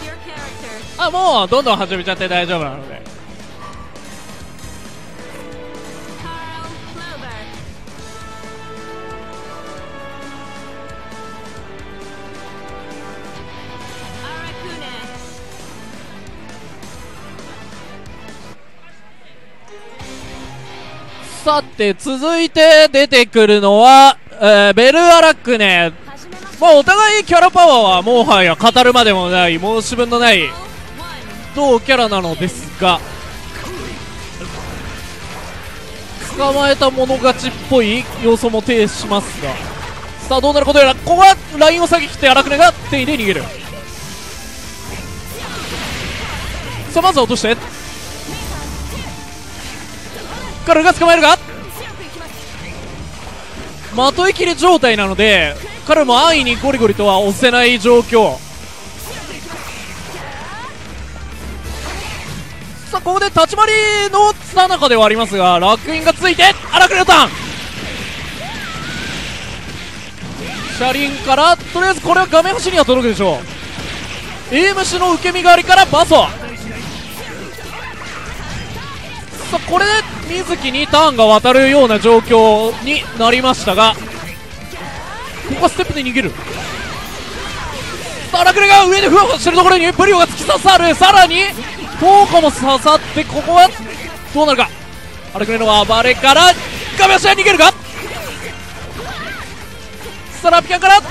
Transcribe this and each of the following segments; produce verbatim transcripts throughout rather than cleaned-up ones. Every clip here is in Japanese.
あ、もうどんどん始めちゃって大丈夫なので。さて続いて出てくるのは、えー、ベルアラクネ。まあお互いキャラパワーはもはや語るまでもない申し分のない同キャラなのですが、捕まえた者勝ちっぽい要素も呈しますが、さあどうなることやら。ここはラインを下げ切ってアラクネが手で逃げる。さあまずは落としてカルが捕まえるが、まとい切り状態なのでカルも安易にゴリゴリとは押せない状況。さあここで立ち回りのさなかではありますが、ラックインがついてアラクネのターン、車輪からとりあえずこれは画面端には届くでしょう。エイムシの受け身代わりからバソ。さあこれで水木にターンが渡るような状況になりましたが、ここはステップで逃げる。さあラクレが上でふわふわしてるところにブリオが突き刺さる。さらにトーコも刺さって、ここはどうなるか。アラクレの暴れから画面足は逃げるが、さあラピキャンから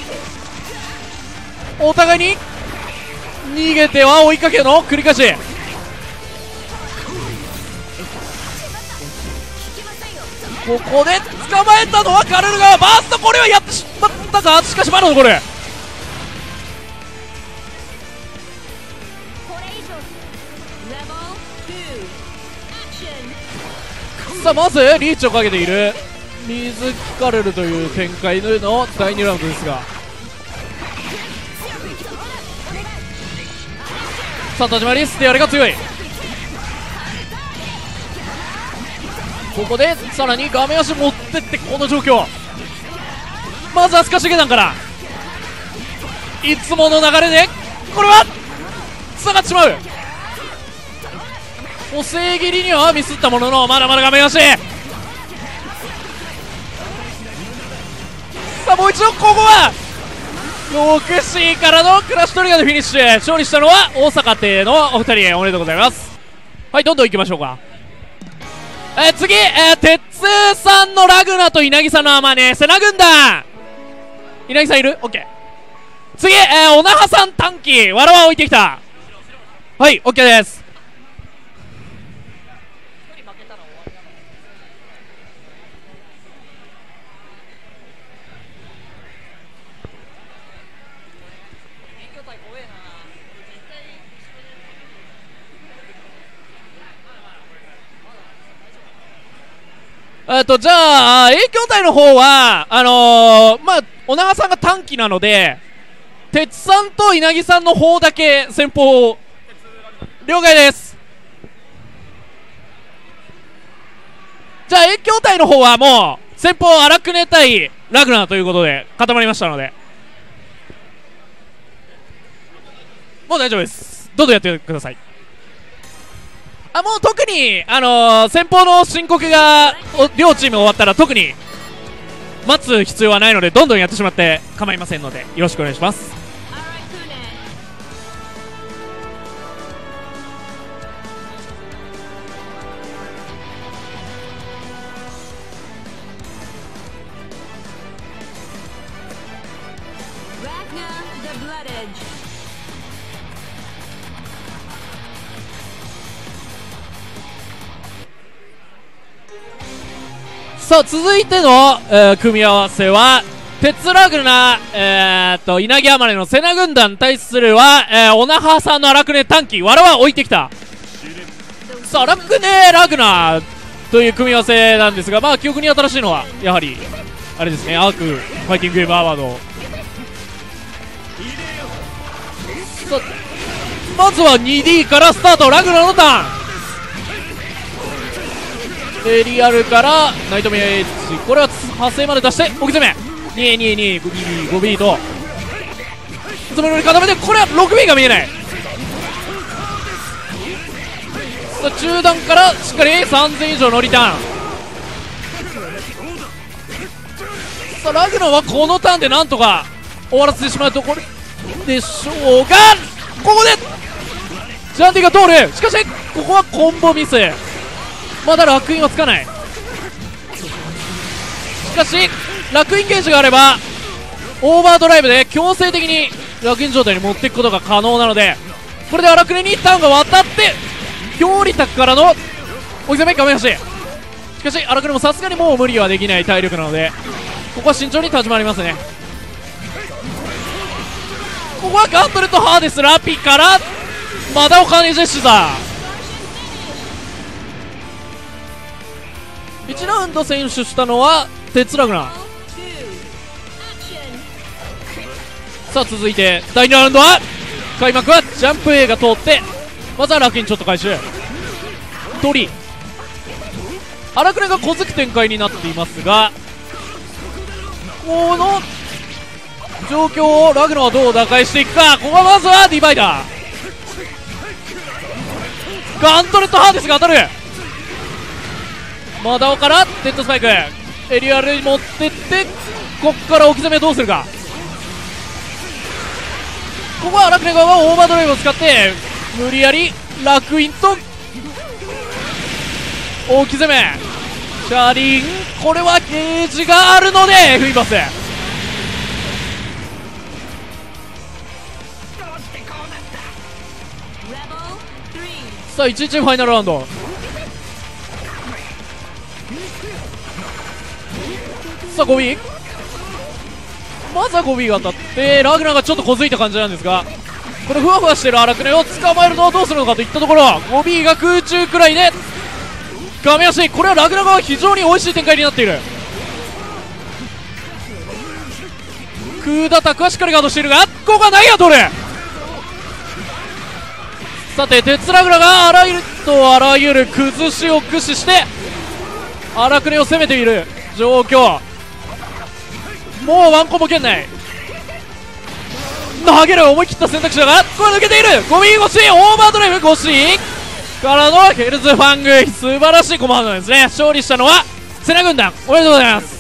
お互いに逃げては追いかけの繰り返し。ここで捕まえたのはカルルガー。バースト、これはやってしまったか。しかしまだ残る。さあまずリーチをかけている水木カルルという展開のだいにラウンドですが、さあ立ち回りステアレが強い。ここでさらに画面足持ってってこの状況。まずはスカシゲダンからいつもの流れでこれは下がってしまう。補正切りにはミスったもののまだまだ画面足。さあもう一度ここは ろくシー からのクラッシュトリガーでフィニッシュ。勝利したのは大阪邸のお二人、おめでとうございます。はい、どんどんいきましょうか。えー、次、えー、鉄さんのラグナと稲木さんのアマネセナ軍団。稲木さんいる？ OK。 次、えー、オナハさん短期わらわ置いてきた。はい、 OK です。えっとじゃあ影響体の方はあのー、まあお長さんが短期なので鉄さんと稲木さんの方だけ先方了解です。じゃあ影響体の方はもう先方アラクネ対ラグナーということで固まりましたのでもう大丈夫です。どんどんやってください。あもう特に、あのー、先方の申告が両チーム終わったら特に待つ必要はないのでどんどんやってしまって構いませんのでよろしくお願いします。さあ続いての、えー、組み合わせは鉄ラグナ、えー、っと稲毛アマネのセナ軍団対するは、えー、オナハさんのアラクネ短期わらは置いてきた。さあアラクネラグナという組み合わせなんですが、まあ記憶に新しいのはやはりあれですね、アークファイティングウェーブアワード。さあまずは にディー からスタート。ラグナのターンエリアルからナイトメアエッジ、これは派生まで出して置き攻め にエーにーにーごビー ごビー といつもより固めて、これは ろくビー が見えない。 さあ中段からしっかりさんぜん以上のリターン。さあラグナはこのターンでなんとか終わらせてしまうところでしょうが、ここでジャンディが通る。しかしここはコンボミス、まだ楽印はつかない。しかし楽印ゲージがあればオーバードライブで強制的に楽印状態に持っていくことが可能なので、これで荒くねにターンが渡って強利卓からの追い攻め画面足。しかし荒くねもさすがにもう無理はできない体力なので、ここは慎重に立ち回りますね。ここはガントレットハーデスラピからまだお金ジェシザー。いちラウンド選手したのは鉄ラグナー。さあ続いてだいにラウンドは開幕はジャンプ A が通って、まずは楽にちょっと回収取り、荒くねが小づく展開になっていますが、この状況をラグナーはどう打開していくか。ここはまずはディバイダー、ガントレットハーデスが当たる。マダオからデッドスパイクエリアルに持ってって、ここから置き攻めどうするか。ここは荒くね側はオーバードライブを使って無理やり楽印と置き攻め。チャリン、これはゲージがあるので エフ インパス。さあいちいちファイナルラウンド。さあ ごビー、 まずは ごビー が当たってラグナーがちょっと小づいた感じなんですが、これふわふわしてる荒くねを捕まえるのはどうするのかといったところ、 ごビー が空中くらいで画面足。これはラグナーが非常に美味しい展開になっている。クーダタクはしっかりガードしているが、ここはナイア取る。さて鉄ラグナがあらゆるとあらゆる崩しを駆使して荒くねを攻めている状況。もうワンコンボ圏内、投げる思い切った選択肢だが、これ抜けている。ゴミ越しオーバードライブ越しからのヘルズファング、素晴らしいコマンドですね。勝利したのはセナ軍団、おめでとうございます。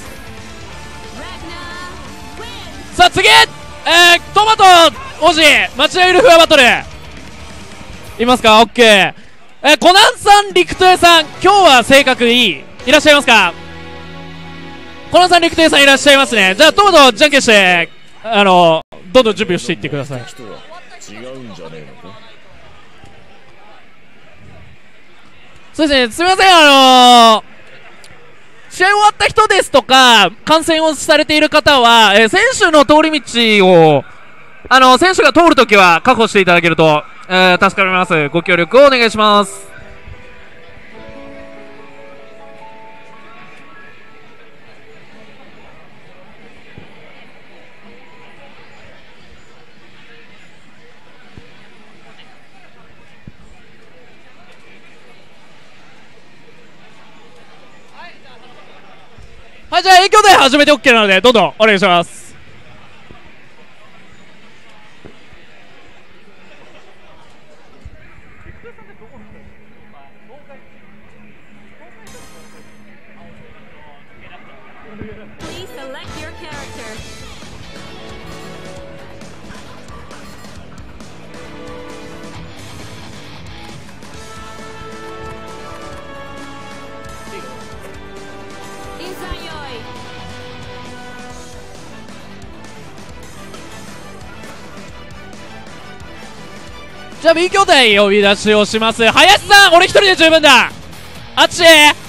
さあ次、えー、トマト王子町田ゆるふわバトルいますか。オッケー。えー、コナンさん、陸斗さん、今日は性格いいいらっしゃいますか。コナンさん、陸斗さんいらっしゃいますね。じゃあトマトじゃんけんしてあのどんどん準備をしていってください。そうですね、すみません、あのー、試合終わった人ですとか観戦をされている方は、えー、選手の通り道をあの選手が通るときは確保していただけると、えー、助かります。ご協力をお願いします。はい、じゃあ影響台始めて OK なのでどんどんお願いします。じゃあ B 兄弟呼び出しをします。林さん、俺一人で十分だ。あっち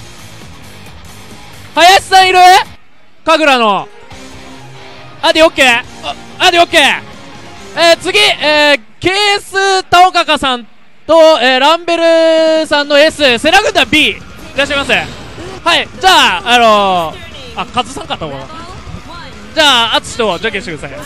林さんいる。神楽のあで OK、 あで OK。 えー、次、えー、ケース田岡さんと、えー、ランベルさんの S、 セナ軍団 B いらっしゃいませ。はい、じゃああのー、あカズさんかと思う。じゃああっちとじゃんけんしてください。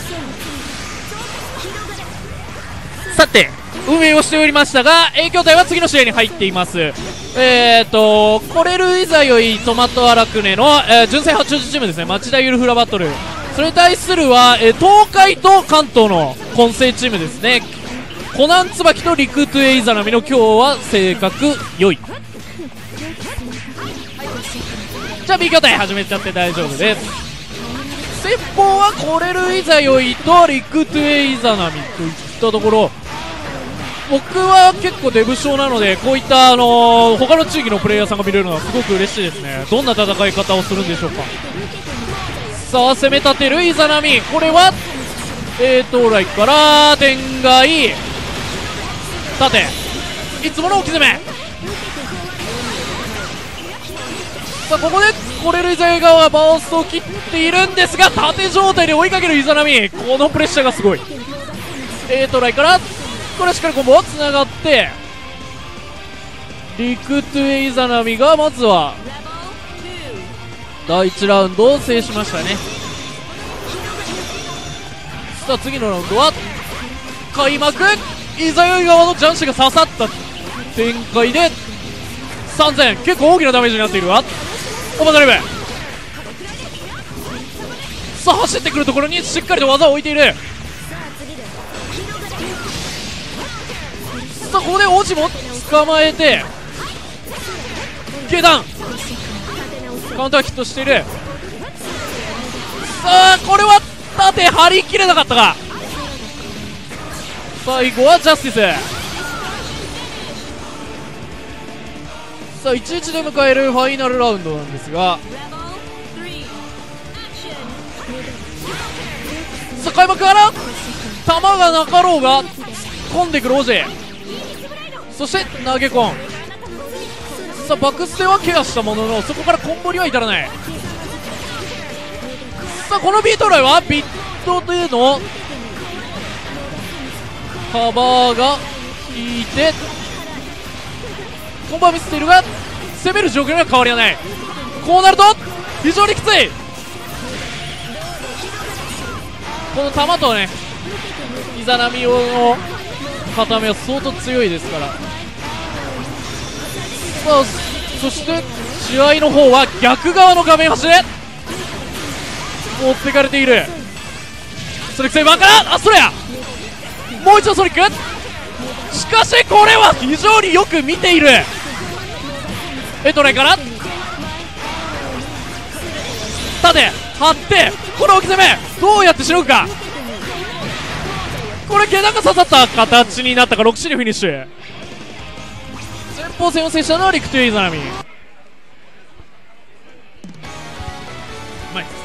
さて運営をしておりましたが、影響隊は次の試合に入っています。えーとコレルイザヨイトマトアラクネの、えー、純正八王子チームですね。町田ゆるフラバトル、それに対するは、えー、東海と関東の混成チームですね。 コナン椿とリクトゥエイザナミの今日は性格良い。じゃあ B 巨体始めちゃって大丈夫です。先方はコレルイザヨイとリクトゥエイザナミといったところ、僕は結構デブ症なのでこういったあのー、他の地域のプレイヤーさんが見れるのはすごく嬉しいですね。どんな戦い方をするんでしょうか。さあ攻め立てるイザナミ、これはえーと来から天外縦いつもの置き攻め。さあここでコレルイザヨイ側がバーストを切っているんですが、縦状態で追いかけるイザナミ、このプレッシャーがすごい。えーと来からこれしっかりコンボつながってリクトゥエイザナミがまずはだいいちラウンドを制しましたね。さあ次のラウンドは開幕、イザヨイ側のジャンシが刺さった展開でさんぜん、結構大きなダメージになっているがオーバードライブ。さあ走ってくるところにしっかりと技を置いている。さあここでオジも捕まえて下段カウンターヒットしている。さあこれは縦張り切れなかったが最後はジャスティス。さあいちいちで迎えるファイナルラウンドなんですが、さあ開幕から球がなかろうが突っ込んでくるオジ、そして投げ込ん。さあバックステはケアしたもののそこからコンボには至らない。さあこのビートライはビットでのカバーが効いてコンボはミスっているが攻める状況には変わりはない。こうなると非常にきつい。この球とねイザナミ用の固めは相当強いですから。さあそして試合の方は逆側の画面端で持ってかれている。ソニックセイバーからアストレア、もう一度ソニック、しかしこれは非常によく見ている。エトレから縦張ってこの置き攻めどうやってしのぐか。これ毛高刺さった形になったか。ろくシーでフィニッシュ。前方戦を制したのはリクトゥエイザナミ。ナイス。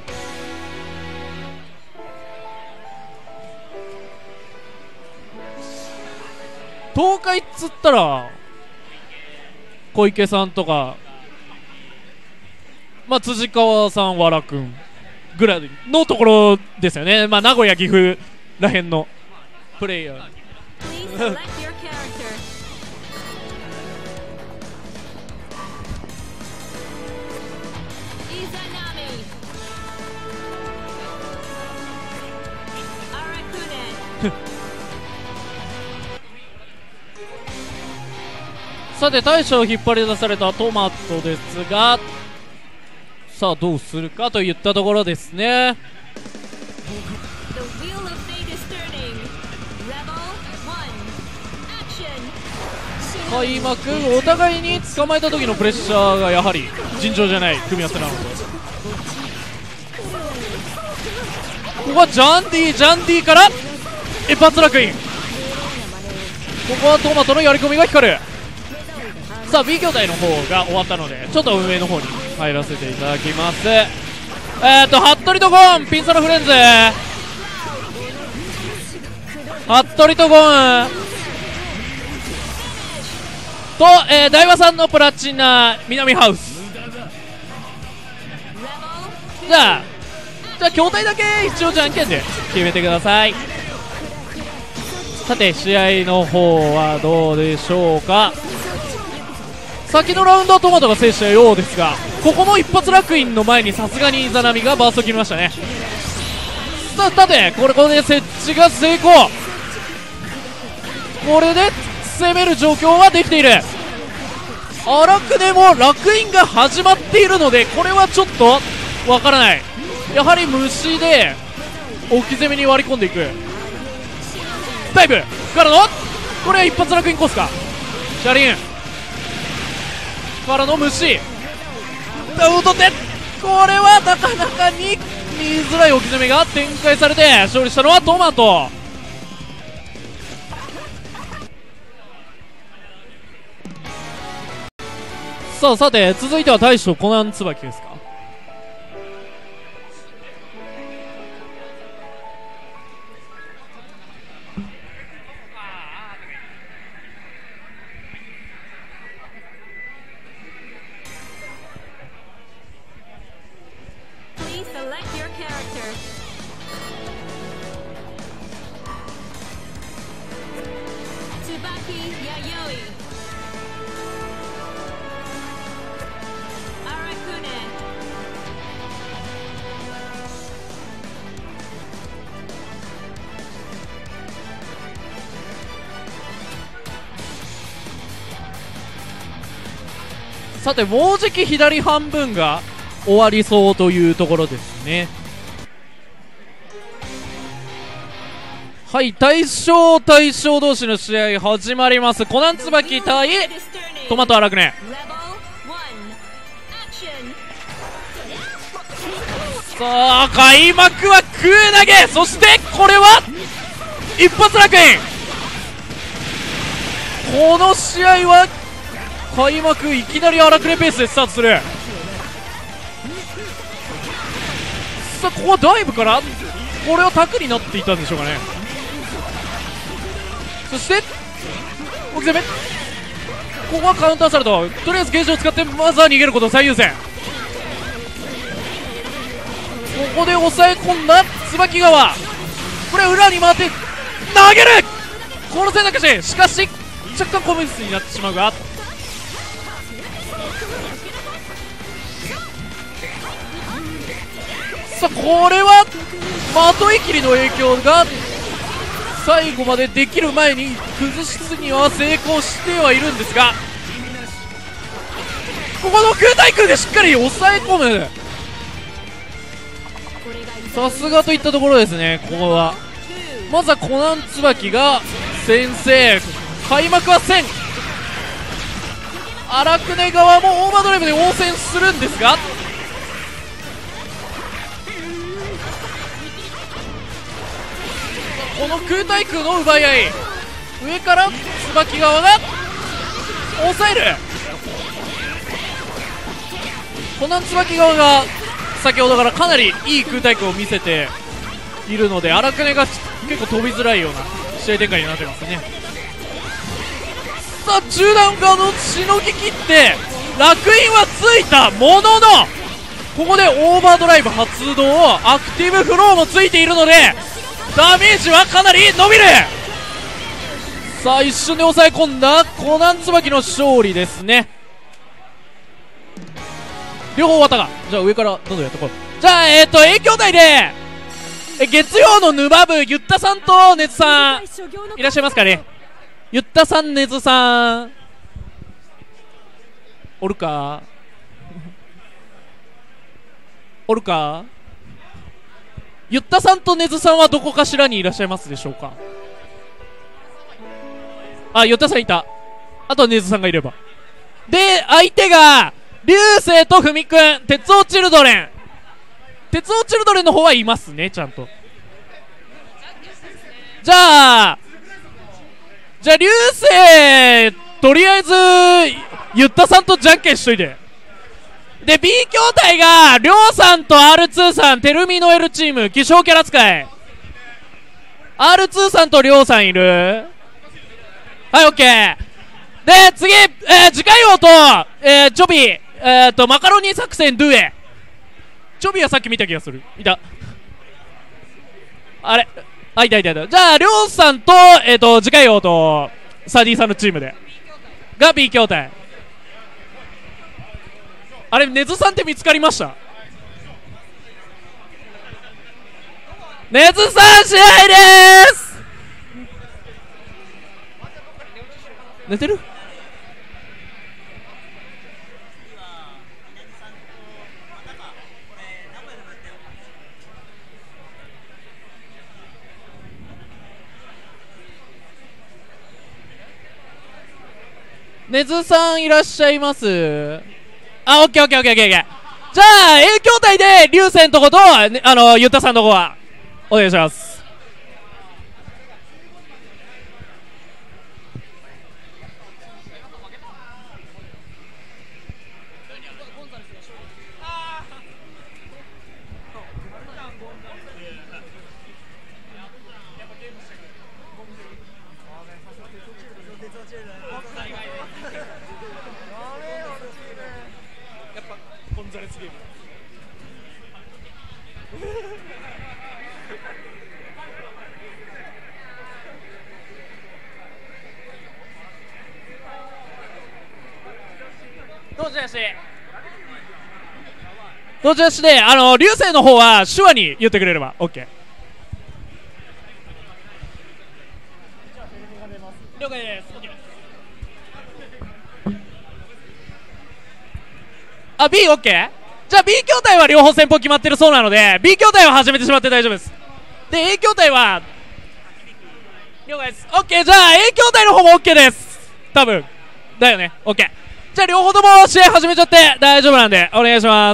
東海っつったら小池さんとか、まあ、辻川さん、和良君ぐらいのところですよね。まあ、名古屋、岐阜らへんのプレイヤーさて大将を引っ張り出されたトマトですが、さあどうするかといったところですね。開幕お互いに捕まえた時のプレッシャーがやはり尋常じゃない組み合わせなので、ここはジャンディジャンディから一発楽イン。ここはトマトのやり込みが光る。さあ B 兄弟の方が終わったのでちょっと運営の方に入らせていただきます。えーと服部とゴンピンサロフレンズ、服部とゴンと、えー、大和さんのプラチナ南ハウス。じゃあじゃあ筐体だけ一応じゃんけんで決めてください。さて試合の方はどうでしょうか。先のラウンドはトマトが制したようですが、ここも一発楽インの前にさすがにイザナミがバースト決めましたね。さあ縦これこれで設置が成功。これで攻める状況はできている。荒くでも楽インが始まっているのでこれはちょっとわからない。やはり虫で置き攻めに割り込んでいく。ダイブからのこれは一発楽インコースか。車輪からの虫ダウン取って、これはなかなかに見づらい置き攻めが展開されて勝利したのはトマト。さあさて続いては大将コナン椿ですか。さてもうじき左半分が終わりそうというところですね。はい、大将大将同士の試合始まります。コナン椿対トマト荒くね。さあ開幕は空投げ、そしてこれは一発楽園。この試合は開幕いきなり荒くねペースでスタートする。さあここはダイブから、これはタクになっていたんでしょうかね。そして置き攻め、ここはカウンターされた。とりあえずゲージを使ってまずは逃げることを最優先。ここで抑え込んだ椿川、これ裏に回って投げる。この選択肢、しかし若干コミスになってしまうが、さあこれは的いきりの影響が最後までできる前に崩すには成功してはいるんですが、ここの空対空でしっかり抑え込む、さすがといったところですね。ここはまずはコナン椿が先制、開幕はせん。荒くね側もオーバードライブで応戦するんですが、この空対空の奪い合い、上から椿側が抑える。コナン椿側が先ほどからかなりいい空対空を見せているので、荒くねが結構飛びづらいような試合展開になってますね。さあ中段側のしのぎ切って楽印はついたものの、ここでオーバードライブ発動、アクティブフローもついているのでダメージはかなり伸びる。さあ一瞬で抑え込んだコナン椿の勝利ですね。両方終わったか。じゃあ上からどんどんやってこう。じゃあえっ、ー、と影響台でえ月曜の沼部ゆったさんとねずさんいらっしゃいますかね。ゆったさんねずさんおるかおるか。ゆったさんとねずさんはどこかしらにいらっしゃいますでしょうか。あ、ゆったさんいた。あとはねずさんがいれば。で相手が流星とふみくん、鉄オチルドレン。鉄オチルドレンの方はいますね、ちゃんと。じゃあじゃあ流星とりあえずゆったさんとじゃんけんしといて。で B 筐体がりょうさんと アールツー さん、テルミノエルチーム希少キャラ使い。 アールツー さんとりょうさんいる。はい OK で次、えー、次回王と、えー、ジョビー、えー、とマカロニ作戦ドゥエ。ジョビーはさっき見た気がする。いたあれ、あ、いたいたいた。じゃありょうさんと、えー、と次回王とサディさんのチームでが B 筐体。あれネズさんって見つかりました。ネズさん試合でーす。寝てる。 ねずさんいらっしゃいます。あ、オッケーオッケーオッケーオッケーオッケー。じゃあ影響体で流星のとこと、ね、あのゆったさんのとこはお願いします。どちらしどちらしで、あの流星の方は手話に言ってくれれば OK。 了解です。 OK。 あ B OK。 じゃあ B 筐体は両方戦法決まってるそうなので B 筐体は始めてしまって大丈夫です。で A 筐体は了解です。 OK。 じゃあ A 筐体の方も OK です多分だよね。 OK。 じゃあ両方とも試合始めちゃって大丈夫なんでお願いします。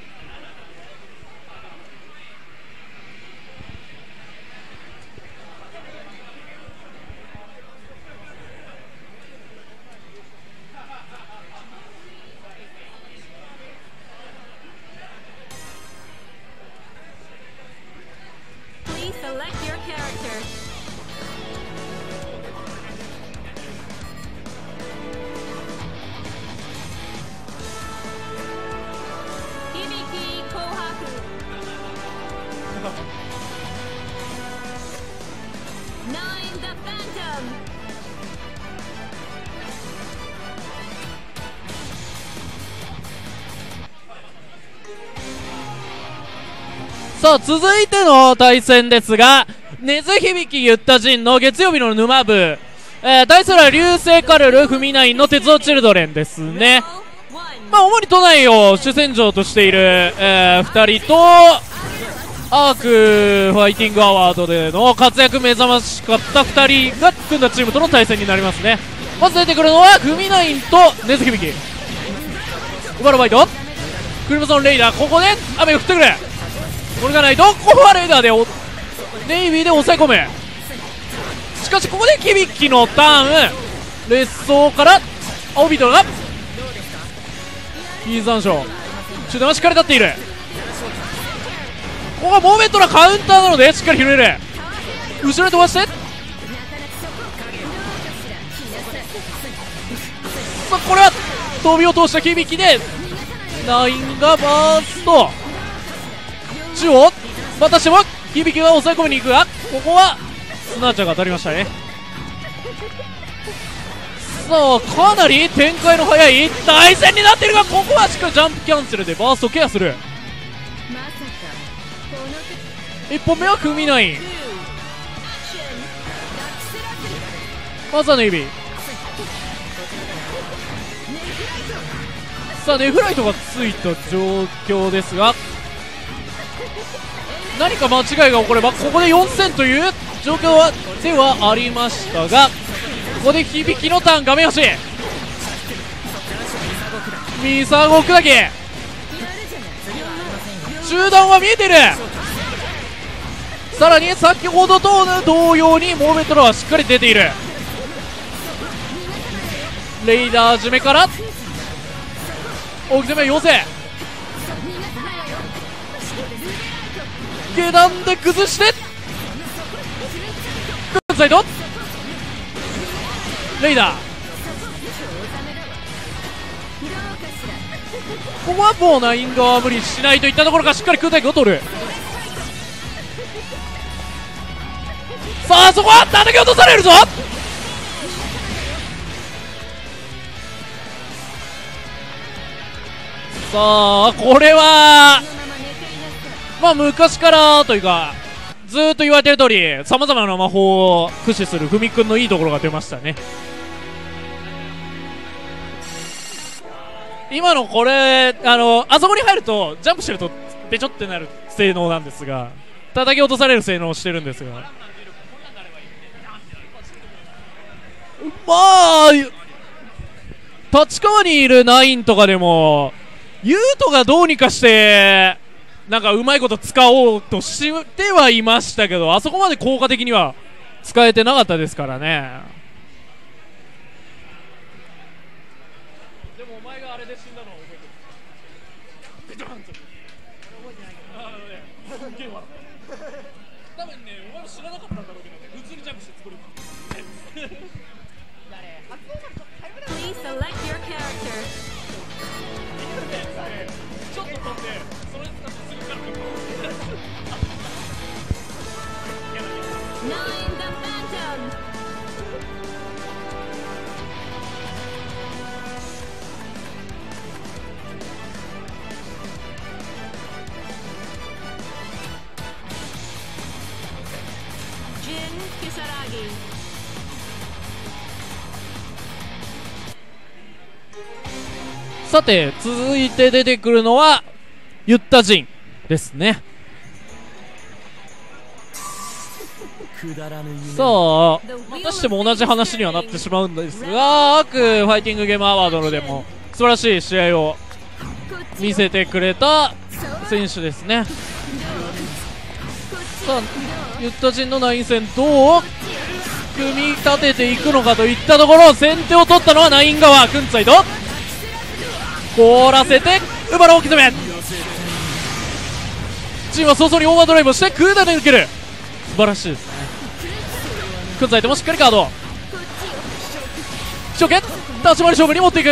さあ続いての対戦ですが、根津響ゆった陣の月曜日の沼部、えー、対するは流星カルルフミナインの鉄道チルドレンですね。まあ主に都内を主戦場としている、えー、ふたりとアークファイティングアワードでの活躍目覚ましかったふたりが組んだチームとの対戦になりますね。まず出てくるのはフミナインと根津響。ウバロバイトクリムソンレイダー、ここで雨が降ってくる。これがないとここはレーダーでネイビーで抑え込む。しかしここで響のターン、劣走から青ビートルがいい残暑、中段はしっかり立っている。ここはモーメントなカウンターなのでしっかり拾える。後ろに飛ばしてさあこれは飛びを通した響でナインがバースト中央、またしても響が抑え込みに行くが、ここはスナーチャーが当たりましたね。さあかなり展開の早い対戦になっているが、ここはしっかりジャンプキャンセルでバーストケアする。いっぽんめは組みない。まずはネイビー。さあネフライトがついた状況ですが、何か間違いが起こればここでよんせんという状況はではありましたが、ここで響のターン画面端ミサゴ砕き、中段は見えている。さらに先ほどと同様にモーメントラはしっかり出ている。レイダー締めから大き攻め要請、下段で崩してサイドレイダー、ここはもうナイン側は無理しないといったところか、しっかり空対空を取る。さあそこは叩き落とされるぞ。さあこれはまあ昔からというかずーっと言われてる通りさまざまな魔法を駆使するふみくんのいいところが出ましたね。今のこれあのあそこに入るとジャンプしてるとべちょってなる性能なんですが、叩き落とされる性能をしてるんですが、まあ立川にいるナインとかでもユートがどうにかしてなんかうまいこと使おうとしてはいましたけど、あそこまで効果的には使えてなかったですからね。でもお前があれで死んだのは覚えてる。ベトナンと覚えてないけど、あのね、すげえ笑った。多分ね、お前も知らなかったんだろうけどね、普通にジャンプして作る。 Please select your character. ちょっと飛んで、それ使ってすぐから来る。 Nine the Phantom. ジン・キサラギ。 さて続いて出てくるのはユッタジンですね。さあまたしても同じ話にはなってしまうんですが、アークファイティングゲームアワードのでも素晴らしい試合を見せてくれた選手ですね。さあユッタジンのナイン戦どう組み立てていくのかといったところ、先手を取ったのはナイン側クンツァイと凍らせてウバロ置き止め。チームは早々にオーバードライブをしてクーダで抜ける。素晴らしいですね。クンツァイともしっかりカード初見立ち回り勝負に持っていく。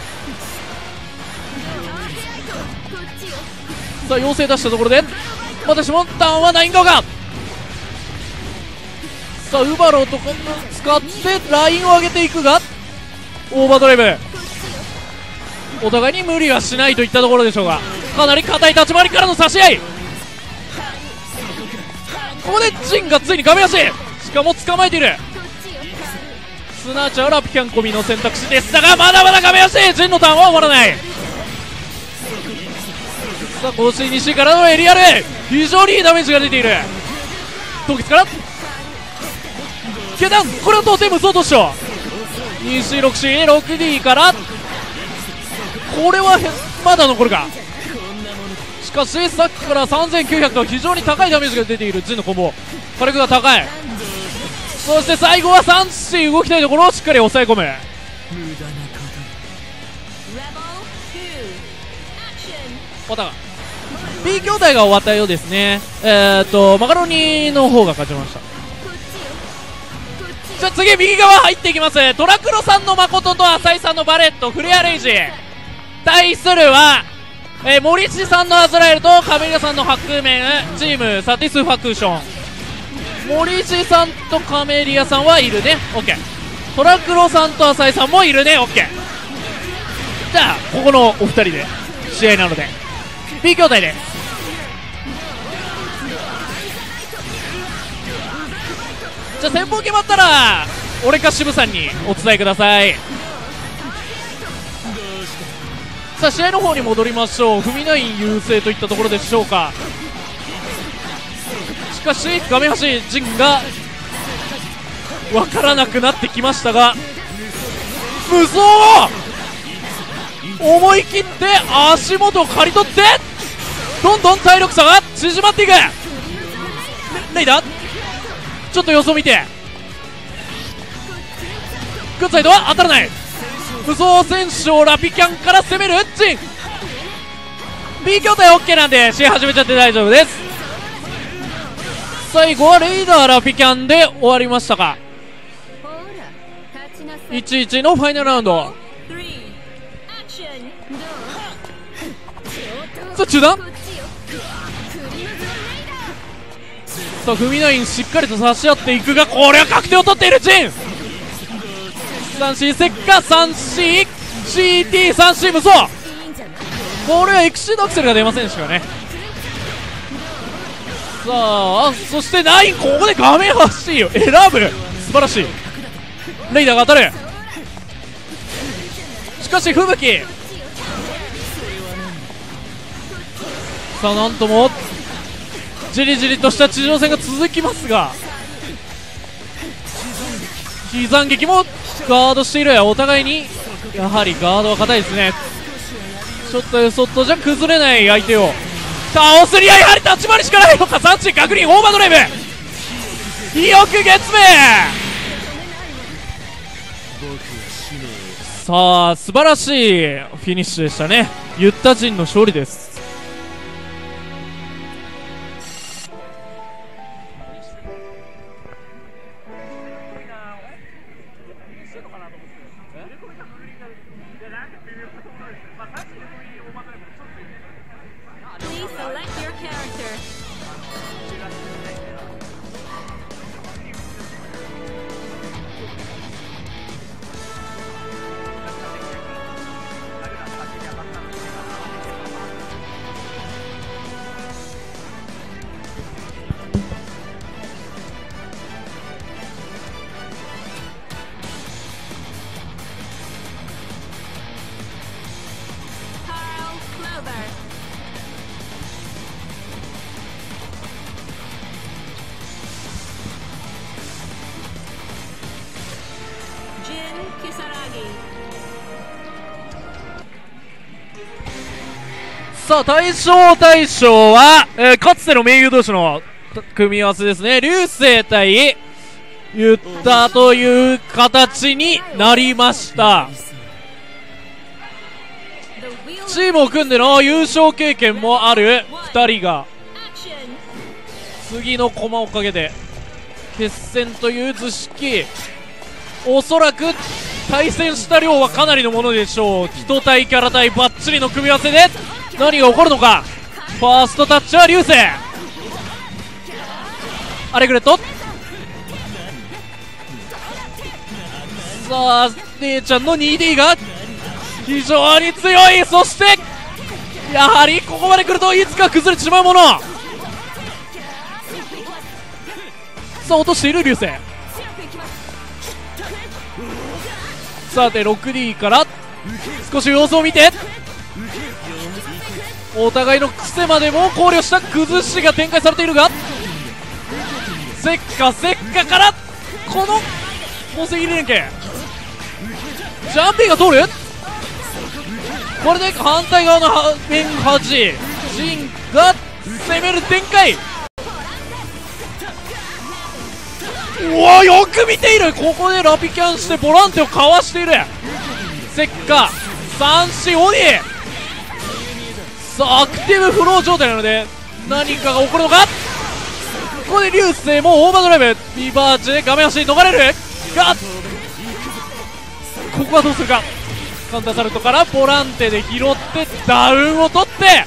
さあ要請出したところでまたしもターンはナイン側がさあウバロとか使ってラインを上げていくがオーバードライブお互いに無理はしないといったところでしょうが、かなり硬い立ち回りからの差し合い。ここでジンがついに亀足しかも捕まえている。すなわちはラピキャン込みの選択肢でしたがまだまだ亀足ジンのターンは終わらない。さあ甲子西からのエリアル非常にいいダメージが出ている。凍結から下段これを通って無双突勝 にシーろくシーろくディー からこれはまだ残るか。しかしさっきからさんぜんきゅうひゃくと非常に高いダメージが出ているジンのコンボ火力が高い。そして最後は さんシー 動きたいところをしっかり抑え込む。また B 兄弟が終わったようですね。えーっとマカロニの方が勝ちました。じゃあ次右側入っていきます。トラクロさんの誠と浅井さんのバレットフレアレイジ対するは、えー、森地さんのアズラエルとカメリアさんの白面チームサティスファクション。森地さんとカメリアさんはいるね OK。 トラクロさんと浅井さんもいるね OK。 じゃあここのお二人で試合なので B 兄弟でじゃあ先方決まったら俺か渋さんにお伝えください。さあ試合の方に戻りましょう。踏みナイン優勢といったところでしょうか。しかし画面端ジンが分からなくなってきましたが無双思い切って足元を刈り取ってどんどん体力差が縮まっていく。レイダーちょっと様子を見てグッサイドは当たらない。無双選手をラピキャンから攻めるジン B 筐体 OK なんで試合始めちゃって大丈夫です。最後はレイダーラピキャンで終わりましたか。いちいちのファイナルラウンド。さあ中断さあ踏みナインしっかりと差し合っていくがこれは確定を取っているジン さんシー 石化 さんシー シーティー さんシー 無双これはエクシードアクセルが出ませんでしたね。さあそしてナインここで画面発信を選ぶ素晴らしい。レイダーが当たる。しかし吹雪さあなんともじりじりとした地上戦が続きますが悲惨劇もガードしている。お互いにやはりガードは硬いですね。ちょっとそっとじゃ崩れない相手を倒すにはやはり立ち回りしかないのか。三振確認、オーバードライブ、よく月明。さあ素晴らしいフィニッシュでしたね。ユッタ人の勝利です。 Please select your character. さあ対象対象は、えー、かつての盟友同士の組み合わせですね。流星対ユッタという形になりました。チームを組んでの優勝経験もあるふたりが次の駒をかけて決戦という図式、おそらく対戦した量はかなりのものでしょう。人対キャラ対バッチリの組み合わせで何が起こるのか。ファーストタッチは流星、アレグレット、さあ姉ちゃんの ツーディー が非常に強い。そしてやはりここまで来るといつか崩れてしまうもの。さあ落としている流星、さて ろくディー から少し様子を見てお互いの癖までも考慮した崩しが展開されているが、せっかせっかからこの宝石連携、ジャンピンが通る。これで反対側の面端ジンが攻める展開。うわよく見ている。ここでラピキャンしてボランテをかわしている。せっか三振オニー、さあアクティブフロー状態なので何かが起こるのか。ここで流星もオーバードライブ、ビバーチで画面端に逃れるが、ここはどうするか。カウンターサルトからボランテで拾ってダウンを取って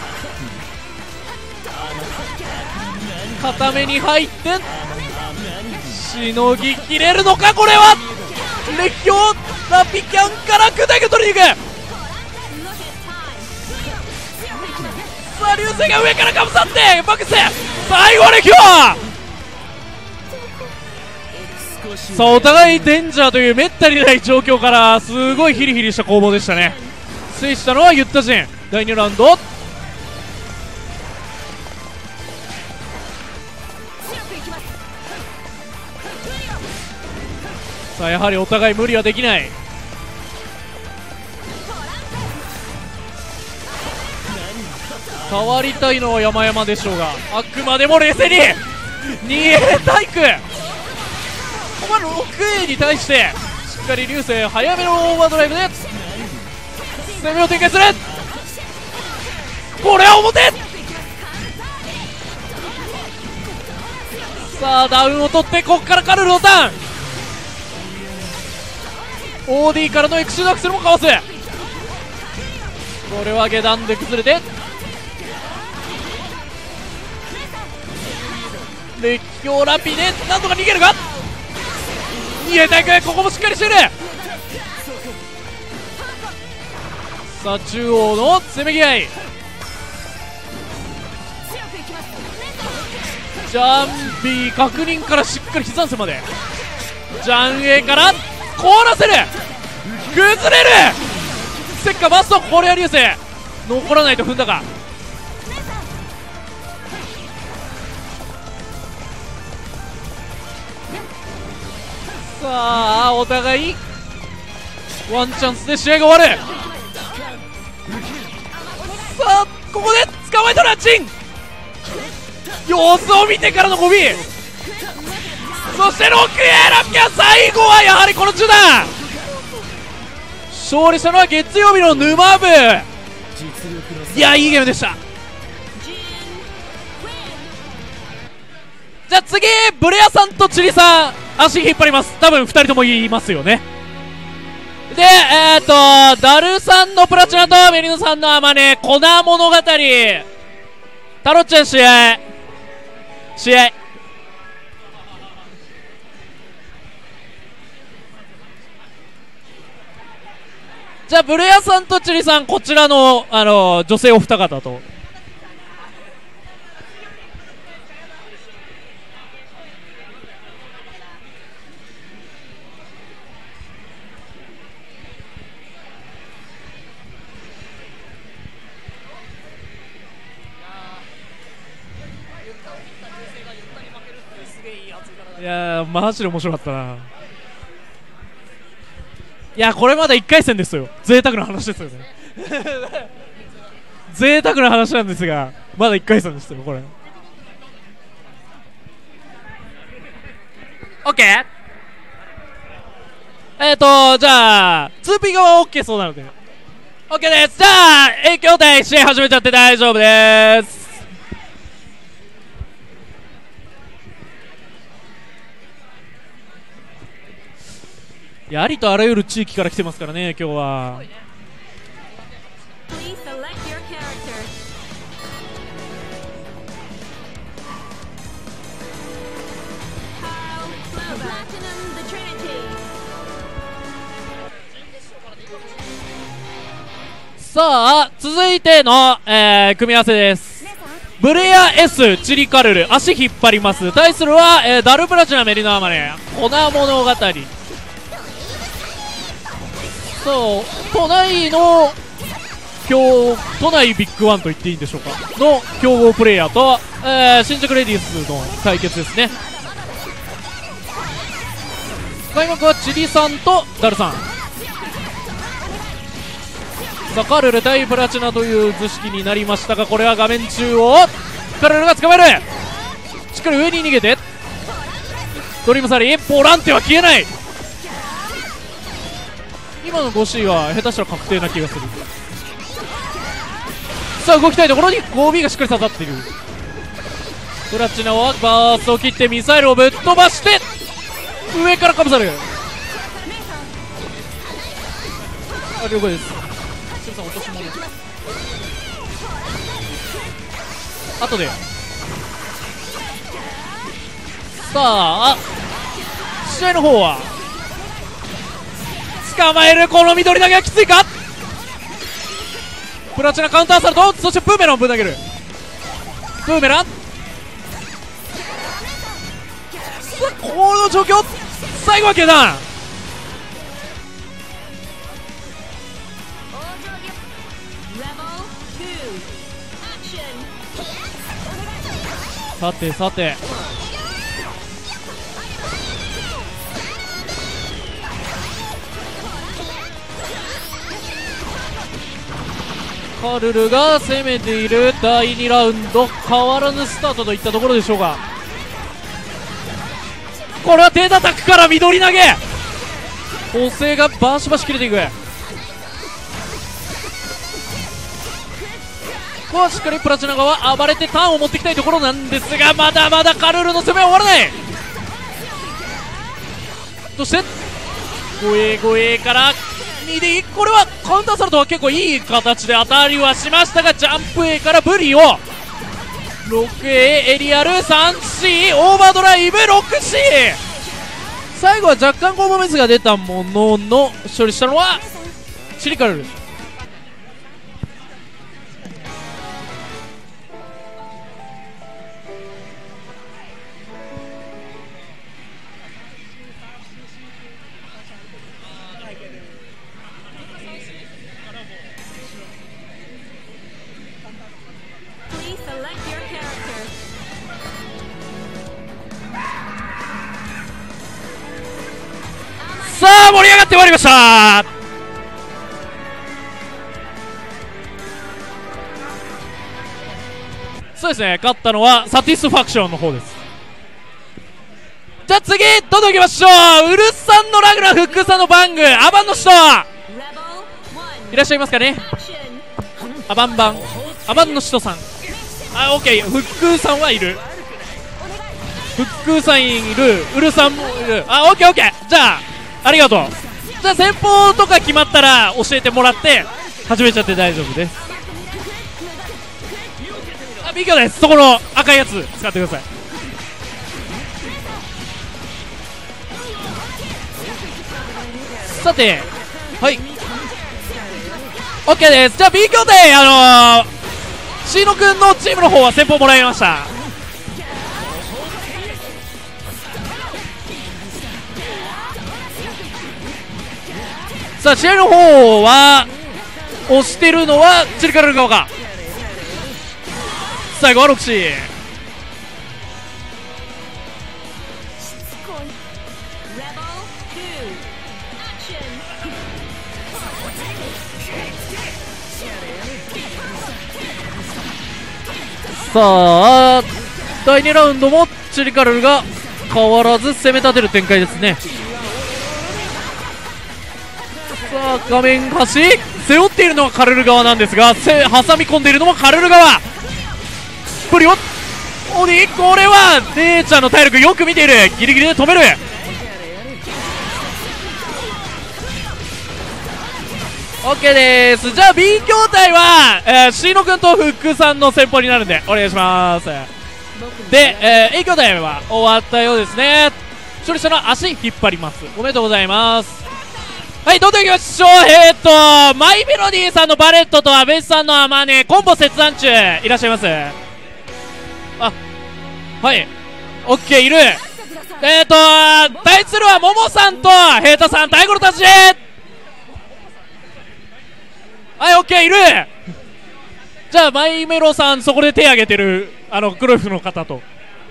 固めに入ってしのぎきれるのか。これは列強ラピキャンから砕け取りに行く。さあ流星が上からかぶさってバックス最後列強。さあお互いデンジャーというめったにない状況からすごいヒリヒリした攻防でしたね。制したのはユッタ人。だいにラウンド、さあやはりお互い無理はできない。変わりたいのは山々でしょうが、あくまでも冷静に にエー 体育、ここは ろくエー に対してしっかり流星早めのオーバードライブで攻めを展開する。これは表、さあダウンを取ってここからカルルのターン、 オーディー からのエクシードアクセルもかわす。これは下段で崩れて列強ラピでなんとか逃げるが、逃げていく。ここもしっかりしている。さあ中央のせめぎ合い、ジャンビー確認からしっかり膝せまでジャンエーから凍らせる、崩れる。せっかバスト、これは流星残らないと踏んだか。さあお互いワンチャンスで試合が終わる。さあここで捕まえたらチン、様子を見てからのゴビ、そしてロックエラピア、最後はやはりこの中段。勝利したのは月曜日の沼部。いやいいゲームでした。じゃあ次ブレアさんとチリさん足引っ張ります。多分ふたりとも言いますよね。でえー、っとダルさんのプラチナとメリノさんのアマネ、粉物語、タロッちゃん試合試合じゃあブレアさんとチリさん、こちらの、あの女性お二方と。いやーマジで面白かったな。いやこれまだいっかい戦ですよ。贅沢な話ですよね贅沢な話なんですがまだいっかい戦ですよこれ。オッケー。えっ、ー、とじゃあ ツーピー 側は OK そうなので OK です。じゃあ影響体試合始めちゃって大丈夫です。いやありとあらゆる地域から来てますからね今日は。さあ続いての、えー、組み合わせです。ブレア S チリカルル足引っ張ります。対するは、えー、ダルプラチナメリノアマネ粉物語。そう都内の強都内ビッグワンと言っていいんでしょうかの強豪プレイヤーと、えー、新宿レディースの対決ですね。開幕はチリさんとダルさん。さあカルル対プラチナという図式になりましたが、これは画面中央カルルが捕まえる。しっかり上に逃げてドリームサリー、ボランティは消えない。今の ごシー は下手したら確定な気がする。さあ動きたいところに ごビー がしっかり刺さっている。プラチナはバーストを切ってミサイルをぶっ飛ばして上からかぶさる。あ了解です。シムさん落とし物後で。さあ試合の方は捕まえる。この緑投げはきついか。プラチナカウンターサルト、そしてブーメランをぶん投げる。ブーメランこの状況最後は消えた。さてさてカルルが攻めているだいにラウンド、変わらぬスタートといったところでしょうか。これは手叩くから緑投げ、補正がバシバシ切れていく。ここはしっかりプラチナ側暴れてターンを持っていきたいところなんですが、まだまだカルルの攻めは終わらない。そしてごエーごエーからにディー、これはカウンターサルトは結構いい形で当たりはしましたが、ジャンプ A からブリを ろくエー エリアル さんシー オーバードライブ ろくシー、 最後は若干コンボミスが出たものの処理したのはチリカルル。さあ盛り上がってまいりました。 そうですね、勝ったのはサティスファクションの方です。じゃあ次どんどんいきましょう。ウルスさんのラグナ、フックさんのバング、アバンの人いらっしゃいますかね。アバンバンアバンの人さん、あ、オッケー、フックさんはいる、フックさんいる、ウルさんもいる、あ、オッケーオッケー、じゃあありがとう。じゃあ先方とか決まったら教えてもらって始めちゃって大丈夫です。あ、ビキョです。そこの赤いやつ使ってください。さて、はい、オッケーです。じゃあ ビキョであのー、シーノ君のチームの方は先方もらいました。さあ試合の方は押してるのはチリカル側か。最後はロクシー。さあだいにラウンドもチリカルが変わらず攻め立てる展開ですね。さあ画面端背負っているのはカルル側なんですが、せ挟み込んでいるのもカルル側。プリオ鬼、これは姉ちゃんの体力よく見ている、ギリギリで止める。オッケーです。じゃあ B 筐体は、えー、シーノ君とフックさんの先方になるんでお願いします。で、えー、A 筐体は終わったようですね。処理したのは足引っ張ります。おめでとうございます。はい、どんどんいきましょう。えー、っとマイメロディーさんのバレットとアベスさんのアマネコンボ切断中いらっしゃいます。あ、はい、オッケーいる。えー、っと対するはモモさんとヘイタさん、太鼓の達人。はい、オッケーいる。じゃあマイメロさんそこで手挙げてるあの黒い服の方と。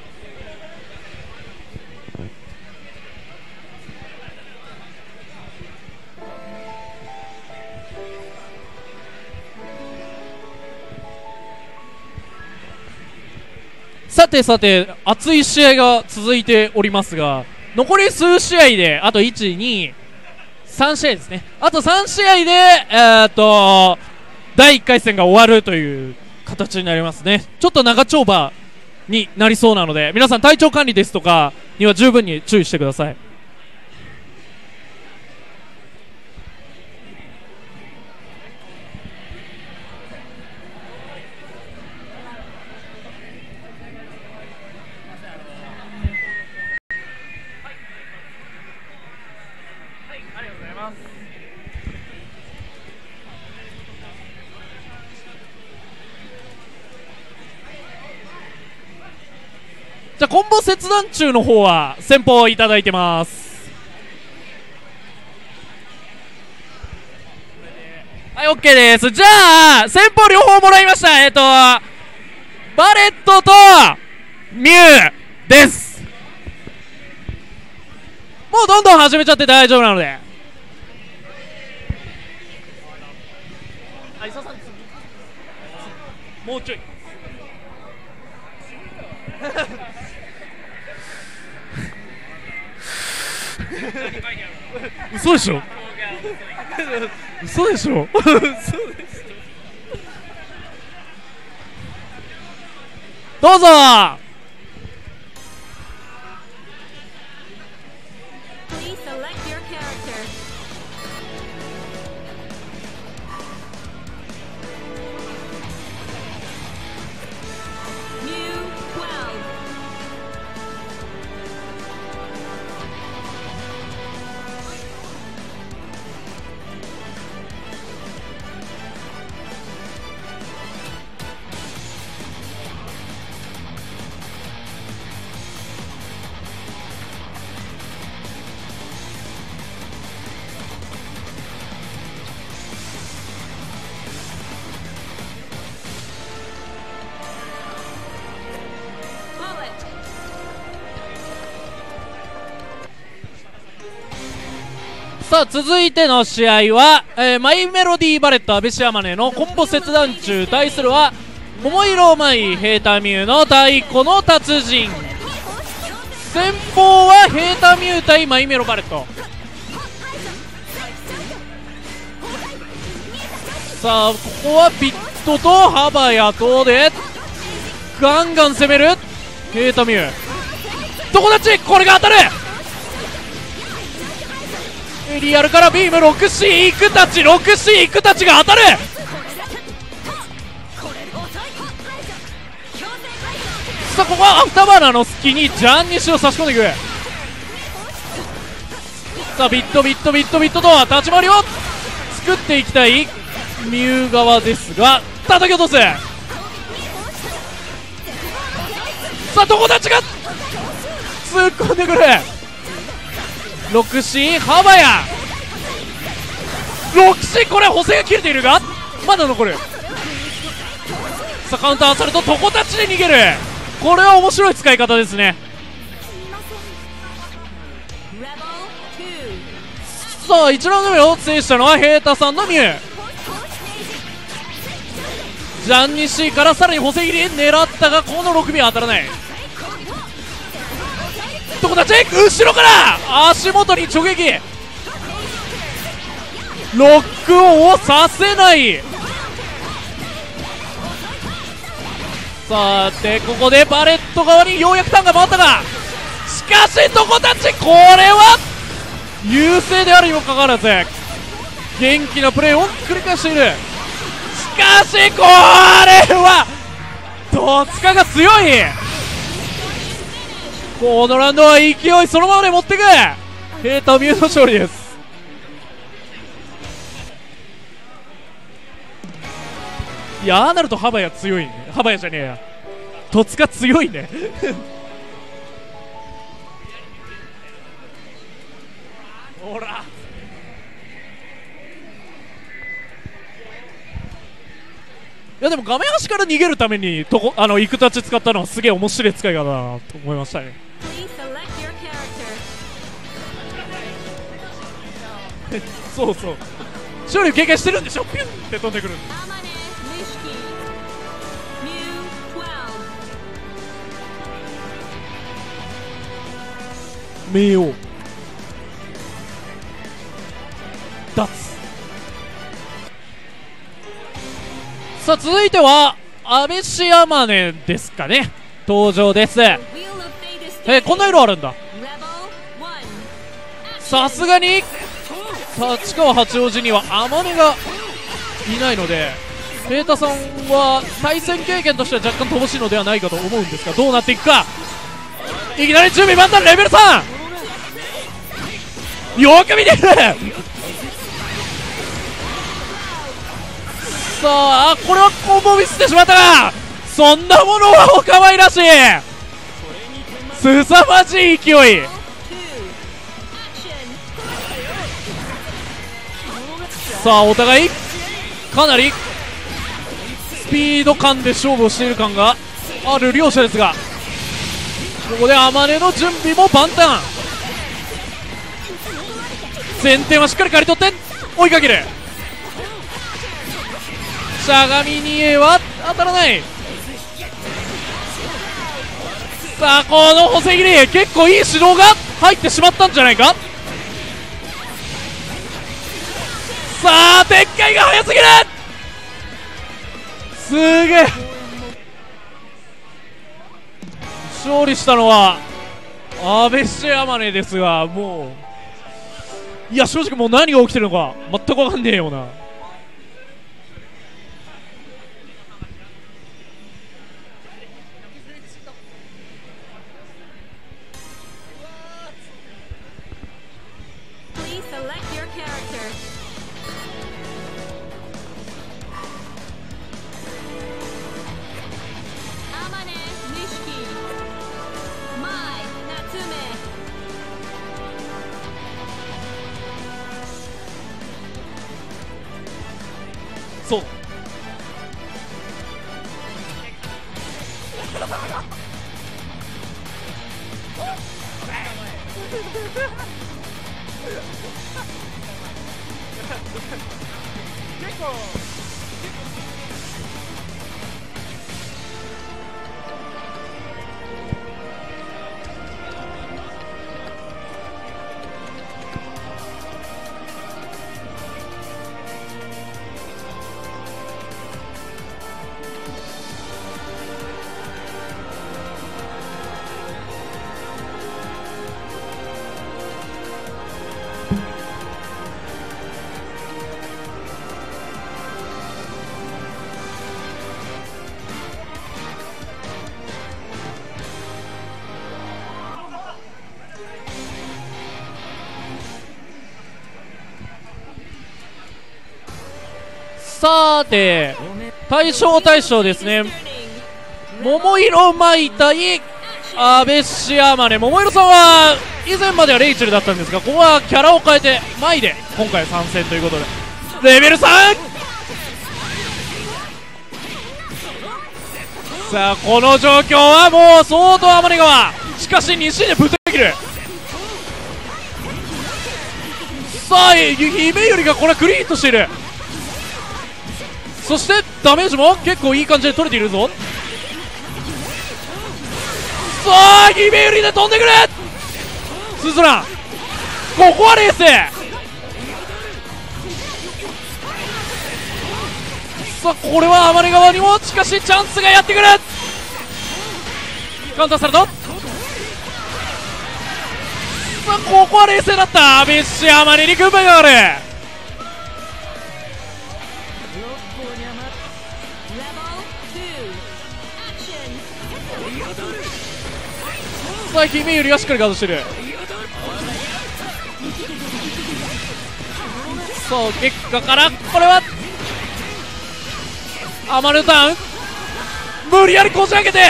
さてさて熱い試合が続いておりますが、残り数試合であといち、に、さん試合ですね。あとさん試合でえー、っとだいいっかい戦が終わるという形になりますね。ちょっと長丁場になりそうなので皆さん体調管理ですとかには十分に注意してください。じゃあコンボ切断中の方は先方いただいてます。はい、 OK です。じゃあ先方両方もらいました。えっとバレットとミュウです。もうどんどん始めちゃって大丈夫なので。あ、伊佐さんもうちょい嘘でしょ嘘でしょ嘘でしょどうぞ。 Please select your character. New twelve. Bullet. さあ続いての試合は、えーマイメロディーバレットアベシアマネのコンボ切断中対するは桃色舞平太ミュウの太鼓の達人。先方は平太ミュウ対マイメロバレット。さあここはビットと幅やとでガンガン攻める平太ミュウ。友達これが当たる。エリアルからビーム ろくシー イクタチ ろくシー イクタチが当たる。さあここはアフターバーナーの隙にジャンニシを差し込んでいく。さあビットビットビットビットと立ち回りを作っていきたいミュウ側ですが叩き落とす。さあ友達が突っ込んでくる。ろくシー 幅やろくシーこれ補正が切れているがまだ残る。さあカウンターされるとトコタッチで逃げる。これは面白い使い方ですね。さあいちラウンド目を制したのは平太さんのミュウ。ジャンニシーからさらに補正切り狙ったがこのろくミュは当たらない。トコタッチ後ろから足元に直撃。ロックオンをさせない。さてここでバレット側にようやくターンが回ったがしかしトコタッチこれは優勢であるにもかかわらず元気なプレーを繰り返している。しかしこれは戸塚が強い。このラウンドは勢いそのままで持っていく平太ミュウの勝利です。いやああなるとハバヤ強いね。ハバヤじゃねえや戸塚強いねほらいやでも画面端から逃げるためにとこあのイクタチ使ったのはすげえ面白い使い方だなと思いましたねそうそう勝利を経験してるんでしょピュンって飛んでくる。名王脱。さあ続いては安倍シヤマネですかね登場です。えー、こんな色あるんだ。さすがに立川八王子には天音がいないので平太さんは対戦経験としては若干乏しいのではないかと思うんですがどうなっていくか。いきなり準備万端レベルさんよく見てるさあこれはコンボミスってしまったがそんなものはお構いなし。すさまじい勢い。さあお互いかなりスピード感で勝負をしている感がある両者ですがここで天音の準備も万端。前転はしっかり刈り取って追いかける。しゃがみには当たらない。さあこの補正切り結構いい指導が入ってしまったんじゃないか。さあ展開が速すぎる。すげえ勝利したのは安倍シヤマネですがもういや正直もう何が起きてるのか全く分かんねえような。そう結構さて対象対象ですね。桃色舞対安倍シアマネ。桃色さんは以前まではレイチェルだったんですが、ここはキャラを変えてマイで今回参戦ということでレベルさん。さあこの状況はもう相当天の川。しかし西でぶった切る。さあ姫よりがこれはクリーンとしている。そしてダメージも結構いい感じで取れているぞ。さあ姫よりで飛んでくるスズラン。ここは冷静。さあこれは天の川にもしかしチャンスがやってくる。カウンターされた。さあここは冷静だった。ビッシュアマネに軍配がある。さあ姫よりがしっかりガードしてる。そう結果からこれはアマルタウン無理やりこじ開けて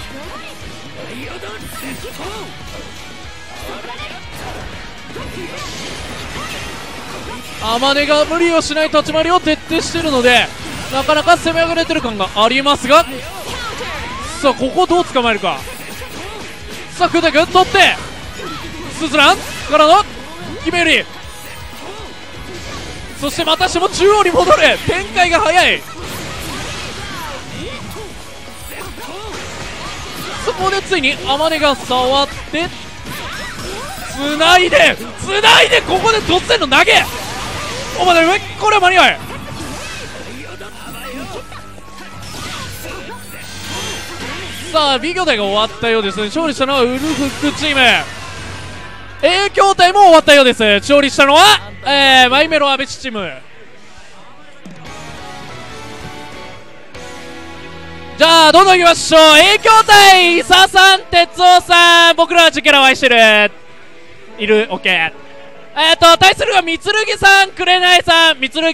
アマネが無理をしない立ち回りを徹底しているのでなかなか攻め上がれてる感がありますが、さあここをどう捕まえるか。さあクデ君取ってスズランからの姫より、そしてまたしても中央に戻る。展開が早い。そこでついにアマネが触ってつないでつないでここで突然の投げ。お前上これは間に合い。さあ B 兄弟が終わったようですね。勝利したのはウルフックチーム。 A 兄弟も終わったようです。勝利したのは、えー、マイメロアベチチーム。じゃあどんどんいきましょう。 A 兄弟伊佐さん哲夫さん、僕らはチキャラを愛してるいる OK。 えっ、ー、と対するは三剣さん紅さん。三剣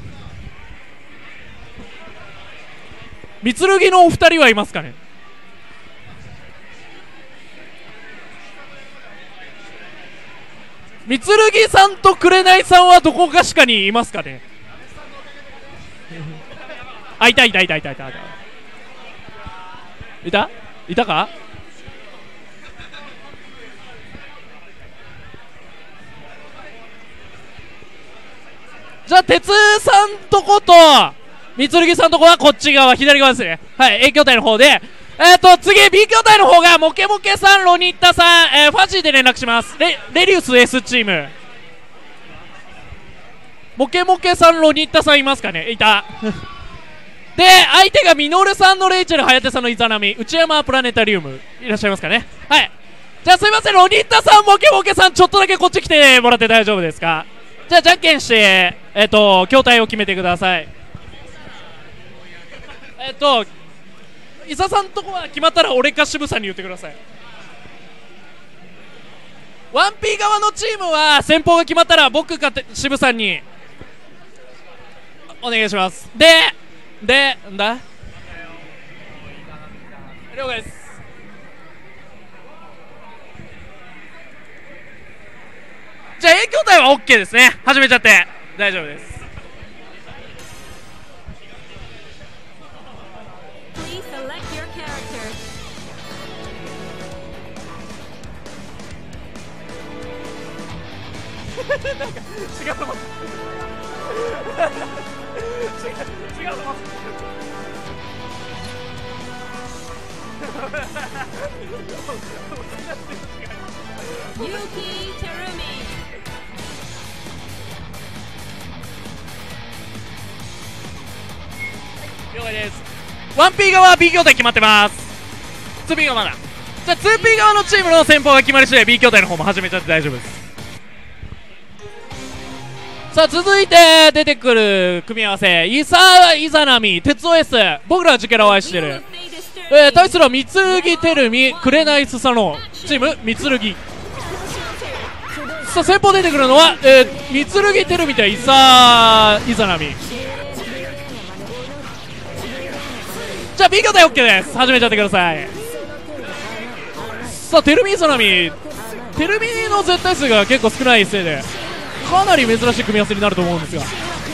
三剣のお二人はいますかね。三剣さんと紅さんはどこかしかにいますかね。あ、いたいたいたいたいたいたいたいたか。じゃあ鉄さんとこと三剣さんとこはこっち側左側ですね。はい A 兄弟の方で、えっ、ー、と次 B 兄弟の方がモケモケさんロニッタさん、えー、ファジーで連絡します。 レ, レリウス S チーム。モケモケさんロニッタさんいますかね。いたで相手がミノルさんのレイチェル颯さんのイザナミ内山プラネタリウムいらっしゃいますかね。はい、じゃあすいませんロニッタさんモケモケさんちょっとだけこっち来てもらって大丈夫ですか。じゃあじゃんけんしてえっ、ー、と筐体を決めてください。えっ、ー、と伊佐さんとこは決まったら俺か渋さんに言ってください。ワンピー側のチームは先方が決まったら僕か渋さんにお願いします。ででんだ了解です。じゃあ A 兄弟は OK ですね。始めちゃって大丈夫です。 Please select your character. なんか違うと思った違う違うと思った Yuki Terumi. 了解です。 ワンピー 側は B 兄弟決まってます。 ツーピー 側まだ。じゃあ ツーピー 側のチームの先方が決まり次第 B 兄弟の方も始めちゃって大丈夫です。さあ続いて出てくる組み合わせイサイザナミ鉄 オーエス 僕らはジュケラを愛してる、えー、対するは三剣テルミクレナイスサノチーム三剣。さあ先方出てくるのは、えー、三剣テルミ対イサイザナミ。 じゃあ B 筐体 OK です。始めちゃってください。さあテルミーソナミ、テルミーの絶対数が結構少ないせいでかなり珍しい組み合わせになると思うんですが、さ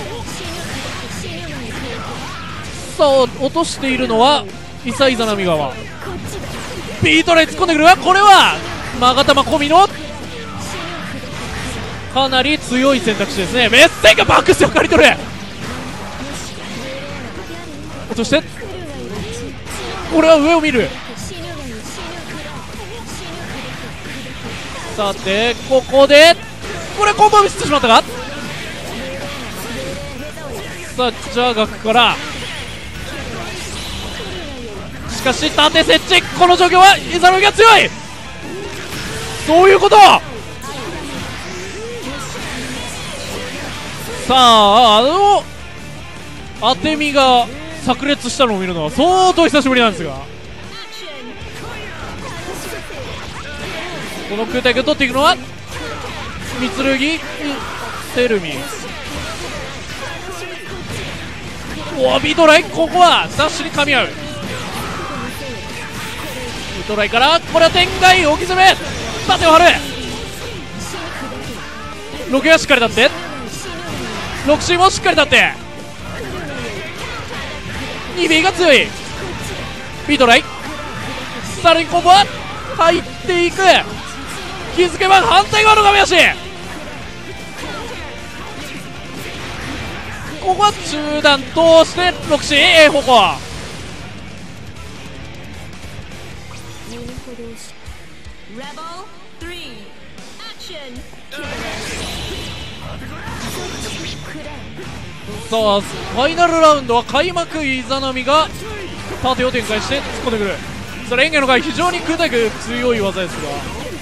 あ落としているのはイサイザナミ側。ビートライ突っ込んでくるが、これはマガタマ込みのかなり強い選択肢ですね。メッセンがバックステを刈り取る。落として、これは上を見る。さてここでこれコンボミスってしまったか。さあジャーガクから、しかし縦設置、この状況はイザナミが強い。そういうこと。さああの当て身が炸裂したのを見るのは相当久しぶりなんですが、この空対空取っていくのは三剣テルミ。おビトライ、ここはダッシュに噛み合う。ビトライからこれは天外置き攻め、盾を張る。ろくがしっかり立って、ろくシーもしっかり立って、にビーが強い。ビトライさらにコンボは入っていく。気づけば反対側の画面足、ここは中段通してろくシー A 方向。さあファイナルラウンドは開幕、イザナミが縦を展開して突っ込んでくる。さあレンゲの回非常に空対空強い技ですが、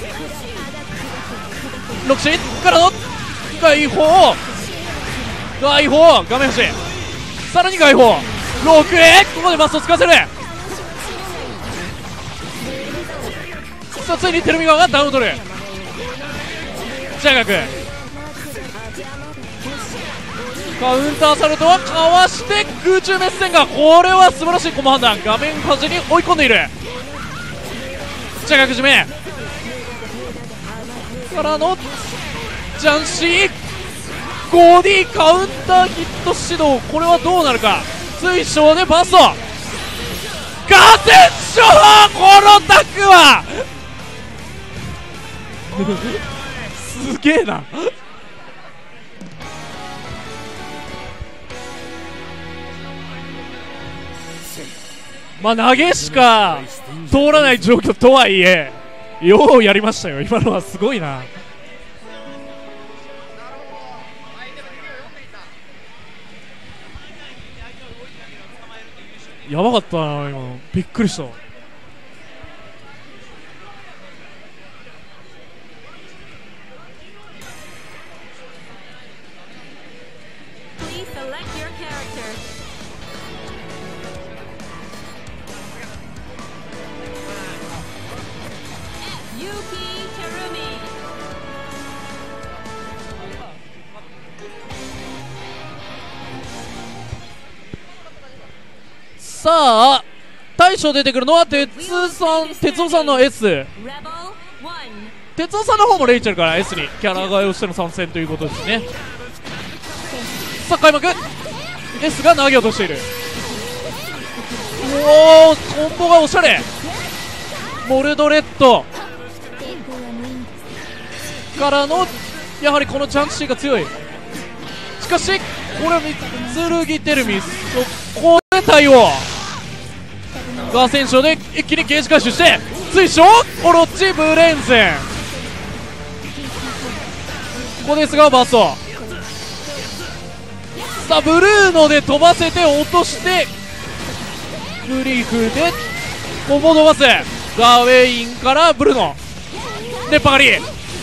ろくシーからの外砲、外砲画面端、さらに外砲ろくへ、ここでマストを使わせる。さあついにテルミ側がダウンを取る。ジャガクカウンターサルトはかわして空中メッセンが、これは素晴らしいコマ判断。画面端に追い込んでいる。ジャガク締めからのジャンシー ごディー カウンターヒット指導、これはどうなるか。水晶でバストガテンショー、このタックはすげえな。まあ投げしか通らない状況とはいえ、ようやりましたよ。今のはすごいな。やばかったな今の、びっくりした。さあ大将出てくるのは鉄さん、鉄夫さんの S、 鉄夫さんの方もレイチェルから S にキャラ替えをしての参戦ということですね。さあ開幕 S が投げ落としている。おおコンボがおしゃれ。モルドレッドからのやはりこのジャンシーが強い。しかしこれは三剣テルミ、そこで対応。ガーセンショーで一気にゲージ回収して水晶オロチブレンゼン、ここですがバースト。さあブルーノで飛ばせて落としてグリフでコンボ伸ばす。ガーウェインからブルーノ熱波狩り。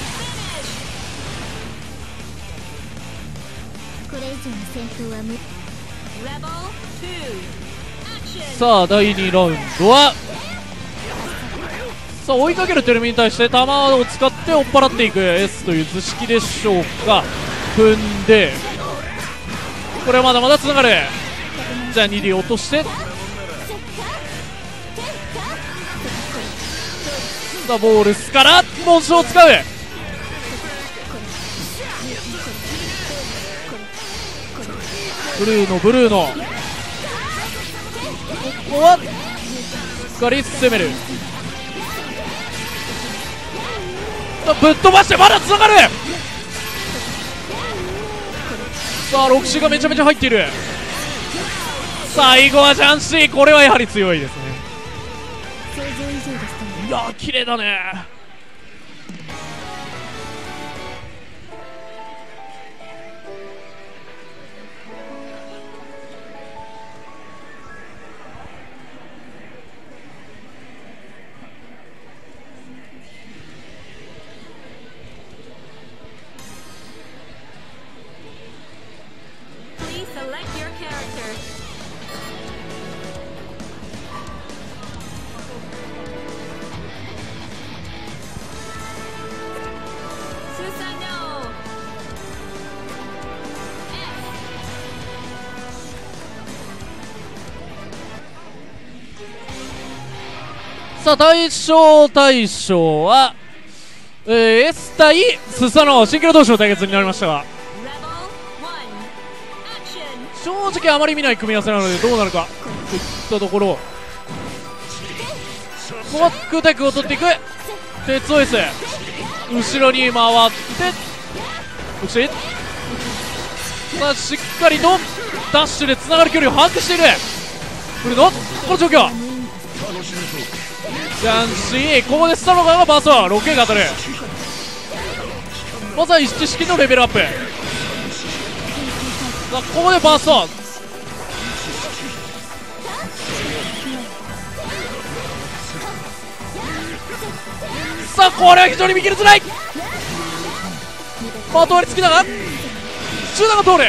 さあだいにラウンドはさあ追いかけるテルミに対して弾を使って追っ払っていく S という図式でしょうか。踏んでこれはまだまだつながる。じゃあ にディー 落としてさあボールスから紋章を使う。ブルーノブルーノ、ここはしっかり攻める。さあぶっ飛ばしてまだつながる。さあロクシーがめちゃめちゃ入っている。最後はジャンシー、これはやはり強いですね。いやー綺麗だね。 Please select your character. Susanoo. S. さあ対象対象は、えー、S 対スサノオシンクロ同士の対決になりましたが、 Level one. Action. 正直あまり見ない組み合わせなのでどうなるかといったところ。ここは空対空を取っていく鉄オ S、 後ろに回って後ろへ。さあしっかりとダッシュでつながる距離を把握しているブルノ。この状況ジャンシー、ここでスタロガーがバースト ろくエー が当たる。まずは一式のレベルアップ。さあここでバースト。さあこれは非常に見切りづらい。まとわりつきながら中段が通る。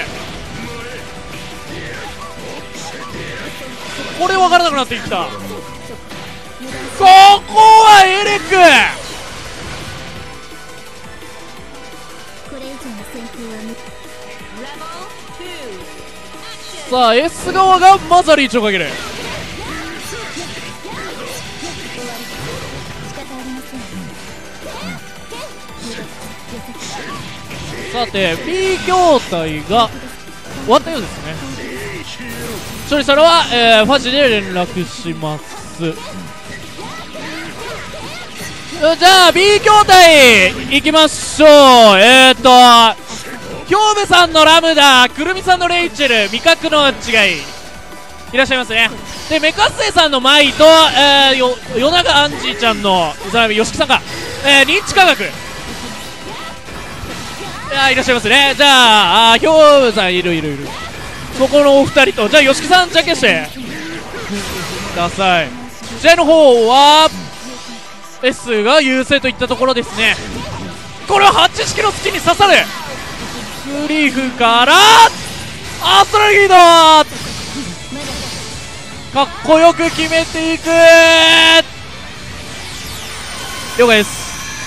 これ分からなくなっていった。ここはエレク。さあ S 側がまずはリーチをかける。さて B 筐体が終わったようですね。処理したのは、えー、ファジで連絡します。じゃあ B 筐体いきましょう。えーとヒョウベさんのラムダ、くるみさんのレイチェル、味覚の違いいらっしゃいますね。でメカッセイさんのマイと、えー、よ夜長アンジーちゃんのザナビヨシキさんが、えー、認知科学、いやいらっしゃいますね。じゃああヒョウベさんいるいるいる。そこのお二人と、じゃあヨシキさんじゃんけんしてください。試合の方は S が優勢といったところですね。これははち式の月に刺さる。クリフからアストラギード、かっこよく決めていく。了解です。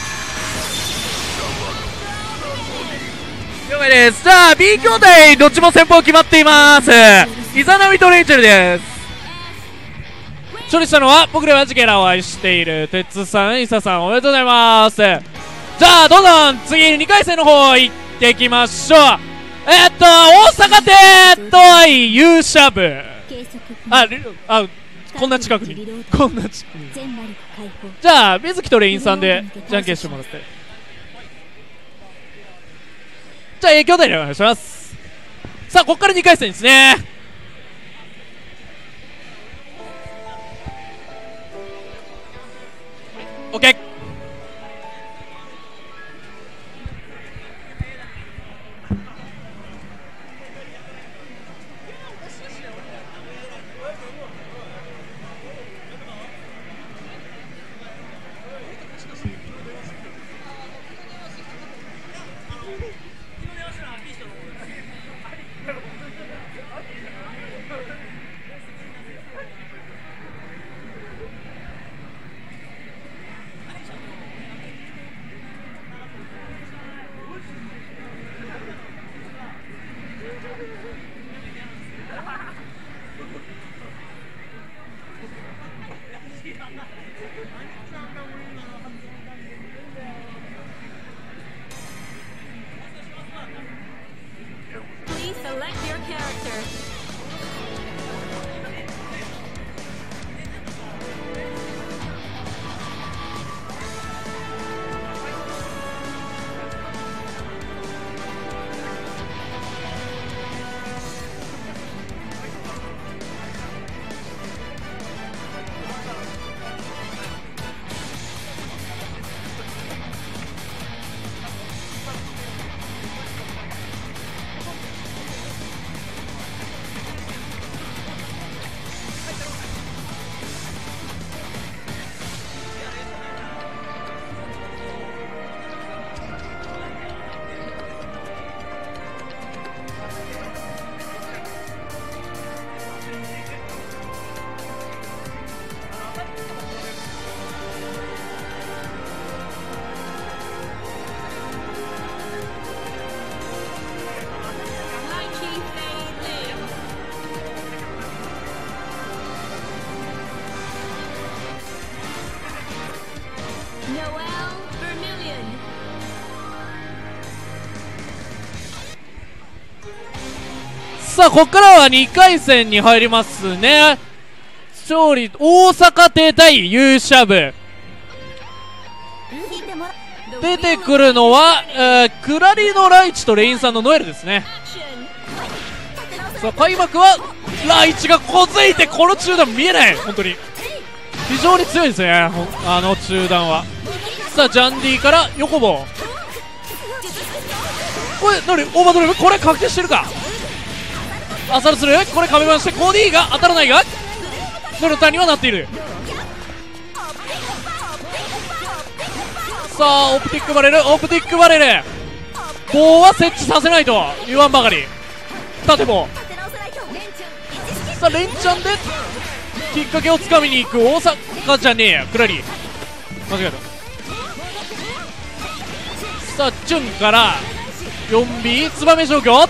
了解です。じゃあ B 兄弟どっちも先方決まっています。イザナミとレイチェルです。処理したのは僕らはジゲラを愛している鉄さん、イサさん、おめでとうございます。じゃあどんどん次にかい戦の方行っていきましょう。えー、っと大阪帝対勇者部、ああこんな近くにこんな近くに。じゃあ水木とレインさんでじゃんけんしてもらって、じゃあ A 兄弟でお願いします。さあここからにかい戦ですね。オッケー。 さあここからはにかい戦に入りますね。勝利大阪帝対勇者部。出てくるのは、えー、クラリのライチとレインさんのノエルですね。さあ開幕はライチがこづいて、この中段見えない、本当に非常に強いですね、あの中段は。さあジャンディから横棒、これ何オーバードライブ、これ確定してるか。アサルする、これ壁回してコーディーが当たらないがノルタにはなっている。さあオプティックバレル、オプティックバレル、棒は設置させないと言わんばかり。縦棒、さあ連チャンできっかけをつかみに行く大阪じゃねえや、クラリ間違えた。さあチュンから よんビー ツバメ状況、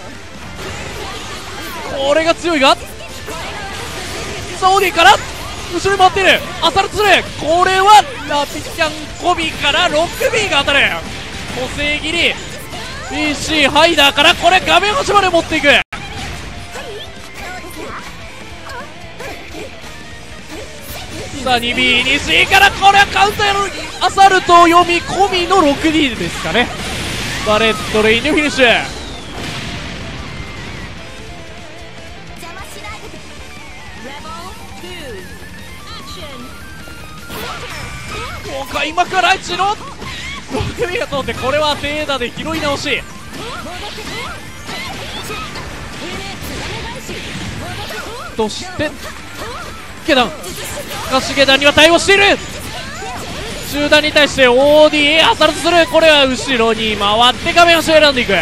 これが強いが、さあオーディから後ろに回っている、アサルツル、これはラピキャンコビから ろくビー が当たる、補正切り ピーシー ハイダーからこれ画面端まで持っていく。さあ にビーにシー からこれはカウンターやる、アサルト読み込みの ろくディー ですかね。バレットレインでフィニッシュ。開幕はライチのろくビーが通って、これはフェーダーで拾い直し。そして下段かし下段には対応している。中段に対して オーディー アサルトする、これは後ろに回って画面足を選んでいく。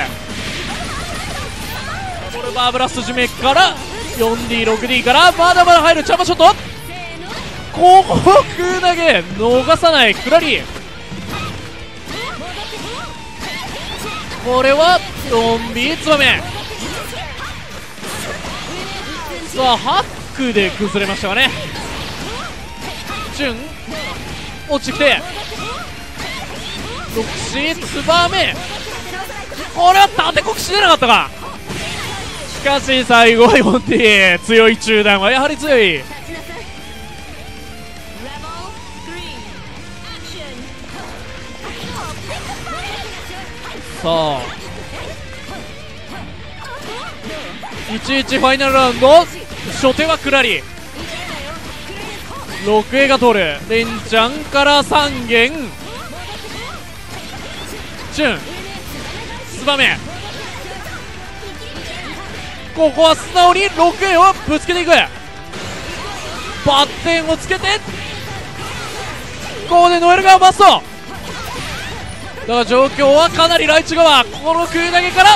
ボルバーブラスト締めから よんディーろくディー からまだまだ入るチャーマショット、ここ空投げ逃さないクラリー、これは よんビー ツバメ。さあハックで崩れましたかね。チュン落ちてきてろくシーツバメ、これは縦国し出なかったか。しかし最後は よんディー、 強い中段はやはり強い。さあいちいちファイナルラウンド、初手はクラリ、ろくエが通る、レンチャンからさん弦チュンツバメ、ここは素直にろくエをぶつけていく、バッテンをつけてここでノエルがバストだが、状況はかなりライチ側、この空投げから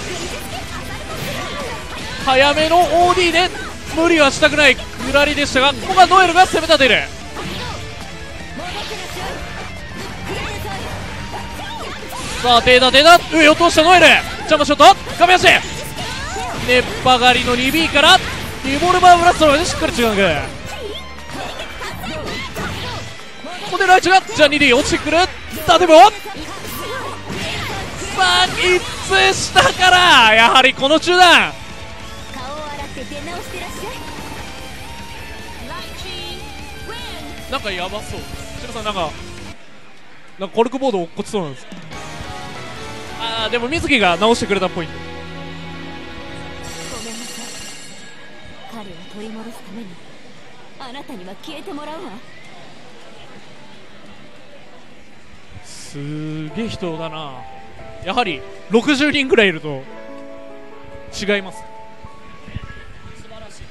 早めの オーディー で無理はしたくないクラリでしたが、ここがノエルが攻め立てる。さあ手だ手だ、上を通したノエル、ジャンプショット亀足、熱波狩りの にビー からリボルバーブラストでしっかり中学、ここでライチがじゃあ にディー 落ちてくる、縦棒、さあ一通下からやはりこの中段、なんかやばそう、シロさんなんかなんかコルクボード落っこちそうなんです。ああでも水木が直してくれたっぽいんで、 ごめんなさい、彼を取り戻すためにあなたには消えてもらうわ。 すげえ人だな、やはりろくじゅうにんぐらいいると違います。素晴らしい。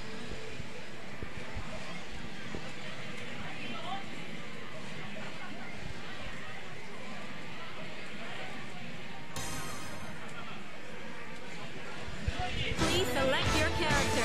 Please select your character.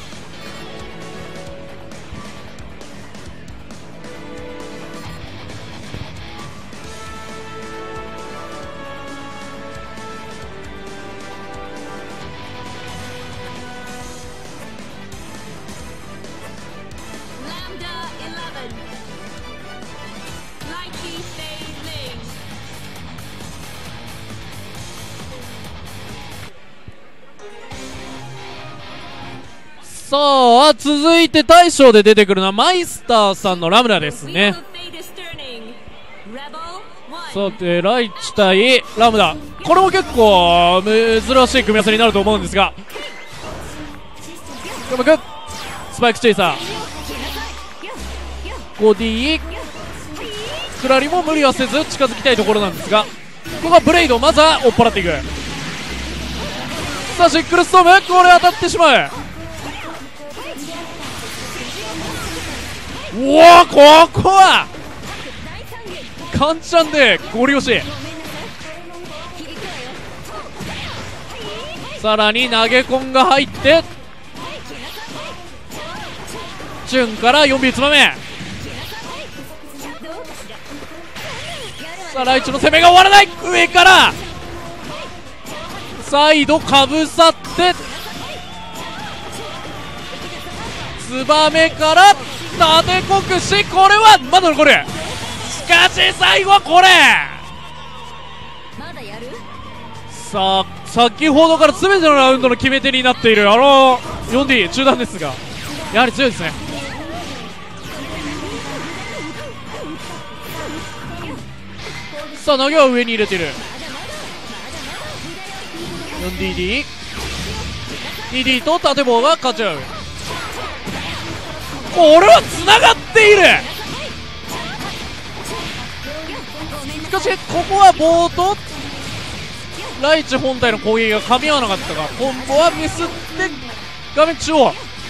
Lambda eleven. Lychee Fei Ling. ささあ続いて大将で出てくるのはマイスターさんのラムダですね。さてライチ対ラムダ、これも結構珍しい組み合わせになると思うんですが、うまくスパイクチェイサーゴディクラリも無理はせず近づきたいところなんですが、ここはブレイドまずは追っ払っていく。さあシックルストーム、これ当たってしまう。うわここはカンチャンでゴリ押し、さらに投げコンが入ってチュンから よんビー つまめ。さあライチの攻めが終わらない。上から再度かぶさってツバメから縦国士、これはまだ残る。しかし最後はこれさあ先ほどから全てのラウンドの決め手になっているあの よんディー 中段ですが、やはり強いですね。さあ投げは上に入れている よんディーディー にディー と縦棒が勝ち合う。これはつながっている。しかしここは棒とライチ本体の攻撃が噛み合わなかったが、コンボはミスって画面中央。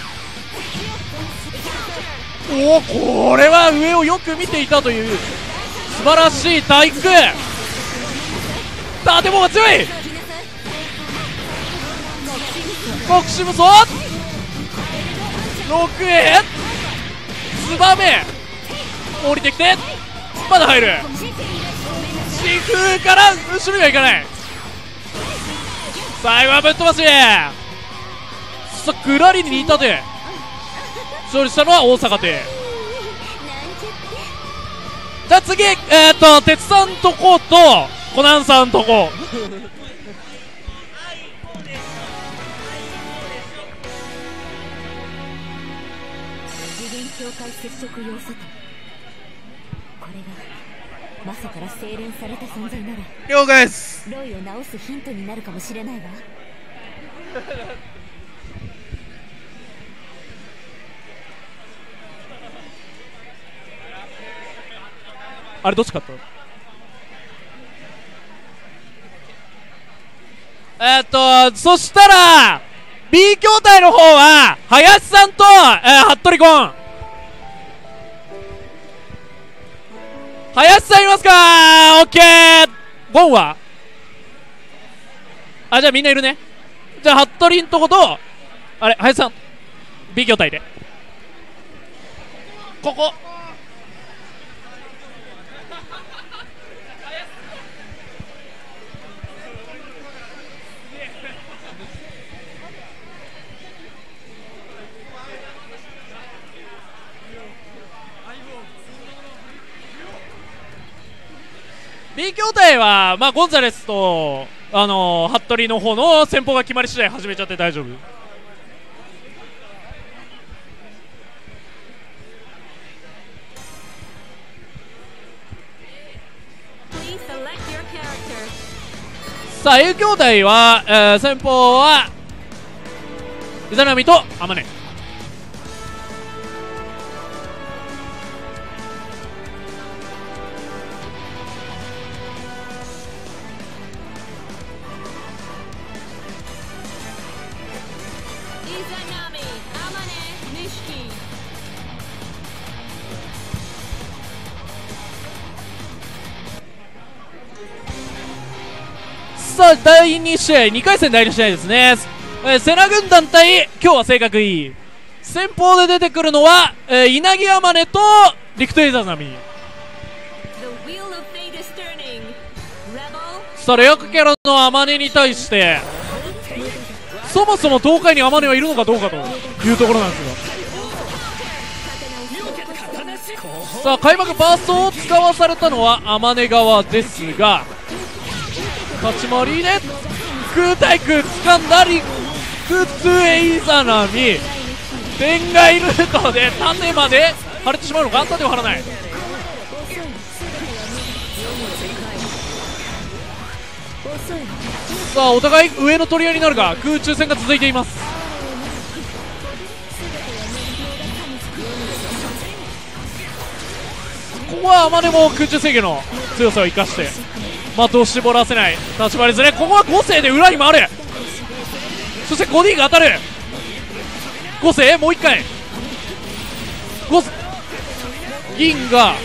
おおこれは上をよく見ていたという素晴らしい対空。縦棒が強い。国士無双ろくへツバメ降りてきてまだ入る。疾風から後ろにはいかない。最後はぶっ飛ばし。さあクラリに似たで勝利したのは大阪で。じゃあ次えー、っと鉄さんとこうとコナンさんとこ次元境界接触要素と、これがまさから精錬された存在なら了解です。 ロイを直すヒントになるかもしれないわ。 あれどっち勝ったの？えー、っとそしたら B 筐体の方は林さんと、えー、服部ゴン。林さんいますか？オッケー。ゴンはあじゃあみんないるね。じゃあ服部んとことあれ林さん B 筐体でここB 筐体は、まあ、ゴンザレスと、あのー、服部の方の戦法が決まり次第始めちゃって大丈夫。さあ A 筐体は、えー、戦法はイザナミとアマネ。さあだいに試合にかい戦だいに試合ですね。えー、セナ軍団対今日は性格いい先方で出てくるのは、えー、稲城天音と陸とイザナミ。さあレアキャラの天音に対してそもそも東海に天音はいるのかどうかというところなんですが、さあ開幕バーストを使わされたのは天音側ですが、立ち回りで空対空掴んだりクツエイザナミ天外ルートで縦まで張れてしまうのか。縦は張らない。さあお互い上の取り合いになるが空中戦が続いています。ここはあまねも空中制御の強さを生かして的を絞らせない立ち回りずれ。ここは五星で裏に回る。そして ゴディ が当たる。五星もう一回五銀が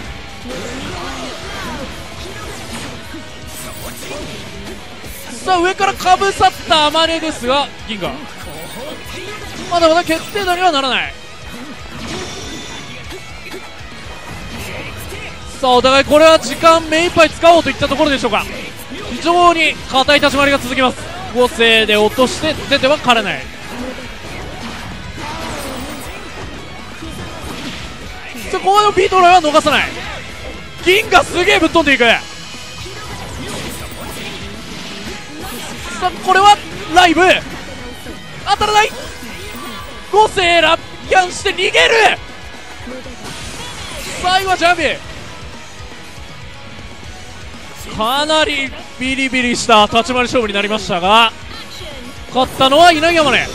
さあ上からかぶさったあまねですが銀がまだまだ決定打にはならない。さあお互いこれは時間目いっぱい使おうといったところでしょうか。非常に硬い立ち回りが続きます。五星で落として出ては枯れない。さあここのビートライは逃さない。銀がすげえぶっ飛んでいく。さあこれはライブ当たらない。五星ラッキャンして逃げる。最後はジャンビかなりビリビリした立ち回り勝負になりましたが勝ったのは稲城山根。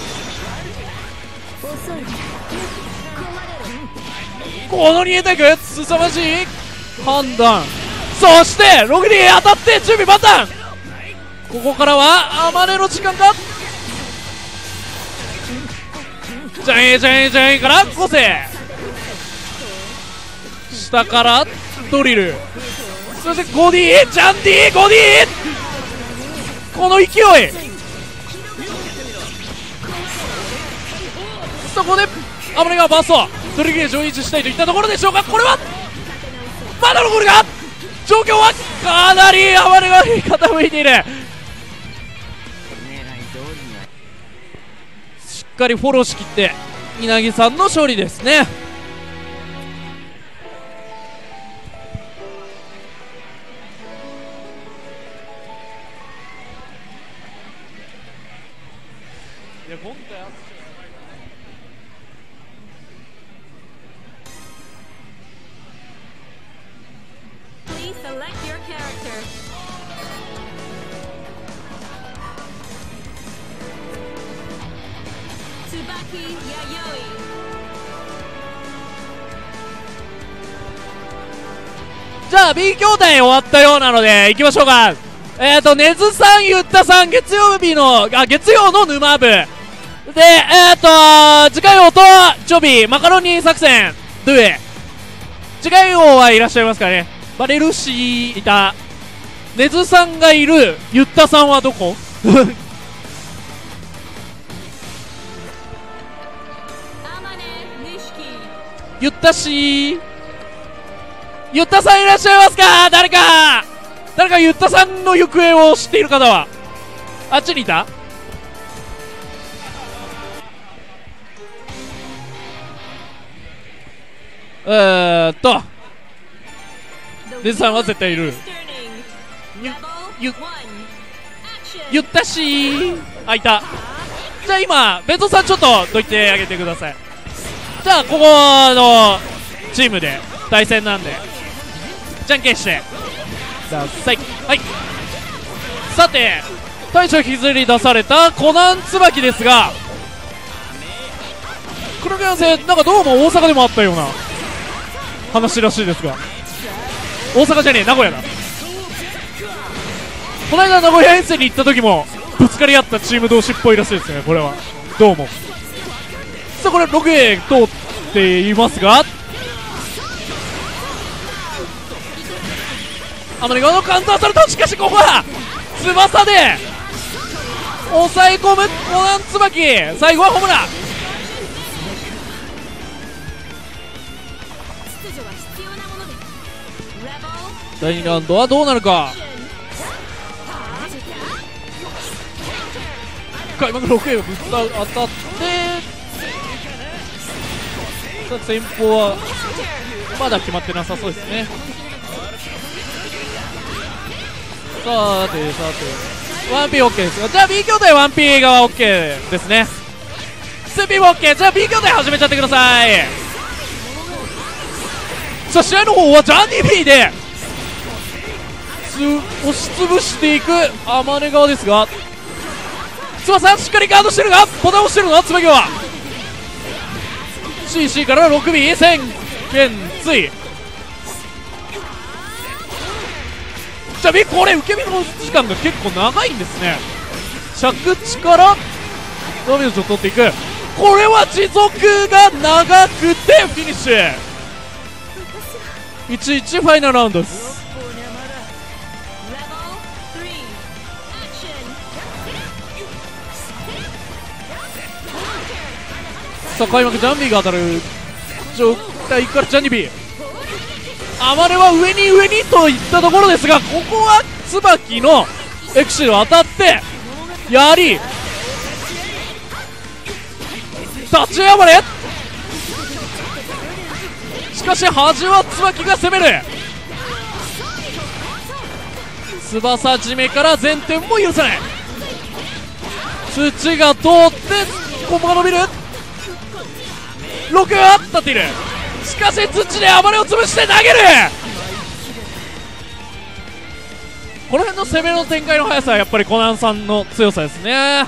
この逃げていく凄まじい判断。そしてろくに当たって準備万端。ここからはあまねの時間か。ジャインジャインジャインから五星下からドリル。そしてゴディジャンディゴディこの勢い。そこでアマネがバーストドリルゲージを維持したいといったところでしょうか。これはまだ残るが状況はかなりアマネが傾いている。しっかりフォローしきって稲城さんの勝利ですね。いや今回 Please select your character. Tsubaki Yayoi. じゃあ B 兄弟終わったようなので行きましょうか。えーと根津さん、ゆったさん、月曜日のあ月曜の沼部で、えーと次回王とジョビーマカロニ作戦ドゥエ次回王はいらっしゃいますかね。バレルシーいた根津さんがいるゆったさんはどこゆったしゆったさんいらっしゃいますか。誰か誰かゆったさんの行方を知っている方はあっちにいた。えーっと根津さんは絶対いる。ゆゆゆったしあいた。じゃあ今ベントさんちょっとどいてあげてください。じゃあここのチームで対戦なんでじゃんけんしてください。はい、さて大将引きずり出されたコナン椿ですが黒毛戦なんかどうも大阪でもあったような話らしいですが大阪じゃねえ名古屋だ。この間名古屋遠征に行った時もぶつかり合ったチーム同士っぽいらしいですね。これはどうもさあこれろくえん通っていますがアマネ側のカウンターされた。しかしここは翼で抑え込むコナン椿。最後はホムラ。だいにラウンドはどうなるか。開幕ろくえんぶつ当たってさあ先方はまだ決まってなさそうですね。さてさて ワンピーオーケー ですがじゃあ B 兄弟 ワンピー 側 OK ですね。 スピンオッケー。じゃあ ビー 拠点始めちゃってください。さあ試合の方はジャンディ B で押しつぶしていく天音側ですが、翼しっかりガードしてるがボタン押してるのは椿は シーシー から ろくビー 宣言つい。じゃあ B これ受け身の時間が結構長いんですね。着地からダメージを取っていく。これは持続が長くてフィニッシュ。いちいちファイナルラウンドです。さあ開幕ジャンビーが当たる状態からジャンディビー、あまれは上に上にといったところですが、ここは椿のエクシル当たってやり立ち上がれ。しかし端は椿が攻める。翼締めから前転も許さない。土が通ってコンボが伸びる。ろくは立っている。しかし土で暴れを潰して投げる。この辺の攻めの展開の速さはやっぱりコナンさんの強さですね。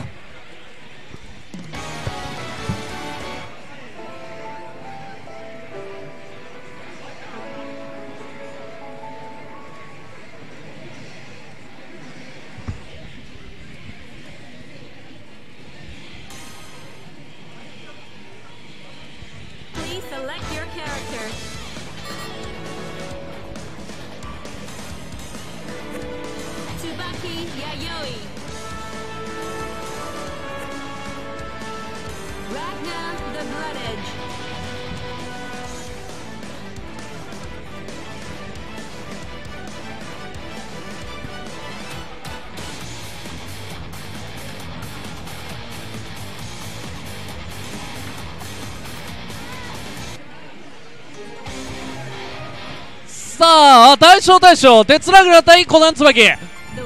さあ大将大将鉄ラグラ対コナン椿、まあ、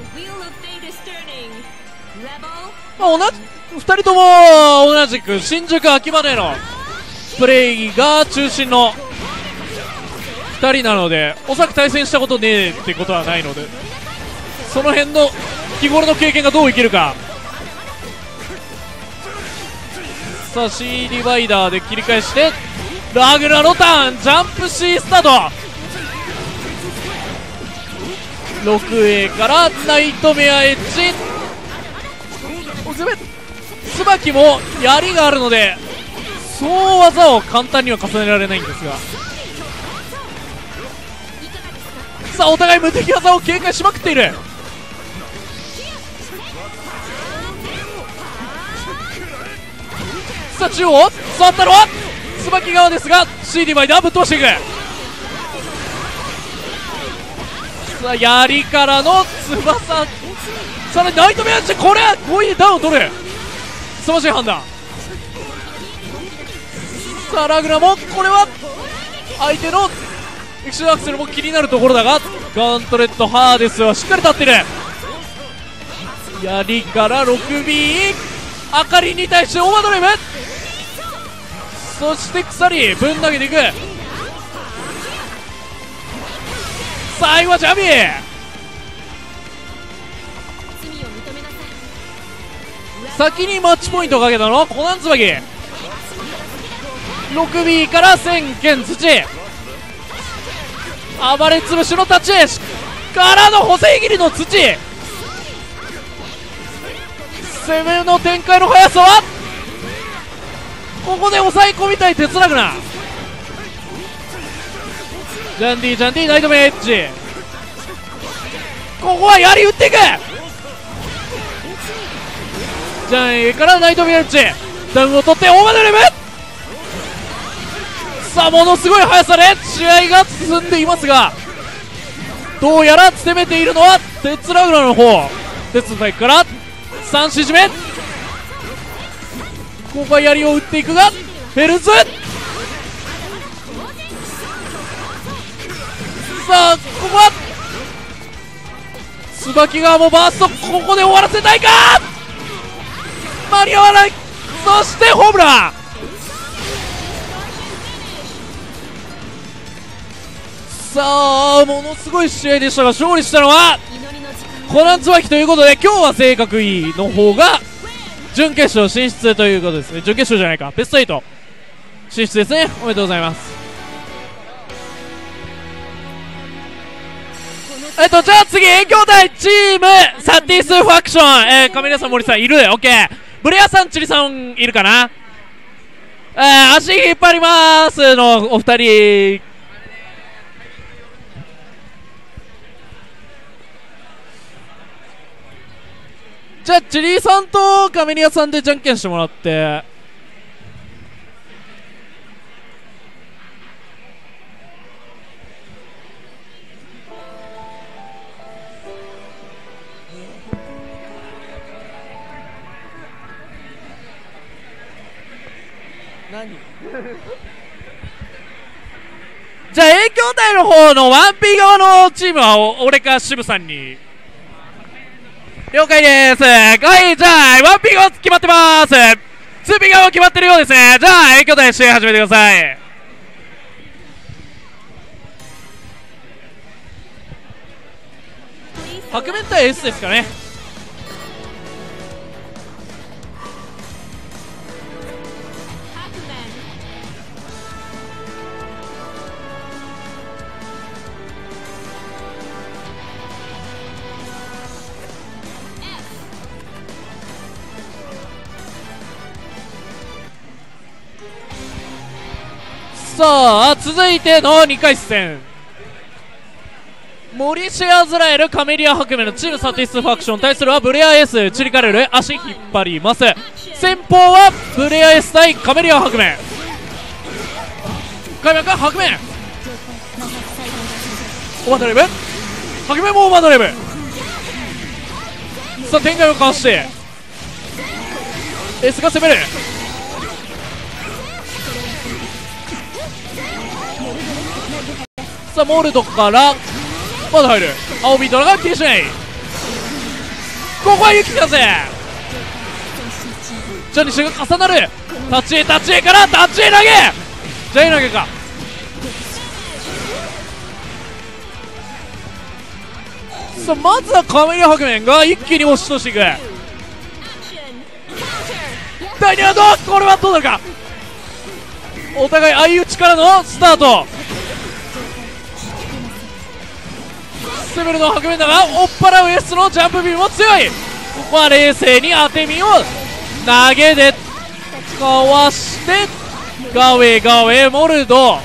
同じふたりとも同じく新宿秋葉原のプレイが中心のふたりなので、おそらく対戦したことねえってことはないので、その辺の日頃の経験がどう生きるか。さあ C ディバイダーで切り返してラグナのターンジャンプ C スタート。ろくエー からナイトメアエッジ。椿も槍があるのでそう技を簡単には重ねられないんですが、さあお互い無敵技を警戒しまくっている。さあ中央座ったのは椿側ですが C ディバイダーぶっ飛ばしていく。さあ槍からの翼、さらにナイトメアッチ、これごいでダウンを取る。素晴らしい判断。さあラグナもこれは相手のエクシルアクセルも気になるところだが、ガントレットハーデスはしっかり立ってる。槍から ろくビー あかりに対してオーバードライブ、そして鎖ぶん投げていく。最後はジャビー、先にマッチポイントをかけたのはコナン椿。 ろくビー から千剣土暴れ潰しの立ちからの補正切りの土、攻めの展開の速さはここで抑え込みたい鉄ラグナ。ジャンディジャンディナイトメッジ、ここは槍打っていく。ジャンエからナイトメッジダウンを取ってオーバードライブ。さあものすごい速さで試合が進んでいますが、どうやら攻めているのは鉄ラグナの方。鉄の体育から三四締め、ここは槍を打っていくがフェルズ、さあここは椿側もバースト、ここで終わらせたいか、間に合わない。 そしてホームラン。さあものすごい試合でしたが、勝利したのはコナン椿ということで、今日は性格いいの方が準決勝進出ということですね。準決勝じゃないか、ベストエイト進出ですね。おめでとうございます。えっとじゃあ次、兄弟チームサティスファクション、えー、カメラさん、森さんいる？ OK。 ブレアさん、チリさんいるかな。えー、足引っ張りますのお二人。じゃあチリさんとカメリアさんでじゃんけんしてもらって、何じゃあ A 兄弟の方の ワンピー 側のチームはお俺か渋さんに。了解です。はい、じゃあ ワンピー 側決まってます。 ツーピー 側も決まってるようですね。じゃあ A 兄弟試合始めてください。白面対 S ですかね。さあ続いてのにかい戦、モリシア・ズラエル、カメリア・ハクメのチームサティスファクション対するはブレア S、チリカレル、足引っ張ります。先方はブレア S 対カメリア・ハクメ。開幕はハクメ、オーバードライブ、ハクメもオーバードライブ。さあ展開をかわして S が攻める。さあモルドからまだ入る。青ビートラが切りしない。ここは雪だぜ。ジャニッシュが重なる。立ち絵立ち絵から立ち絵投げ、ジャイ投げか。さあまずはカメリアハクメンが一気に押し通していく。だいにラウンド、これはどうなるか。お互い相打ちからのスタート。攻めるのは白面だが、追っ払う S のジャンプビームも強い。ここは冷静に当て身を投げでかわして、ガウェイガウェイモルド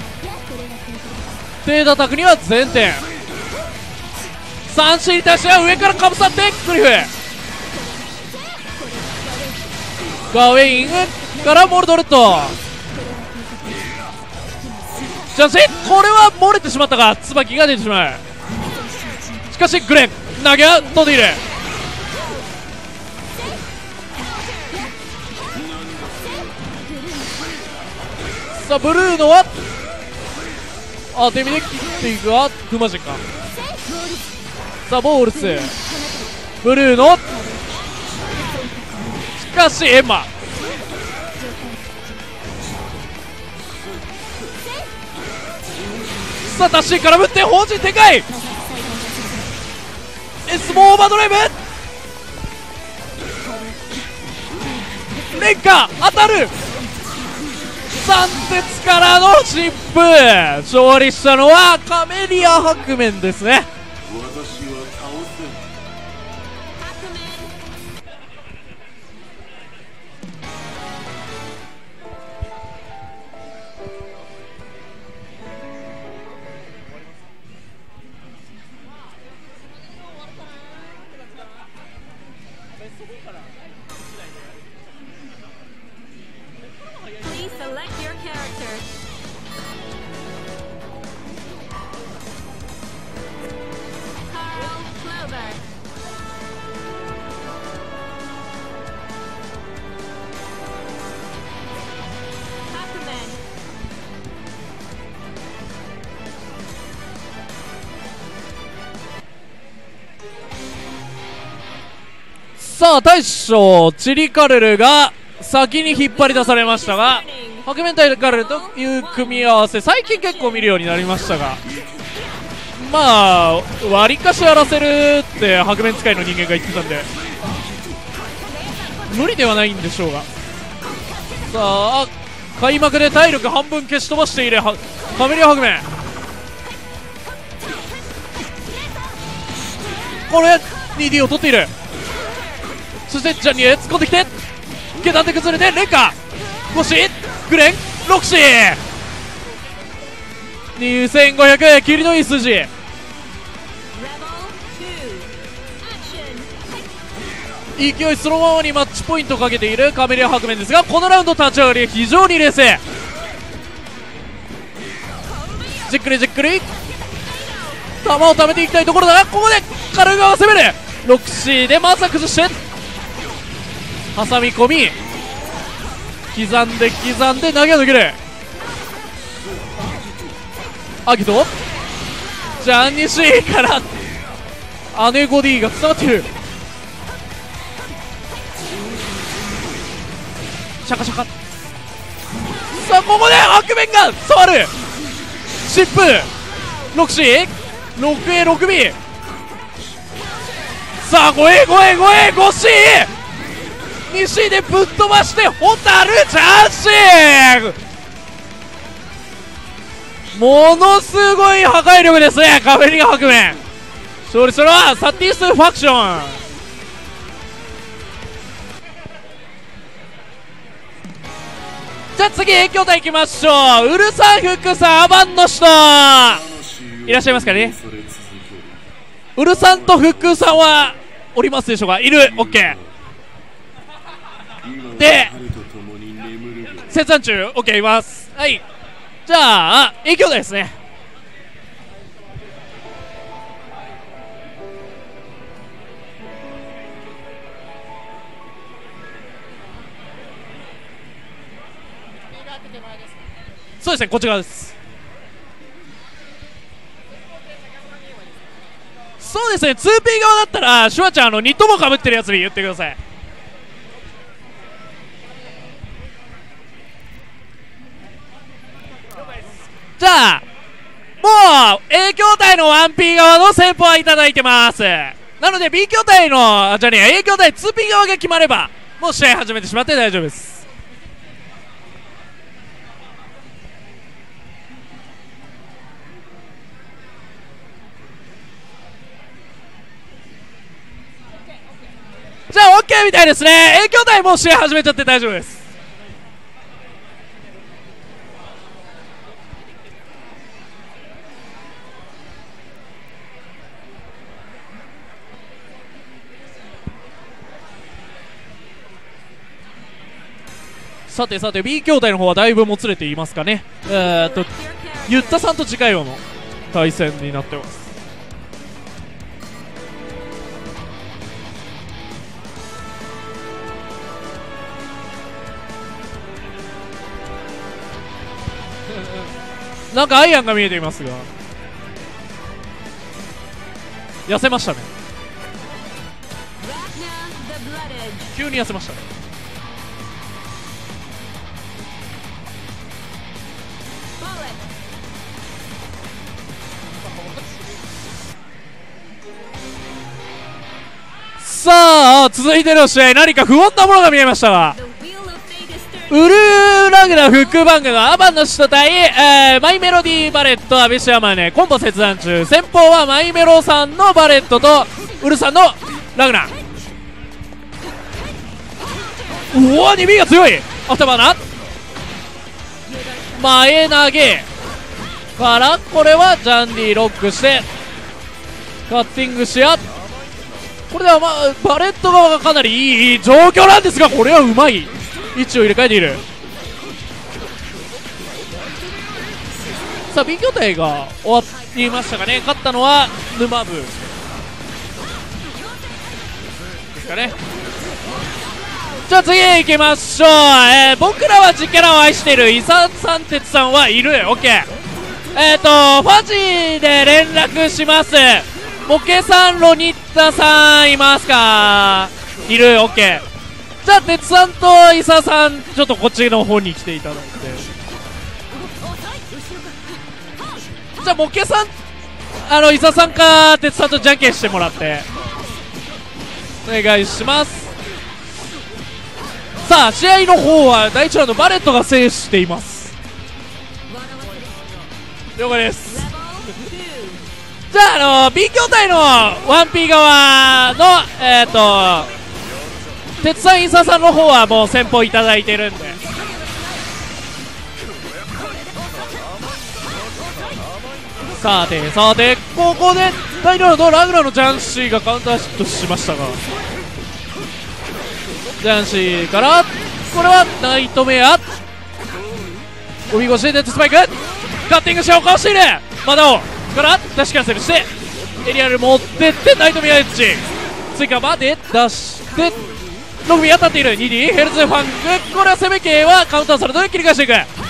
手叩くには前転。三振に対しては上からかぶさってクリフ。ガウェイインからモルドレッドジャンシー、これは漏れてしまったが椿が出てしまう。しかしグレン投げは飛んでいる。さあブルーノは当て身で切っていくがクマジか。さあボールスブルーノ、しかしエンマさあダッシーからぶって法人展開。S もオーバードライブレンカ当たる。三鉄からのチップ。勝利したのはカメリア白面ですね。 Please select your character. Carl Clover. Hakumen. さあ大将チリカレルが先に引っ張り出されましたが、白面体からという組み合わせ最近結構見るようになりましたが、まあ割りかし荒らせるって白面使いの人間が言ってたんで無理ではないんでしょうが、さあ開幕で体力半分消し飛ばしているカメリア白面、これ にディー を取っている。そしてジャンに突っ込んできて下段で崩れてレンカゴシグレンロクシーにせんごひゃく切りのいい数字。勢いそのままにマッチポイントをかけているカメリア白面ですが、このラウンド立ち上がり非常に冷静。じっくりじっくり球を貯めていきたいところだが、ここでカルガが攻める。ロクシーでまずは崩して挟み込み刻んで刻んで投げを抜ける。アギトジャンニシーから姉ゴディが伝わっている。シャカシャカ、さあここで白面が触る。疾風ロクシー ろくエーろくビー、 さあ ごエーごエーごエーごシー にシーでぶっ飛ばしてホタルチャンシー、ものすごい破壊力ですねカメリア白面。勝利するのはサティスファクション。じゃあ次影響体いきましょう。ウルサンフックさんアバンの人いらっしゃいますかね。ウルサンとフックさんはおりますでしょうか。いる。 OK で切断中 OK います。はい、じゃあ影響体ですね。そうですね、こっち側です。そうですね、 ツーピー 側だったらシュワちゃんあのニットもかぶってるやつに言ってください。じゃあもう A 筐体の ワンピー 側の先方はいただいてます。なので B 筐体のじゃねえ A 筐体 ツーピー 側が決まればもう試合始めてしまって大丈夫です。じゃあ OK みたいですね。 A 筐体もう試合始めちゃって大丈夫です。さてさて B 筐体の方はだいぶもつれていますかね。えーっとユッタさんと次回王の対戦になってます。なんかアイアンが見えていますが痩せましたね。急に痩せましたね。さあ続いての試合何か不穏なものが見えましたが、ウルーラグナフックバングがアバンの使徒対、えー、マイメロディーバレットアビシアマネコンボ切断中。先方はマイメロさんのバレットとウルさんのラグナ。うわにビーが強い。アフターバーナ前投げからこれはジャンディロックしてカッティングし合って、これでは、まあ、バレット側がかなりいい状況なんですが、これはうまい位置を入れ替えている。さあ B 筐体が終わっていましたかね。勝ったのは沼部ですかね。じゃあ次行きましょう。えー、僕らは自キャラを愛しているイサさん鉄さんはいる。 OK。 えっ、ー、とファジで連絡します。モケさんロニッタさんいますか。いる。 OK。 じゃあ鉄さんと伊佐さんちょっとこっちの方に来ていただいて、じゃあモケさんあの伊佐さんか鉄さんとじゃんけんしてもらってお願いします。さあ試合の方はだいいちラウンドバレットが制しています。了解です。じゃあ、あの B 筐体の ワンピー 側のえっ、ー、と鉄さん伊佐さんの方はもう先方いただいてるんで、さてさてここでだいにラウンドラグナのジャンシーがカウンターヒットしましたが、ジャンシーからこれはナイトメアおみ越しでデッドスパイクカッティングしてかわしているマダオからダッシュキャンセルしてエリアル持ってってナイトメアエッジ追加まで出してログビー当たっている にディー ヘルツファング、これは攻め系はカウンターされて切り返していく。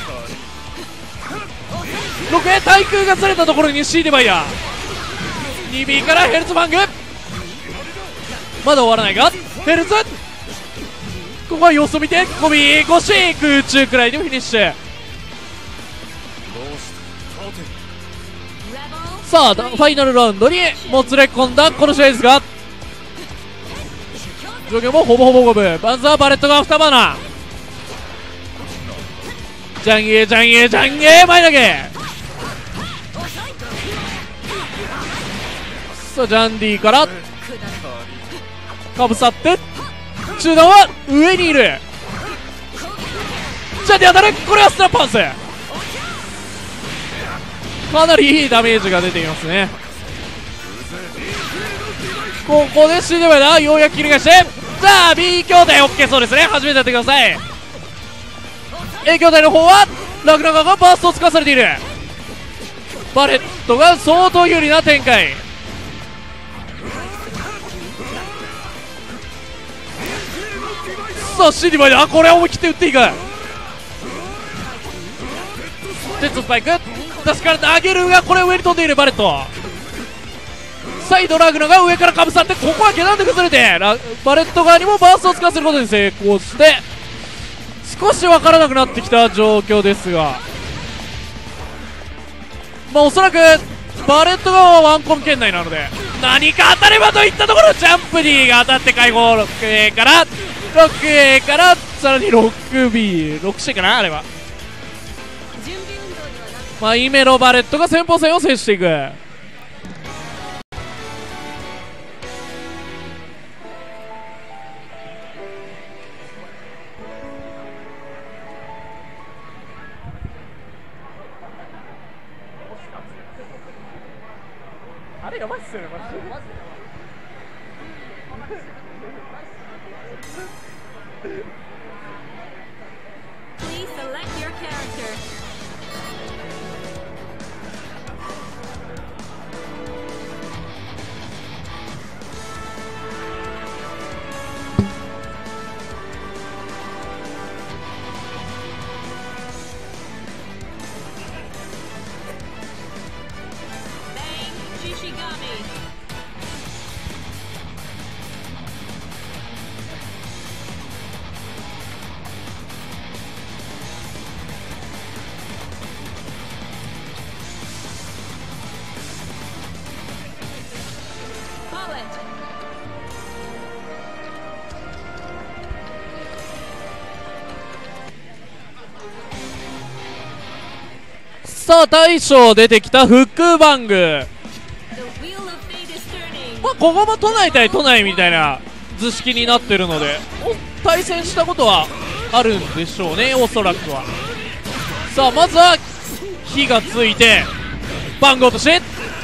ろく 対空がずれたところに C デバイダー にビー からヘルツファングまだ終わらないがヘルツここは様子を見てゴビー越し空中くらいでフィニッシュ。さあファイナルラウンドにもつれ込んだこの試合ですが、状況もほぼほぼ五分。まずはバレットがにバナジャンゲージャンゲージャンゲー前投げ、さあジャンディからかぶさって中段は上にいるジャンディ当たる、これはストラップハウスかなりいいダメージが出ていますね。ここで C デバイダーようやく切り返して、じゃあ B 筐体 OK そうですね、初めてやってください。 A 筐体の方はラグナガがバーストを使わされている、バレットが相当有利な展開。さあ C デバイダーこれは思い切って打っていく、デッドスパイク確かに投げるがこれ上に飛んでいるバレット、サイドラグナが上からかぶさってここは下段で崩れてラバレット側にもバーストを使わせることに成功して少し分からなくなってきた状況ですが、まあおそらくバレット側はワンコン圏内なので何か当たればといったところジャンプ D が当たって解放 ろくエー から ろくエー からさらに ろくビーろくシー かなあれは、まあイメロバレットが先鋒戦を制していく。あれやばいっすよねマジで。 Please select your character. さあ大将出てきたフックバング、まあここも都内対都内みたいな図式になってるので対戦したことはあるんでしょうねおそらくは。さあまずは火がついてバング落とし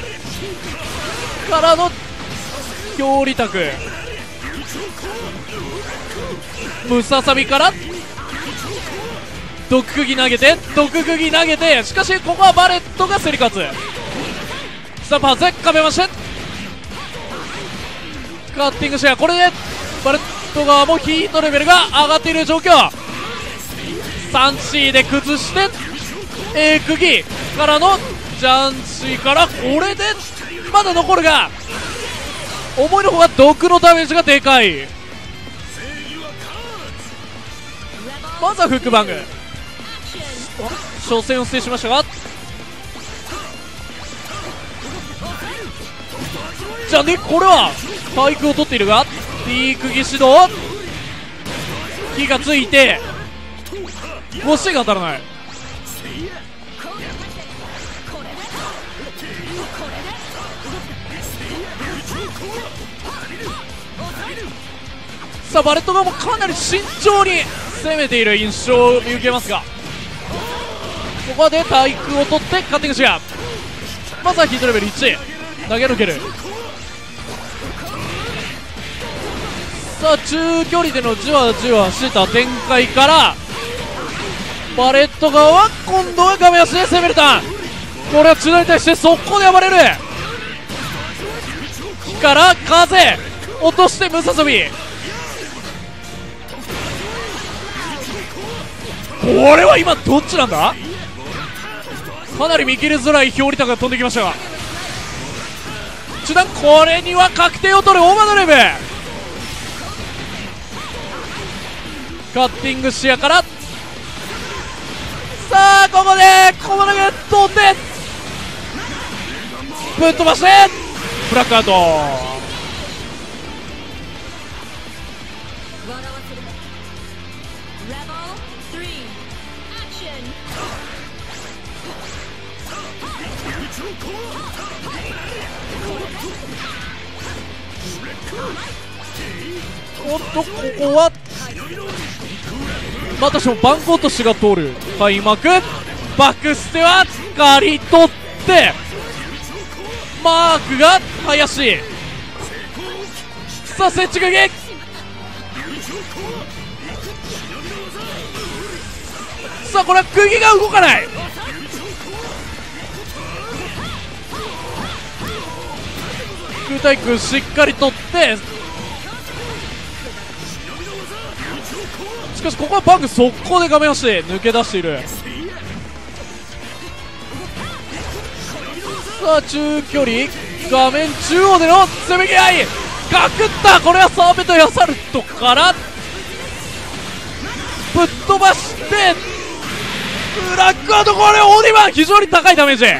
からの強利卓ムササビから毒釘投げて毒釘投げて、しかしここはバレットが競り勝つ。スタンプハウス壁ましてカッティングシェア、これでバレット側もヒートレベルが上がっている状況。 スリーシー で崩して A 釘からのジャンシーからこれでまだ残るが思いの方が毒のダメージがでかい。 まずはフックバング、初戦を制しましたが、じゃあね、これは対空を取っているが、D 釘指導、火がついてごしが当たらない。さあバレット側もかなり慎重に攻めている印象を見受けますが、ここで対空を取ってカッティングシガー、まずはヒートレベルいち投げ抜ける。さあ中距離でのじわじわした展開から、バレット側は今度は画面足で攻めるターン、これは中段に対して速攻で暴れる。火から風落としてムササビ、これは今どっちなんだ。かなり見切りづらい表裏が飛んできましたが、中段これには確定を取るオーバードライブ、カッティング視野から、さあここでここだけ飛んでぶっ飛ばしてブラックアウト。おっとここはまたしもバンコ落としが通る。開幕バックステは刈り取ってマークが林、さあ接地撃、さあこれは釘が動かない。空対空しっかり取って、しかしここはバング速攻で画面足で抜け出している。さあ中距離画面中央でのせめぎ合い、ガクった、これはサーベとヤサルトからぶっ飛ばしてブラックアウト、これオーディバン非常に高いダメージ、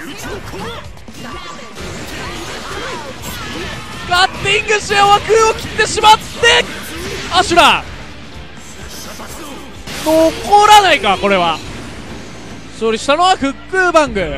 カッティングシェアは空を切ってしまってアシュラ残らないか。これは勝利したのはフックバング。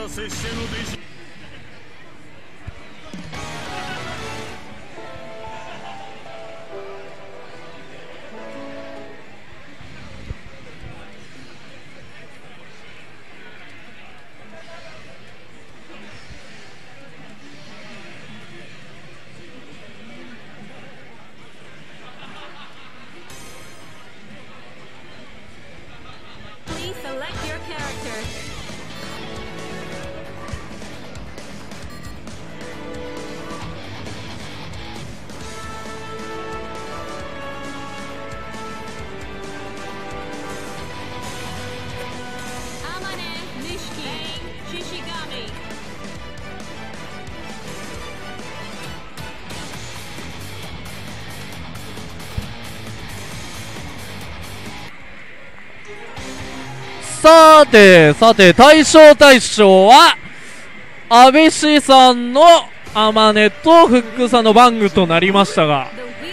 さてさて対象対象は安倍氏さんのアマネとフックさんのバングとなりましたが、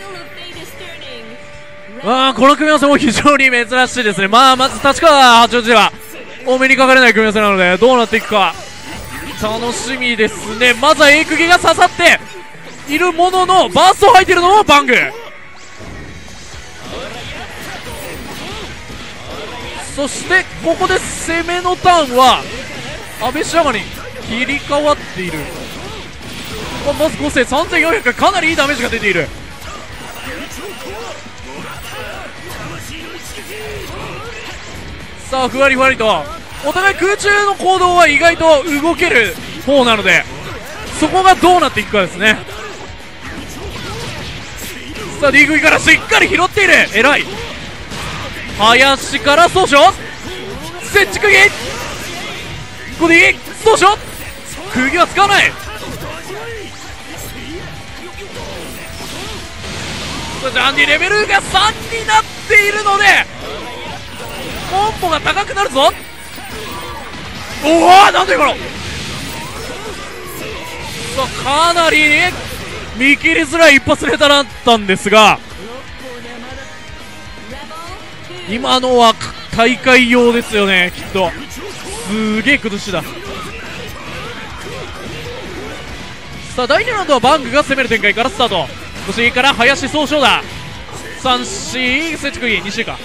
まあこの組み合わせも非常に珍しいですね。まあまず立川八王子ではお目にかかれない組み合わせなので、どうなっていくか楽しみですね。まずは A 釘が刺さっているものの、バーストを入っているのもバング、そしてここで攻めのターンは安倍氏山に切り替わっている。まずごせいさんぜんよんひゃく、かなりいいダメージが出ている。さあふわりふわりとお互い空中の行動は意外と動ける方なので、そこがどうなっていくかですね。さあ D 組からしっかり拾っている、偉い。林から走者接地釘、ここでいい走者釘は使わない。ジャンディレベルがさんになっているのでコンボが高くなるぞ。おお、なんだよこの。さあ、かなり見切りづらい一発ネタだったんですが、今のは大会用ですよね、きっと。すげえ崩しだ。さあだいにラウンドはバングが攻める展開からスタート。腰から林総称だ。さんし接着技にしか。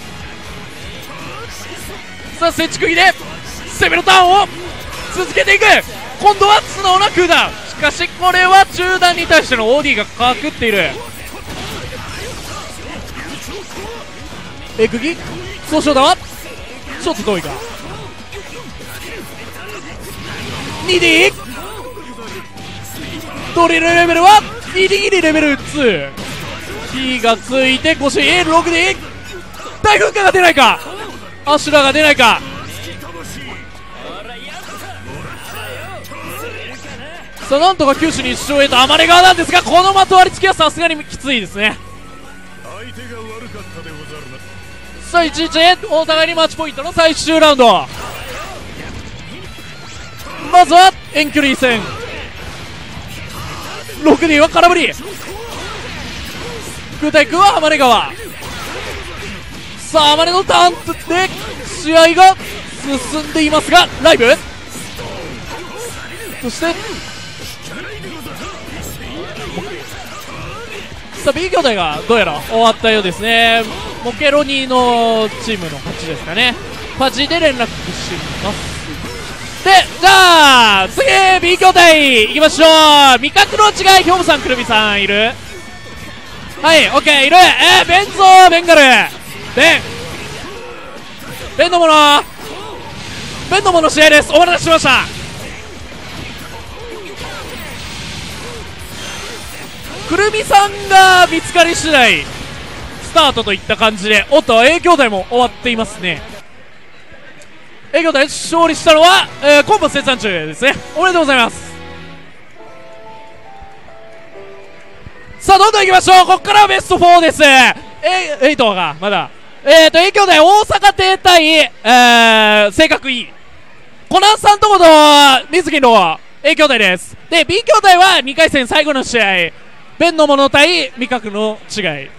さあ接着技で攻めのターンを続けていく。今度は素直な空弾。しかしこれは中段に対しての オーディー がかくっている。えくぎ総称だはちょっと遠いか。 にディー ドリルレベルはギリギリレベルツー。火がついて腰 ろくディー 大噴火が出ないか。アシュラが出ないか。さあなんとか九死に一生へと甘根側なんですが、このまとわりつきはさすがにきついですね。さあいちいちお互いにマッチポイントの最終ラウンド。まずは遠距離戦。ろくディー は空振り。空対空は甘根側。さあ甘根のターンで試合が進んでいますが、ライブそしてさあ B 兄弟がどうやら終わったようですね。モケロニのチームの勝ちですかね。パジで連絡します。でじゃあ次 B 兄弟いきましょう。味覚の違い、ヒョムさんくるみさんいる。はい OK いる。えー、ベンゾーベンガルベンベンのものベンのもの試合です。お待たせしました。くるみさんが見つかり次第スタートといった感じで、おっと A 兄弟も終わっていますね。 A 兄弟勝利したのは、えー、コンボ生産中ですね。おめでとうございます。さあどんどんいきましょう。ここからはベストフォーです。えー、エイトがまだえーと A 兄弟大阪帝対、えー、性格いいコナンさんとこと水木の A 兄弟です。で B 兄弟はにかい戦最後の試合、ベンのもの対味覚の違い。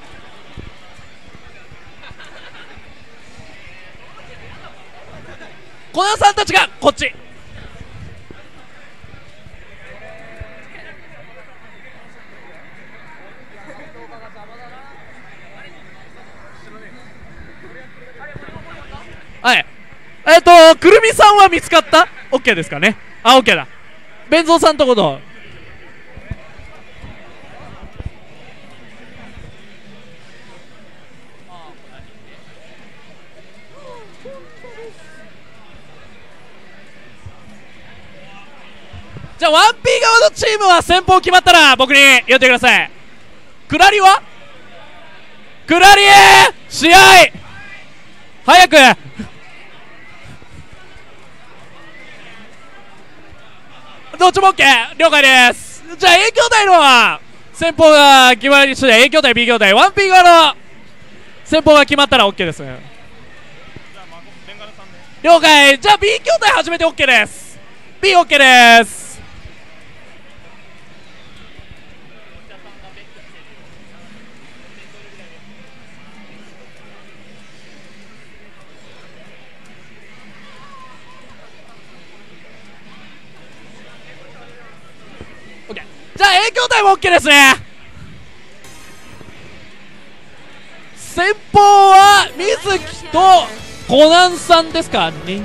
コナンさんたちがこっち。はいえっ、ー、とくるみさんは見つかった OK ですかね。あ OK だ。ベンゾーさんとことじゃあ ワンピー 側のチームは先方決まったら僕に言ってください。クラリはクラリエ試合早くどっちも OK 了解です。じゃあ A 兄弟のは先方が決まり次第 A 兄弟 B 兄弟 ワンピー 側の先方が決まったら OK です。了解。じゃあ B 兄弟始めて OK です。 B OK です。じゃあ A 兄弟も OK ですね。先方は水木とコナンさんですかね。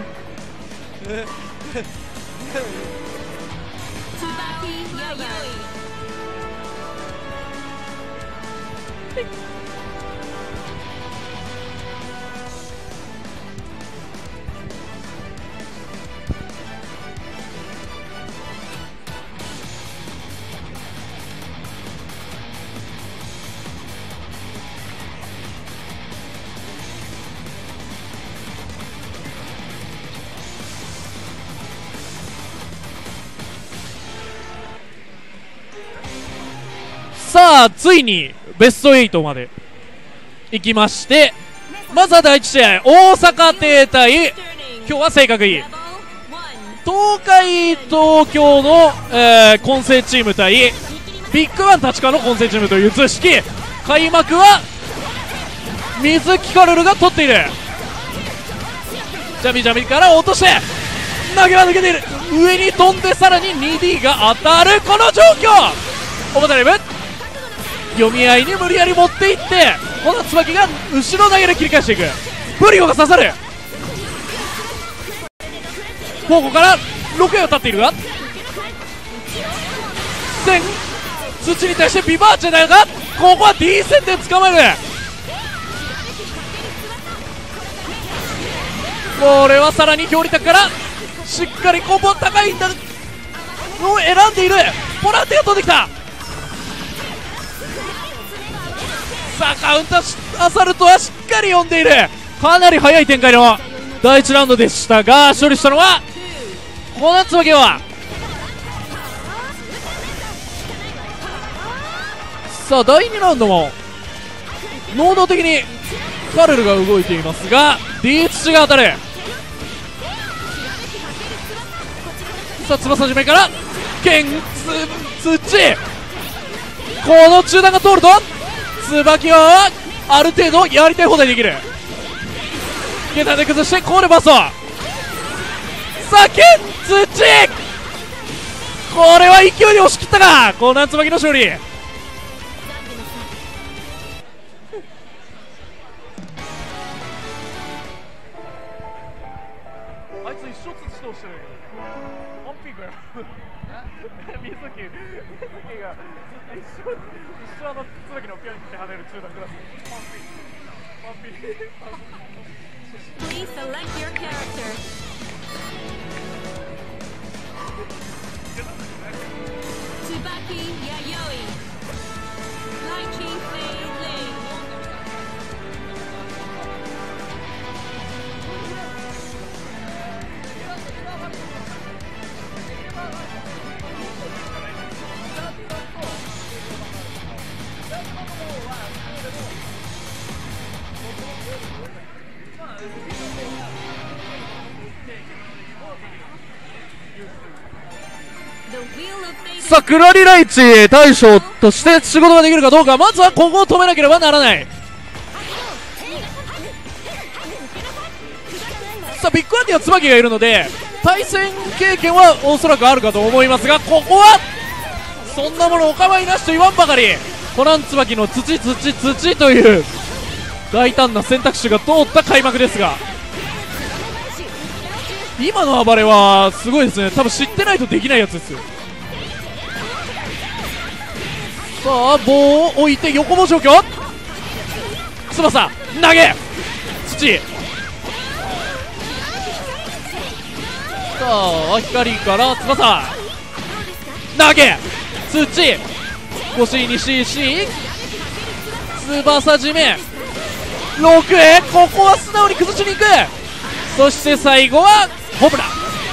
さあついにベストはちまで行きまして、 まずはだいいち試合、大阪帝対、今日は性格いい東海東京の、えー、混成チーム対ビッグバン立川の混成チームという図式。開幕は水木カルルが取っている。ジャミジャミから落として投げは抜けている。上に飛んでさらに にディー が当たるこの状況。オバタレブ読み合いに無理やり持っていって、この椿が後ろ投げで切り返していく。ブリオが刺さる。ここからろくえんを立っているが線土に対してビバーチェだが、ここは D 線で捕まえる。これはさらに強利卓からしっかりコンボ高いんだを選んでいる。ポランテが飛んできた。さあカウンターアサルトはしっかり読んでいる。かなり速い展開のだいいちラウンドでしたが、勝利したのはこの椿は。さあだいにラウンドも能動的にカルルが動いていますが ディーツシ が当たる。さあ翼締めから剣つ土、この中段が通ると椿はある程度やりたい放題できる。下段で崩してコールバスト。さあ剣土、これは勢いで押し切ったか。コーナー椿の勝利。あいつ一生土通してるけどワンピークや水木水木が一生一生あの椿のピョンって跳ねる中段クラスワンピークワンピーク Please select your character. Tsubaki Yayoi. Lychee Fei Lin. さあクラリライチ大将として仕事ができるかどうか。まずはここを止めなければならない。さあビッグアンには椿がいるので対戦経験はおそらくあるかと思いますが、ここはそんなものお構いなしと言わんばかりコナン椿の土土土という大胆な選択肢が通った開幕ですが、今の暴れはすごいですね。多分知ってないとできないやつですよ。さあ棒を置いて横棒状況。翼投げ土。さあ光から翼投げ土腰に シーシー 翼締めろくえん。ここは素直に崩しに行く。そして最後はホムラ。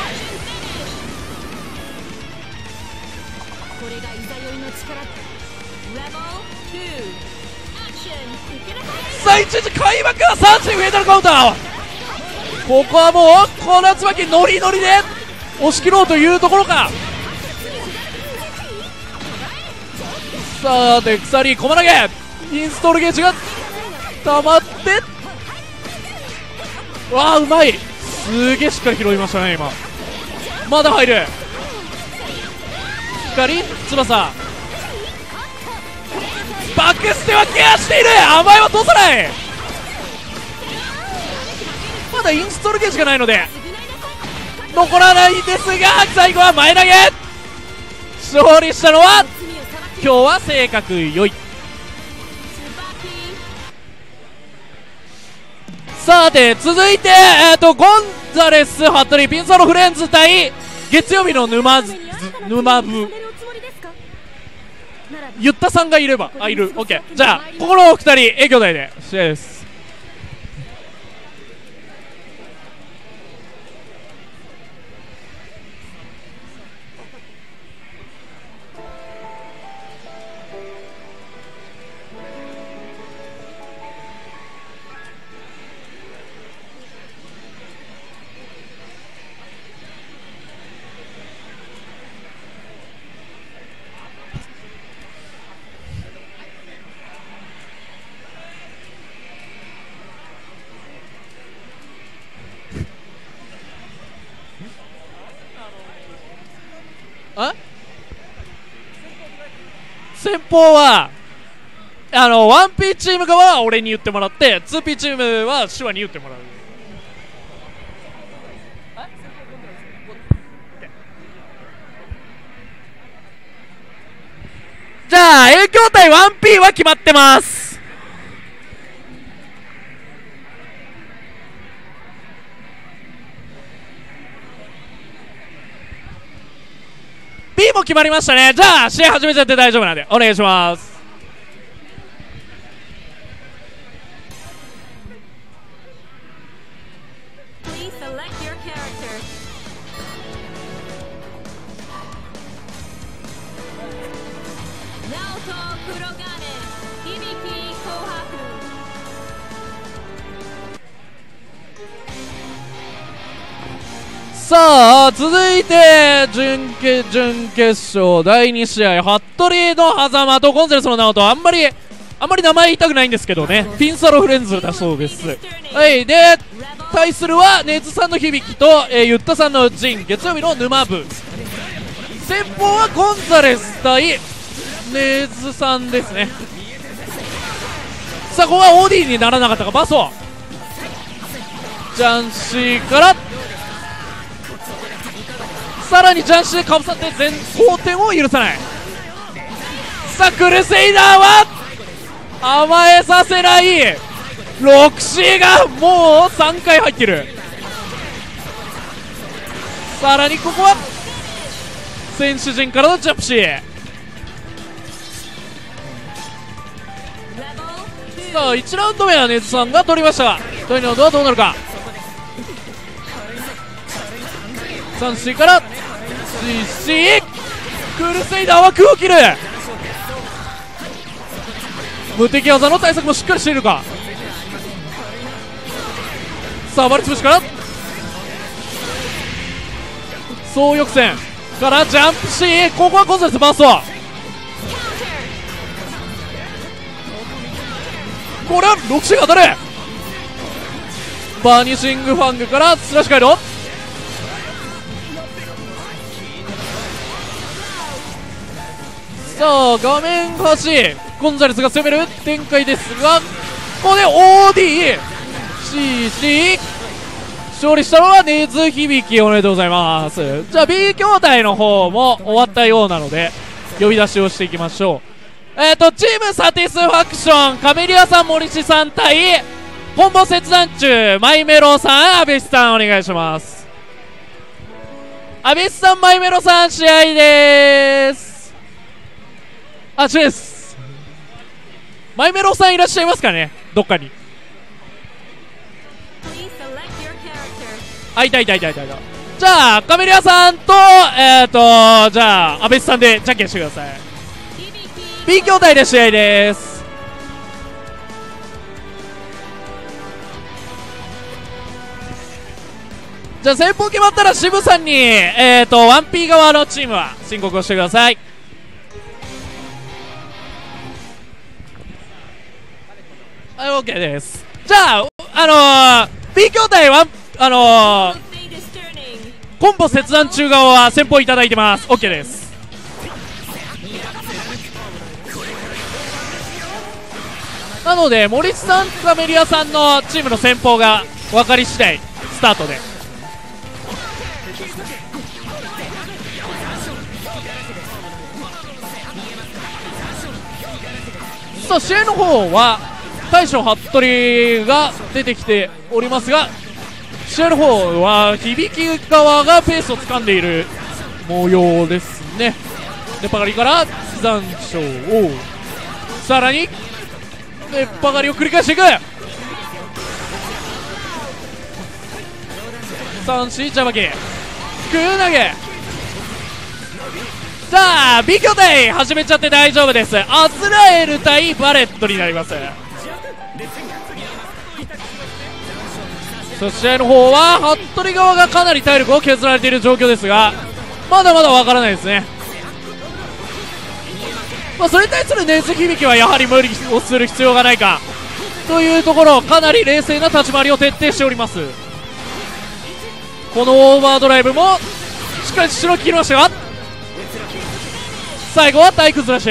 さあ一時開幕はさんチームフェイタルカウンター。ここはもうこの椿ノリノリで押し切ろうというところか。さあで鎖駒投げインストールゲージが溜まってわあうまい。すげえしっかり拾いましたね今。まだ入る光翼バックステはケアしている。甘えは通さない。まだインストールゲージがないので残らないですが、最後は前投げ。勝利したのは今日は性格良い。さて続いて、えー、とゴンザレス服部ピンサロフレンズ対月曜日の沼津沼部。ゆったさんがいればあいる OK。 じゃあここのお二人営業台で試合です。 あ先方はあの ワンピー チーム側は俺に言ってもらって ツーピー チームは手話に言ってもらう。じゃあ A 筐体 ワンピー は決まってます。B も決まりましたね。じゃあ試合始めちゃって大丈夫なんでお願いします。さあ続いて準決準決勝だいに試合、服部の狭間とゴンザレスの直人。あんまりあんまり名前言いたくないんですけどね、ピンサロフレンズだそうです。はい、で対するはネズさんの響と、えー、ユッタさんのジン、月曜日の沼部。先方はゴンザレス対ネズさんですね。さあここは オーディー にならなかったか。バソジャンシーからさらにジャンシーでかぶさって全後転を許さない。さあクルセイダーは甘えさせない。 ろくシー がもうさんかい入ってる。さらにここは選手陣からのジャンプシー。さあいちラウンド目はネズさんが取りましたが、というのはどうなるか。さんシー から シーシー クルセイダーは空を切る。無敵技の対策もしっかりしているか。さあバリ潰しから総抑戦からジャンプシー。ここはゴンザレスバースト。これはろくシーが当たる。バーニシングファングからスラッシュカイド。さあ画面端ゴンザレスが攻める展開ですが、ここで オーディーシーシー 勝利したのはネズ響。おめでとうございます。じゃあ B 兄弟の方も終わったようなので呼び出しをしていきましょう。えっ、ー、とチームサティスファクション、カメリアさん森氏さん対コンボ切断中マイメロさんアベスさんお願いします。アベスさんマイメロさん試合でーす。あ、違うです。マイメロさんいらっしゃいますかね、どっかに。あ、いたいたいたいたいた。じゃあカメリアさんとえっ、ー、とじゃあ阿部さんでじゃんけんしてください。 B 兄弟で試合です。じゃあ先方決まったら渋さんにえっ、ー、と ワンピー 側のチームは申告をしてください。はい、OK です。じゃあ、あのー、B 兄弟は、あのー、コンボ切断中側は先方いただいてます。OK です。なので、森さん、カメリアさんのチームの先方が分かり次第、スタートで。さあ、試合の方は、大将服部が出てきておりますが、試合の方は響側がペースを掴んでいる模様ですね。出っ張りから残暑をさらに出っ張りを繰り返していく。さんシージャバキ空投げ。さあ B 兄弟始めちゃって大丈夫です。アズラエル対バレットになります。そして試合の方は服部側がかなり体力を削られている状況ですが、まだまだわからないですね。まあ、それに対するネズ響はやはり無理をする必要がないかというところ、かなり冷静な立ち回りを徹底しております。このオーバードライブもしっかり後ろ切りましたが、 最後は体育ずらし。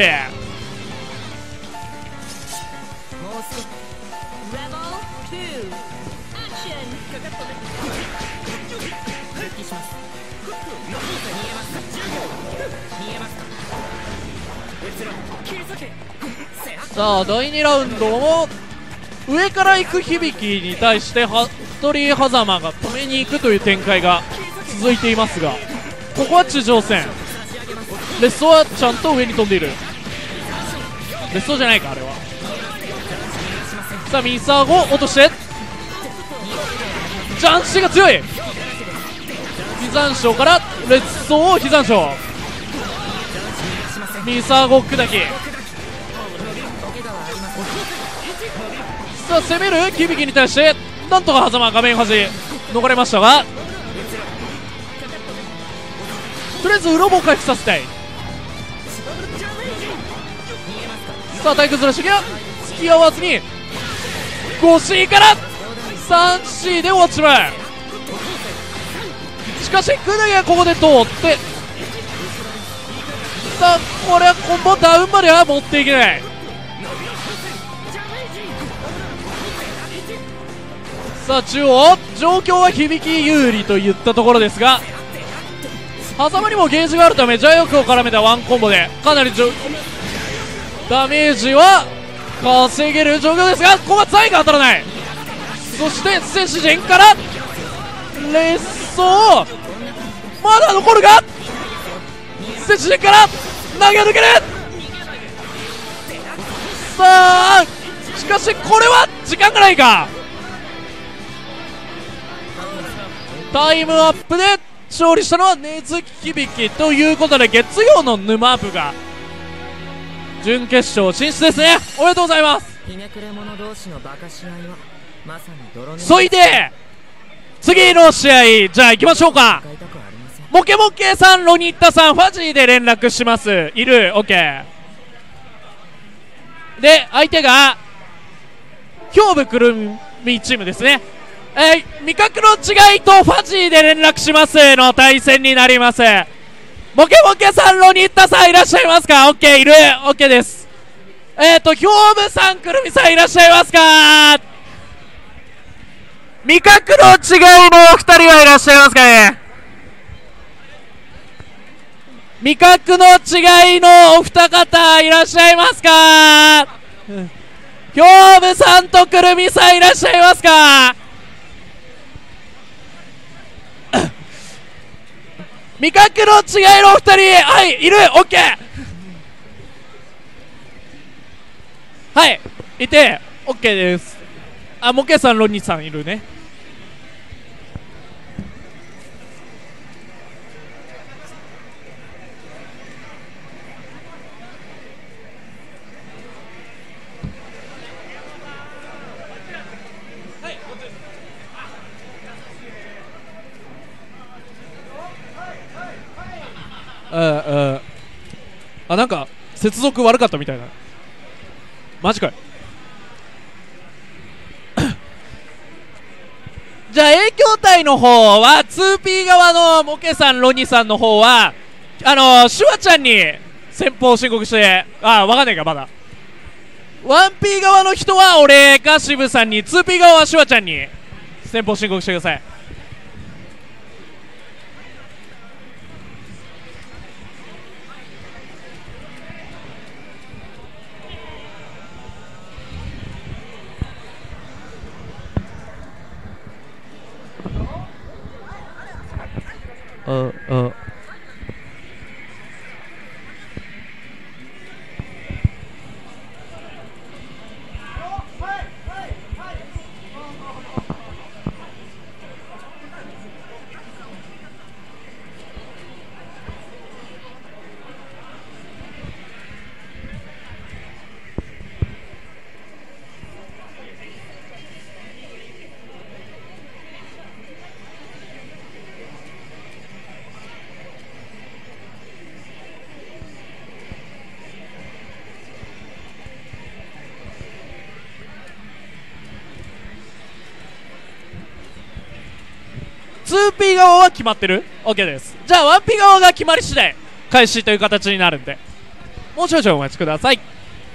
さあだいにラウンドも上から行く響に対して服部狭間が止めに行くという展開が続いていますが、ここは地上戦。レッソはちゃんと上に飛んでいる。レッソじゃないかあれは。さあミサゴ落としてジャンシが強い。飛山賞からレッソを飛山賞。ミサゴ砕き。さあ攻める響に対してなんとか狭間画面端逃れましたが、とりあえずうろぼを回復させたい。さあ体育ずらしが付き合わずに ごシー から さんシー で落ちまう。しかしクヌギがここで通って、さあこれはコンボダウンまでは持っていけない。さあ中央状況は響き有利といったところですが、狭間にもゲージがあるためジャイアクを絡めたワンコンボでかなりダメージは稼げる状況ですが、ここはザイが当たらない。そしてセシジンからレッソまだ残るが、セシジンから投げ抜ける。さあしかしこれは時間がないか。タイムアップで勝利したのは根津響ということで、月曜の沼部が準決勝進出ですね。おめでとうございます。そいで次の試合じゃあ行きましょうか。モケモケさん、ロニッタさん、ファジーで連絡します。いる OK で、相手が兵部くるみチームですね。えー、味覚の違いとファジーで連絡しますの対戦になります。モケモケさん、ロニッタさんいらっしゃいますか。 OK いる OK です。えっ、ー、と兵部さん、くるみさんいらっしゃいますか。味覚の違いのお二人はいらっしゃいますかね。味覚の違いのお二方いらっしゃいますか。兵部さんとくるみさんいらっしゃいますか。味覚の違いのお二人、はい、いる OK はい、いて OK です。あ、モケさん、ロニさんいるね。あああ、なんか接続悪かったみたいな。マジかいじゃあ影響体の方は ツーピー 側のモケさん、ロニさんの方はあのー、シュワちゃんに先方申告して、あ、わかんないかまだ。ワンピー 側の人は俺か渋さんに、 ツーピー 側はシュワちゃんに先方申告してください。ああツーピー 側は決まってる OK です。じゃあ ワンピー 側が決まり次第開始という形になるんでもうちょいちょいお待ちください。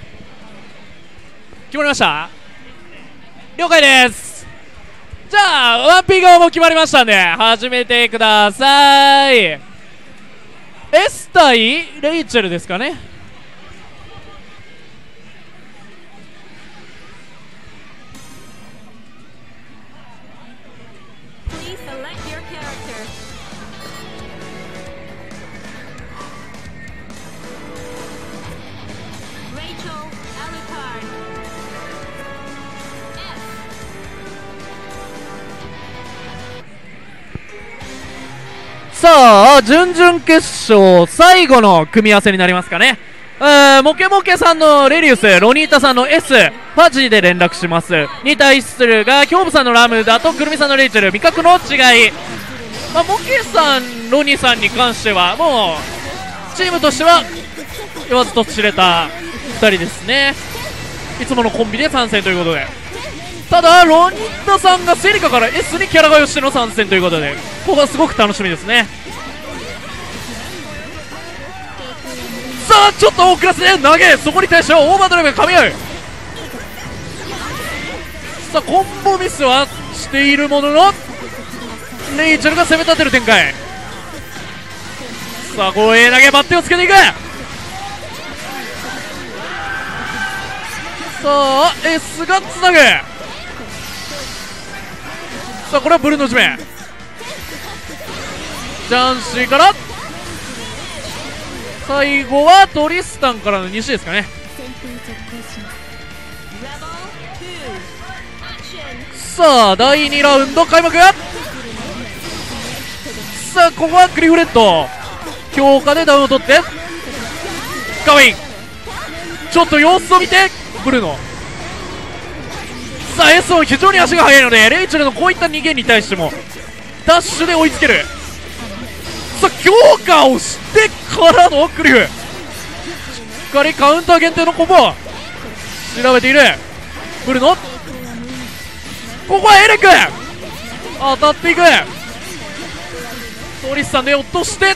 決まりました。了解です。じゃあワンピー側も決まりましたんで始めてください。エス対レイチェルですかね。さあ準々決勝最後の組み合わせになりますかね。えー、モケモケさんのレリウス、ロニータさんの S、ファジで連絡します。に対するがキョーブさんのラムダとくるみさんのレイチェル、味覚の違い、まあ、モケさんロニーさんに関してはもうチームとしては言わずと知れたふたりですね。いつものコンビで参戦ということで、ただロニータさんがセリカから S にキャラ替えをしての参戦ということで、ここはすごく楽しみですね。さあちょっと遅らせて投げ、そこに対してはオーバードライブが噛み合う。さあコンボミスはしているもののレイチェルが攻め立てる展開。さあ護衛投げバッテンをつけていく。さあ S がつなぐ。さあこれはブルーの地面、ジャンシーから最後はトリスタンからの西ですかね。さあだいにラウンド開幕。さあここはグリフレッド強化でダウンを取ってガウィン、ちょっと様子を見てブルーノ。さあ S も非常に足が速いのでレイチェルのこういった逃げに対してもダッシュで追いつける。さあ強化をしてからのクリフ、しっかりカウンター限定のコンボ調べているブルノ。ここはエレク当たっていく。トリスタンで落として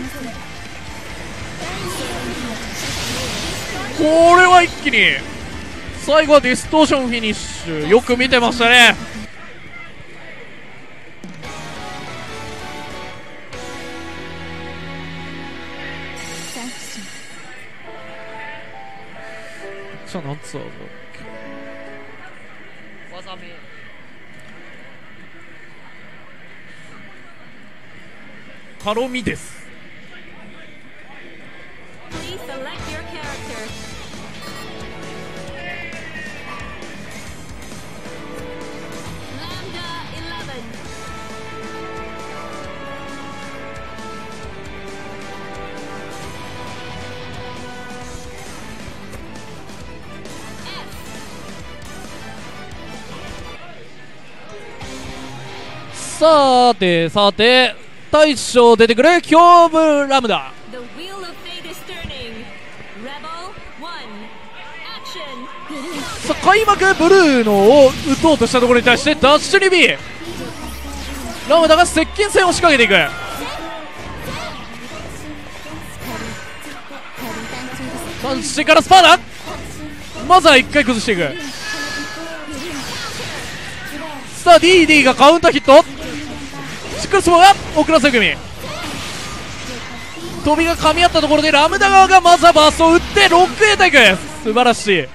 これは一気に最後はディストーションフィニッシュ、よく見てましたね。じゃあなんつうの技名ハロミです。さてさて大将出てくるキョーブラムダ。さあ開幕ブルーノを打とうとしたところに対してダッシュリビーラムダが接近戦を仕掛けていく。三振からスパーダ、まずはいっかい崩していく。さあ ディーディー がカウンターヒット、シックルスモが遅らせ組、飛びが噛み合ったところでラムダ側がまずはバーストを打ってロックへといく。素晴らしい。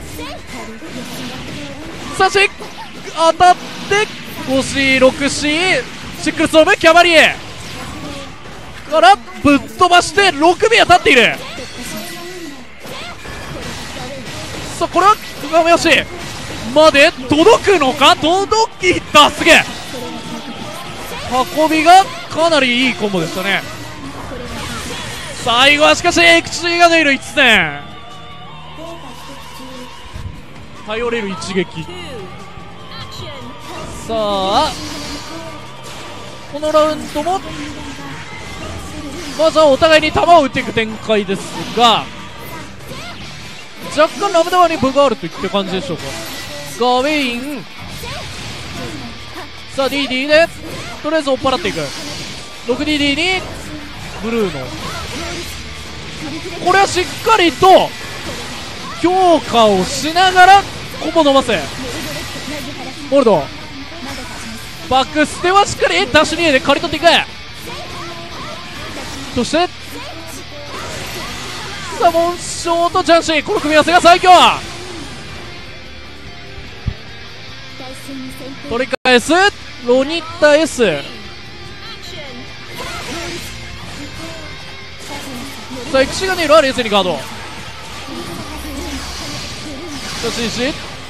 さあシ当たって ごシーろくシー シックルスモーキャバリエからぶっ飛ばしてろくビは立っている。さあこれは画面足まで届くのか、届きた。すげえ運びがかなりいいコンボでしたね。最後はしかしエクシーが抜いる一戦、頼れる一撃。さあこのラウンドもまずはお互いに球を打っていく展開ですが、若干ラムダ側に分があるといった感じでしょうか。ガウェイン、さあ ディーディー でとりあえず追っ払っていく。 ろくディーディー にブルーノ、 これはしっかりと強化をしながらコンボ伸ばす。モルドバックステはしっかりダッシュにで刈り取っていく。そしてサモンショーとジャンシー、この組み合わせが最強。取り返すロニッタ S。 さあエクシガネイルは冷静にガード。よしよし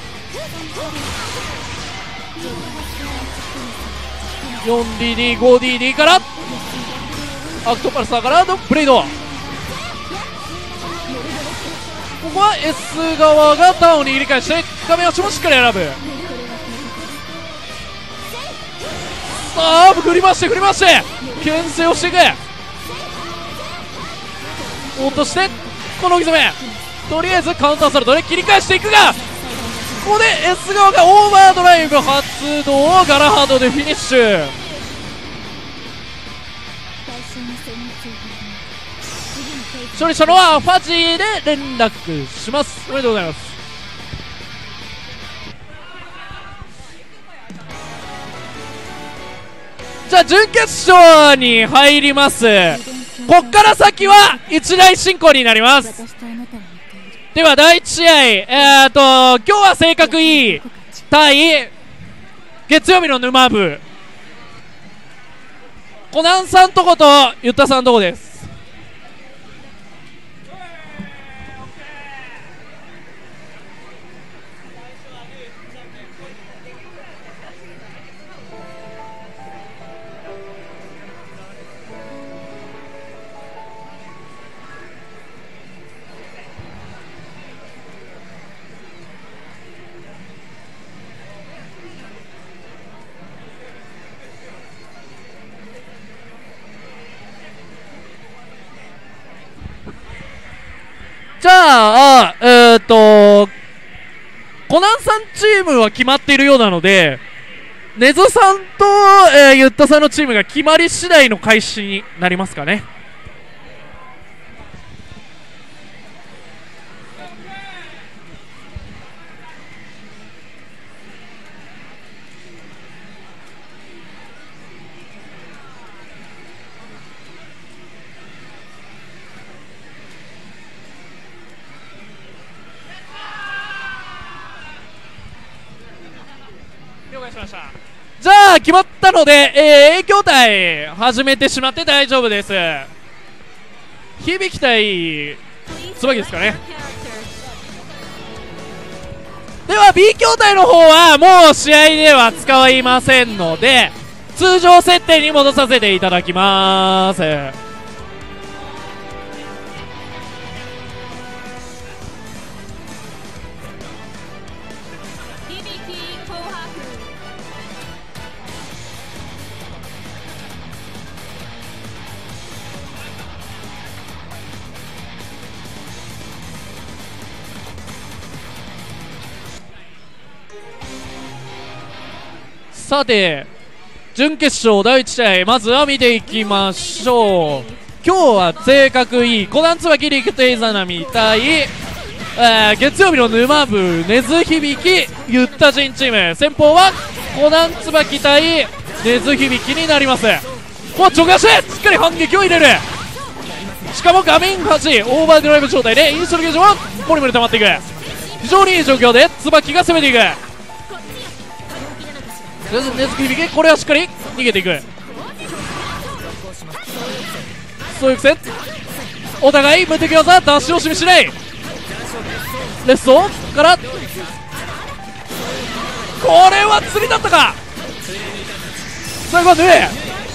よんディーディーごディーディー からアクトパルサーからのブレイド。ここは S 側がターンを握り返して画面足もしっかり選ぶ。さあ振り回して振り回して牽制をしていく。落としてこの置き攻め、とりあえずカウンターサルトで切り返していくが、ここで S 側がオーバードライブ発動、ガラハードでフィニッシュ。勝利したのはファジーで連絡します。おめでとうございます。じゃあ準決勝に入ります。こっから先は一大進行になります。ではだいいち試合、えーと今日は性格いい対月曜日の沼部。コナンさんとことユッタさんとこです。じゃあ、えっと、コナンさんチームは決まっているようなので、ネズさんと、えー、ユッタさんのチームが決まり次第の開始になりますかね。じゃあ決まったので、えー、影響対始めてしまって大丈夫です。響対椿ですかね。では B 筐体の方はもう試合では使いませんので通常設定に戻させていただきます。さて準決勝だいいち試合まずは見ていきましょう。今日は性格いいコナン椿リクテイザナミ対、えー、月曜日の沼部根津響ユッタジンチーム。先方はコナン椿対根津響になります。こうちょがしてしっかり反撃を入れる。しかも画面端オーバードライブ状態でインストルゲージもモリモリ溜まっていく。非常にいい状況で椿が攻めていく。根津響これはしっかり逃げていく。そういう癖お互い無敵技出し惜しみしない。レストからこれは釣りだったか。最後はね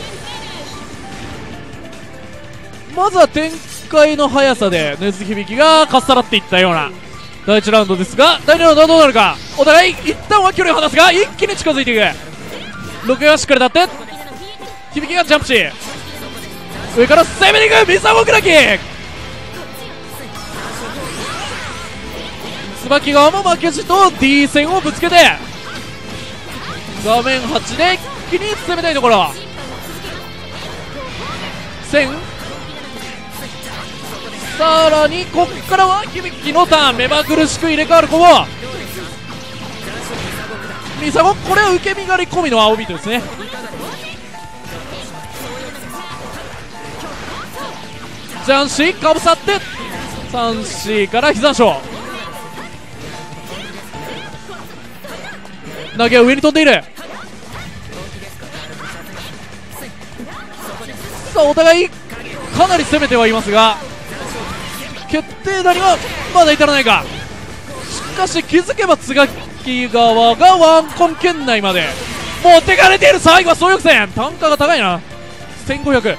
まずは展開の速さで根津響がかっさらっていったようなだいいちラウンドですが、だいにラウンドはどうなるか。お互い一旦は距離を離すが一気に近づいていく。ロケがしっかり立って響がジャンプし上から攻めていく。ミサモクラキ椿側も負けじと D 線をぶつけて画面はちで一気に攻めたいところ。線さらにこっからは響のターン、目まぐるしく入れ替わるコボ。ミサゴ、これは受け身狩り込みの青ビートですね。ジャンシーかぶさって スリーシー から膝章投げは上に飛んでいる。さあお互いかなり攻めてはいますが決定打にはまだ至らないか。しかし気づけば津垣側がワンコン圏内まで持ってかれている。最後は総力戦、単価が高いな。せんごひゃく。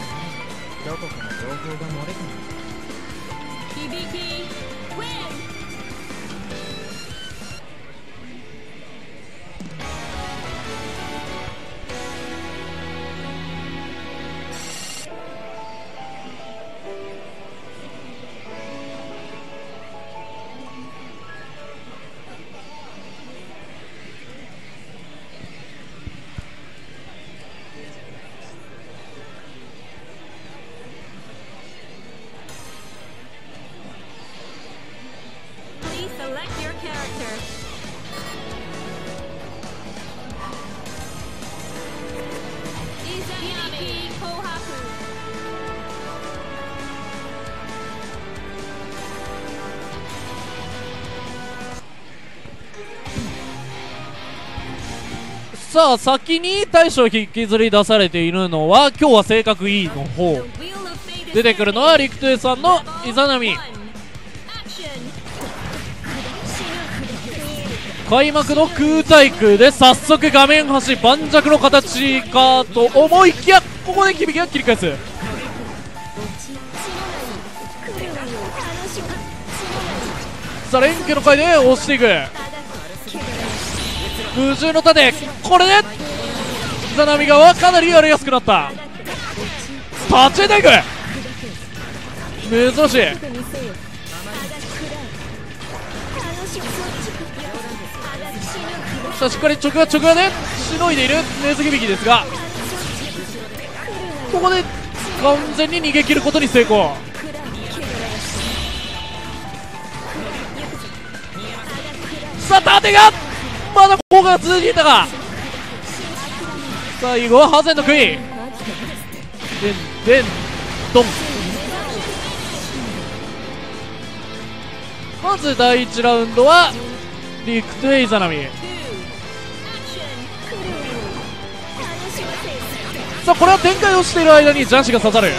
さあ先に大将引きずり出されているのは今日は性格いいの方。出てくるのは陸斗さんのイザナミ。開幕の空対空で早速画面端盤石の形かと思いきやここで響きが切り返す。さあ連携の回で押していく無重の盾。これでイザナミ側はかなりやりやすくなった。立ちえていく珍しい。さあしっかり直が直がでしのいでいる根津響ですがここで完全に逃げ切ることに成功。さあ盾がまだ効果が続いていたが最後はハゼンの食いでんでんドン。まずだいいちラウンドはリクトゥエイザナミ。さあこれは展開をしている間にジャンシが刺さる。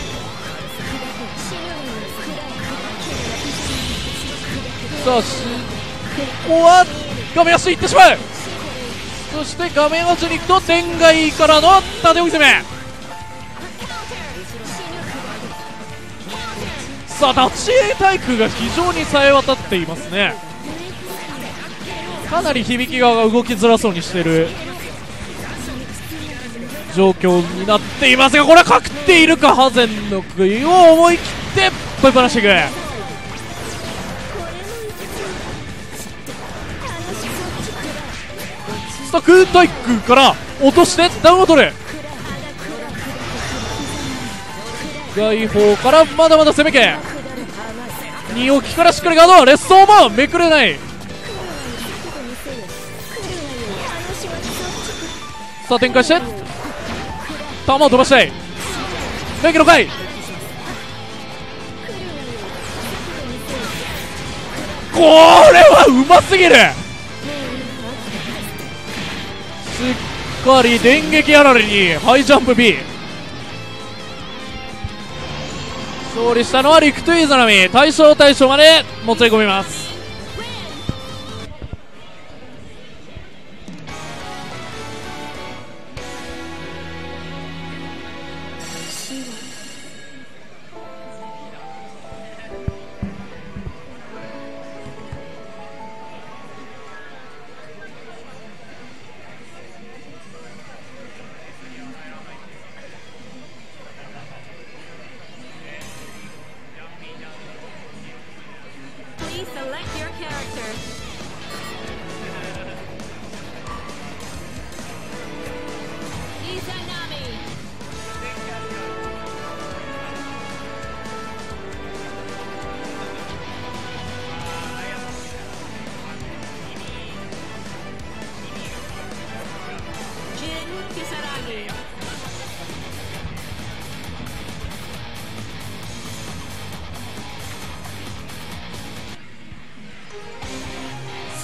さあしここは画面足いってしまう。そして画面足に行くと天外からの縦置き攻め。さあ立ち絵対空が非常に冴え渡っていますね。かなり響側が動きづらそうにしている状況になっていますがこれはかくっているか。ハゼンの杭を思い切ってぶっ放していく。さあ空対空から落としてダウンを取る。外方からまだまだ攻めけに置きからしっかりガード。レッソーもめくれない。さあ展開して球を飛ばしたい。連携の回これはうますぎる。しっかり電撃あられにハイジャンプ B。 勝利したのはリクトゥイザナミ。大将大将までもつれ込みます。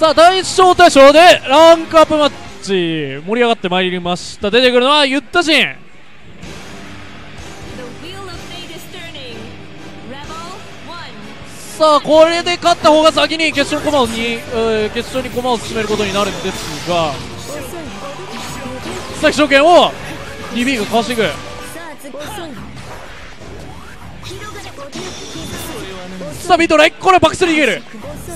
さあ大招待賞でランクアップマッチ盛り上がってまいりました。出てくるのはユッタジン。さあこれで勝った方が先に決勝駒をに、えー、決勝に駒を進めることになるんですが、さあ証券を ディービー がかわしていく。さあビートライ、これバックスに逃げる。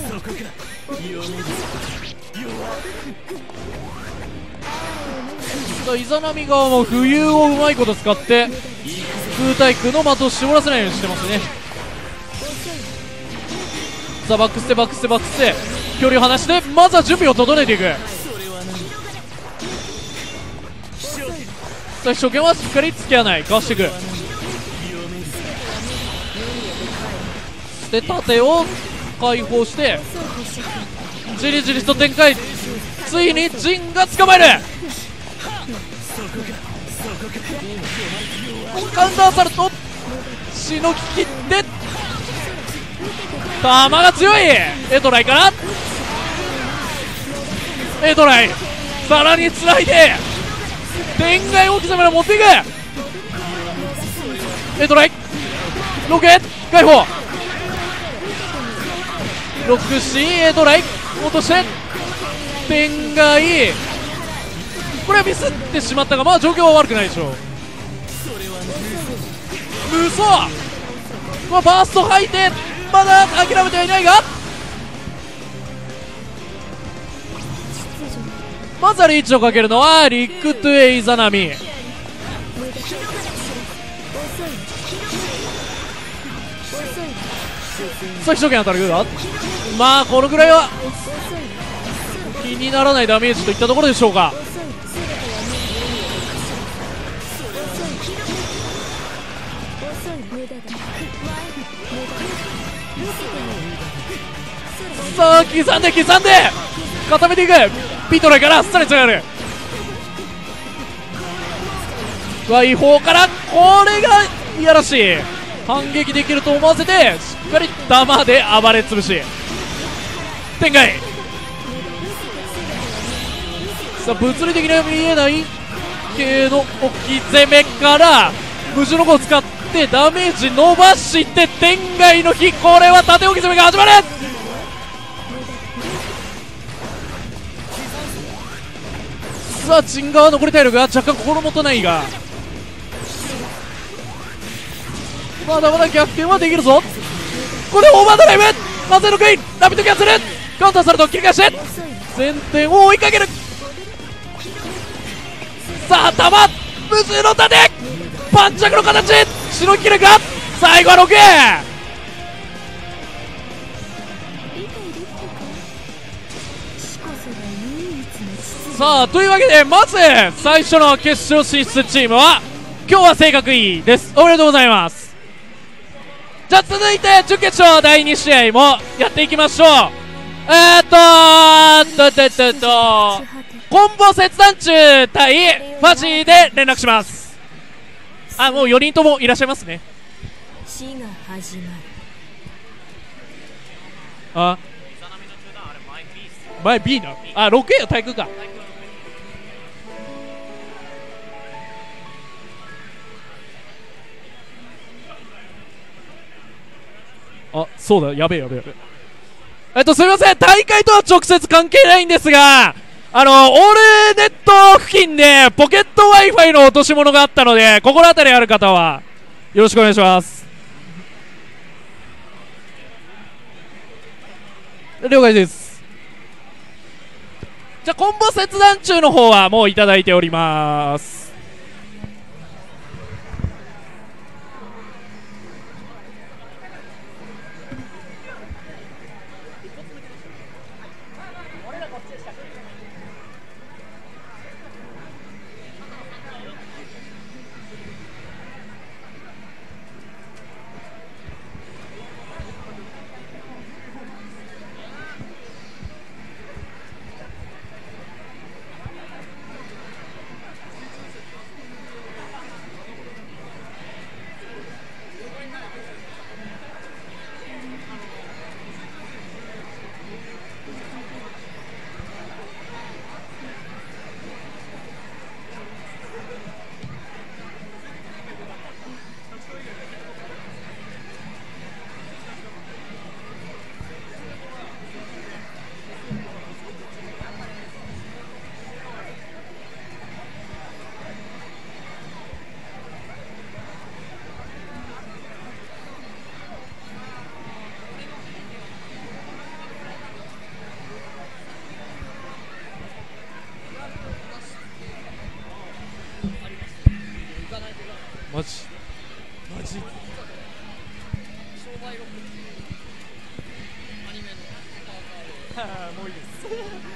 さあイザナミ側も浮遊をうまいこと使って空対空の的を絞らせないようにしてますね。さあバックステバックステバックステ距離を離してまずは準備を整えていく。さあ初見はしっかり付き合わない、かわしていく。で盾を解放してじりじりと展開。ついにジンが捕まえる。カウンターされるとしのぎきって弾が強い。エトライからエトライ、さらにつないで天外大きさまで持っていく。エトライロケ解放ロックしエトライ落として天外、これはミスってしまったがまあ状況は悪くないでしょう。無双、まあ、バースト吐いてまだ諦めてはいないが、まずはリーチをかけるのはリックトゥエイザナミ。さあ一生懸命当たるが、まあこのぐらいは気にならないダメージといったところでしょうか。さあ刻んで刻んで固めていく。ビートライからさらにつながる。ワイフォーからこれがいやらしい。反撃できると思わせてしっかり弾で暴れ潰し展開。さあ物理的には見えない系の置き攻めから無重の子を使ってダメージ伸ばして天外の火、これは縦置き攻めが始まる。さあチン側残り体力が若干心もとないがまだまだ逆転はできるぞ。これオーバードライブ風のクイーンラビットキャンセルカウンターされると切り返して先手を追いかける。さあ弾無数の盾パンチャクの形しのぎきれるか。最後はろく。さあというわけでまず最初の決勝進出チームは今日は性格いいです。おめでとうございます。じゃあ続いて準決勝だいに試合もやっていきましょう。えーっとーっとっとっとっとコンボ切断中対ファジーで連絡します。あ、もうよにんともいらっしゃいますね。 死が始まる。 あ、前 B な。あ、ろくえよ対空か。あ、そうだ、やべえやべえやべえ。えっとすみません、大会とは直接関係ないんですが、あのオールネット付近でポケット Wi-Fi の落とし物があったので、心当たりある方はよろしくお願いします。了解です。じゃあコンボ切断中の方はもういただいております。 ジマジ商売録っていうアニメのパーカーでもういいです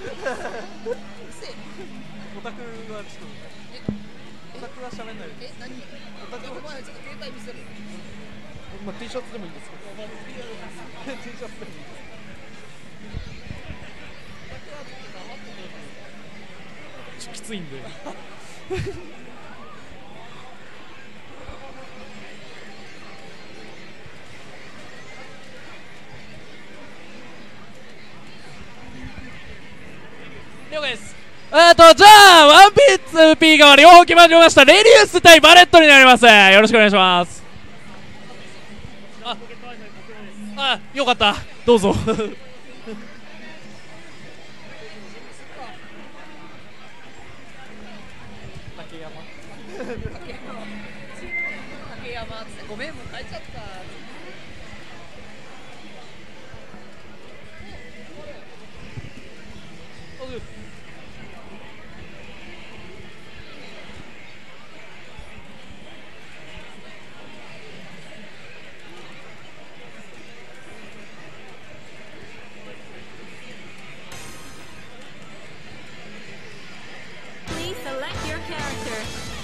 オタクはちょっとオタクは喋んないです。 え、何？オタクお前ちょっと携帯見せる。 まあ T シャツでもいいですけど T シャツでもいいです。 オタクはちょっと黙ってくれる。 ちょっときついんで了解です。えっとじゃあワンピース P が両方決まりました。レディウス対バレットになります。よろしくお願いします。ああ、よかった、どうぞ竹山竹山っつってごめんもう帰っちゃった。 Please select your character.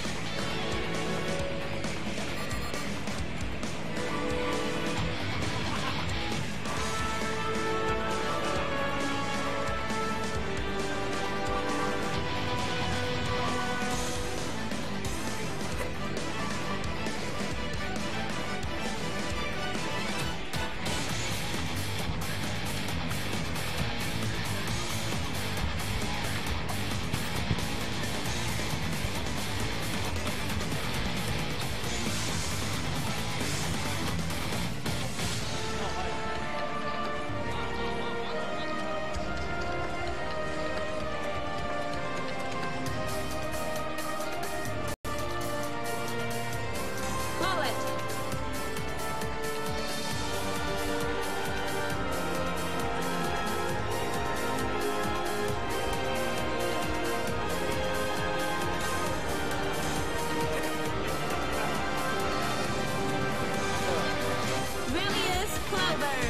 Bullet. Villius Clover.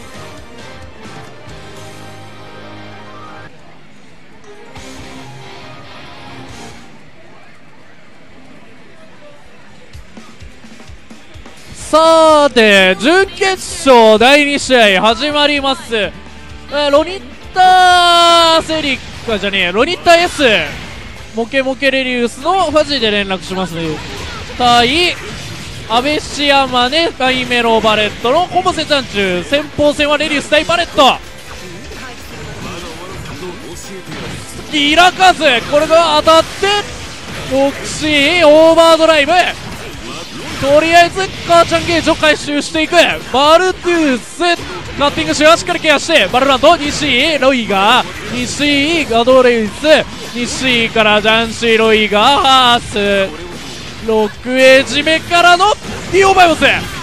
さて準決勝だいに試合始まります。えーロニッタセリカじゃねえロニッタ S モケモケレリウスのファジで連絡します対アベシヤマネガイメロバレットのコンボセチャンチュ。先鋒戦はレリウス対バレット。ギラカズこれが当たってボクシーオーバードライブ。とりあえず母ちゃんゲージを回収していく。バルトゥースカッティングしはしっかりケアしてバルラント西井ロイガー西井ガドレイス西井からジャンシーロイガーハースロックエージ目からのディオバイモス。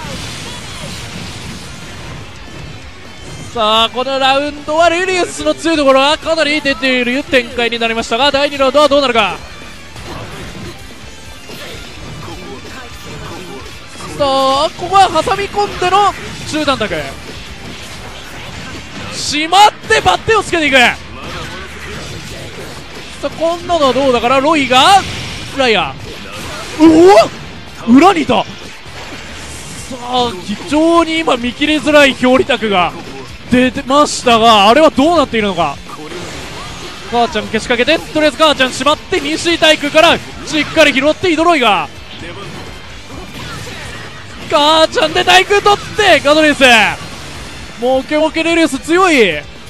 さあこのラウンドはレリウスの強いところはかなり出ている展開になりましたがだいにラウンドはどうなるか。さあここは挟み込んでの中段卓しまってバッテンをつけていく。さあこんなのはどうだからロイがフライヤーうお裏にいた。さあ非常に今見切りづらい表裏卓が出てましたがあれはどうなっているのか。母ちゃん消しかけてとりあえず母ちゃんしまって西井体育からしっかり拾ってイドロイが母ちゃんで対空取ってガドレースモケモケレリウス強い。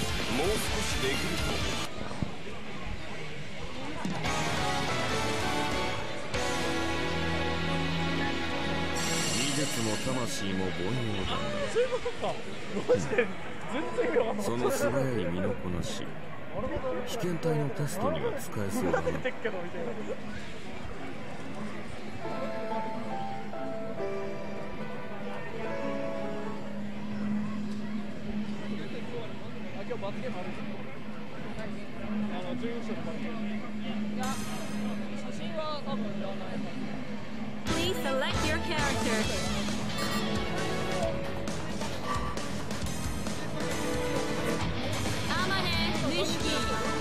技術も魂も凡庸だ。 そういうことかマジで全然わかんなかった。 その素早い身のこなし被験体のテストには使えそうだな。 出てっけどみたいな。今日罰ゲームあるんですか。あの準優勝の罰ゲーム。 いや写真は多分いらない。 Please select your character. Amane Nishiki.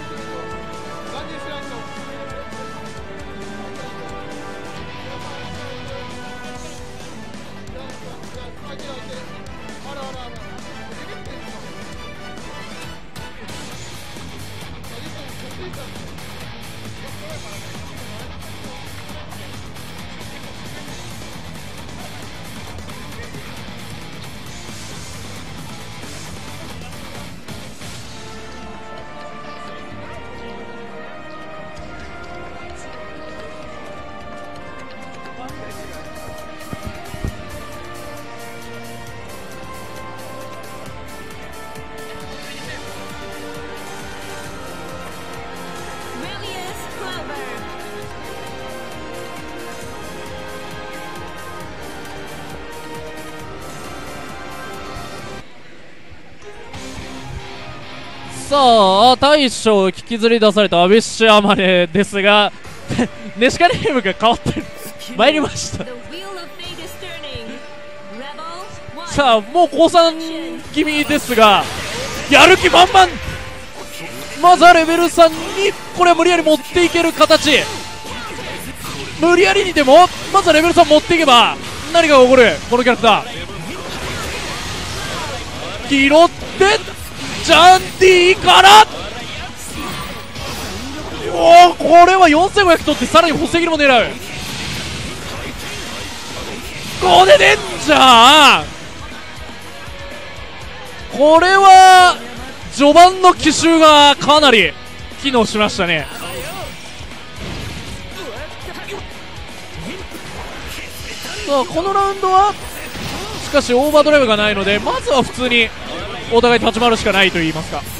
さあ大将引きずり出されたアビッシュアマネですがネシカネームが変わってる参りましたさあもう降参気味ですがやる気満々まずはレベルさんにこれは無理やり持っていける形無理やりにでもまずはレベルさん持っていけば何が起こるこのキャラクター拾ってジャンディからおおこれはよんせんごひゃく取ってさらに補正切りも狙うこれでんじゃんこれは序盤の奇襲がかなり機能しましたねさあこのラウンドはしかしオーバードライブがないのでまずは普通にお互い立ち回るしかないと言いますか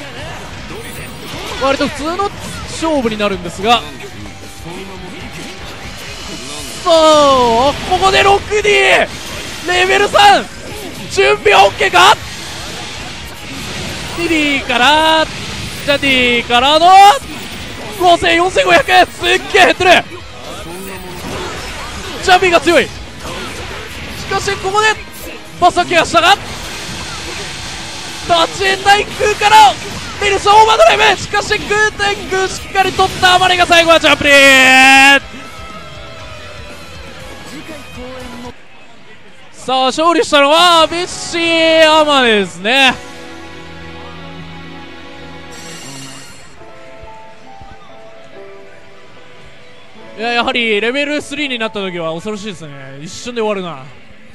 割と普通の勝負になるんですがさあここで ろくディー レベルさん準備 OK かディディからジャディからのごせんよんせんごひゃくすっげえ減ってるジャンピーが強いしかしここでバスはケアしたが立ち円内空からミルスオーバードライブしかしグーテングしっかり取ったアマネが最後はジャンプリーさあ勝利したのはビッシーアマネですねいややはりレベルスリーになった時は恐ろしいですね一瞬で終わるな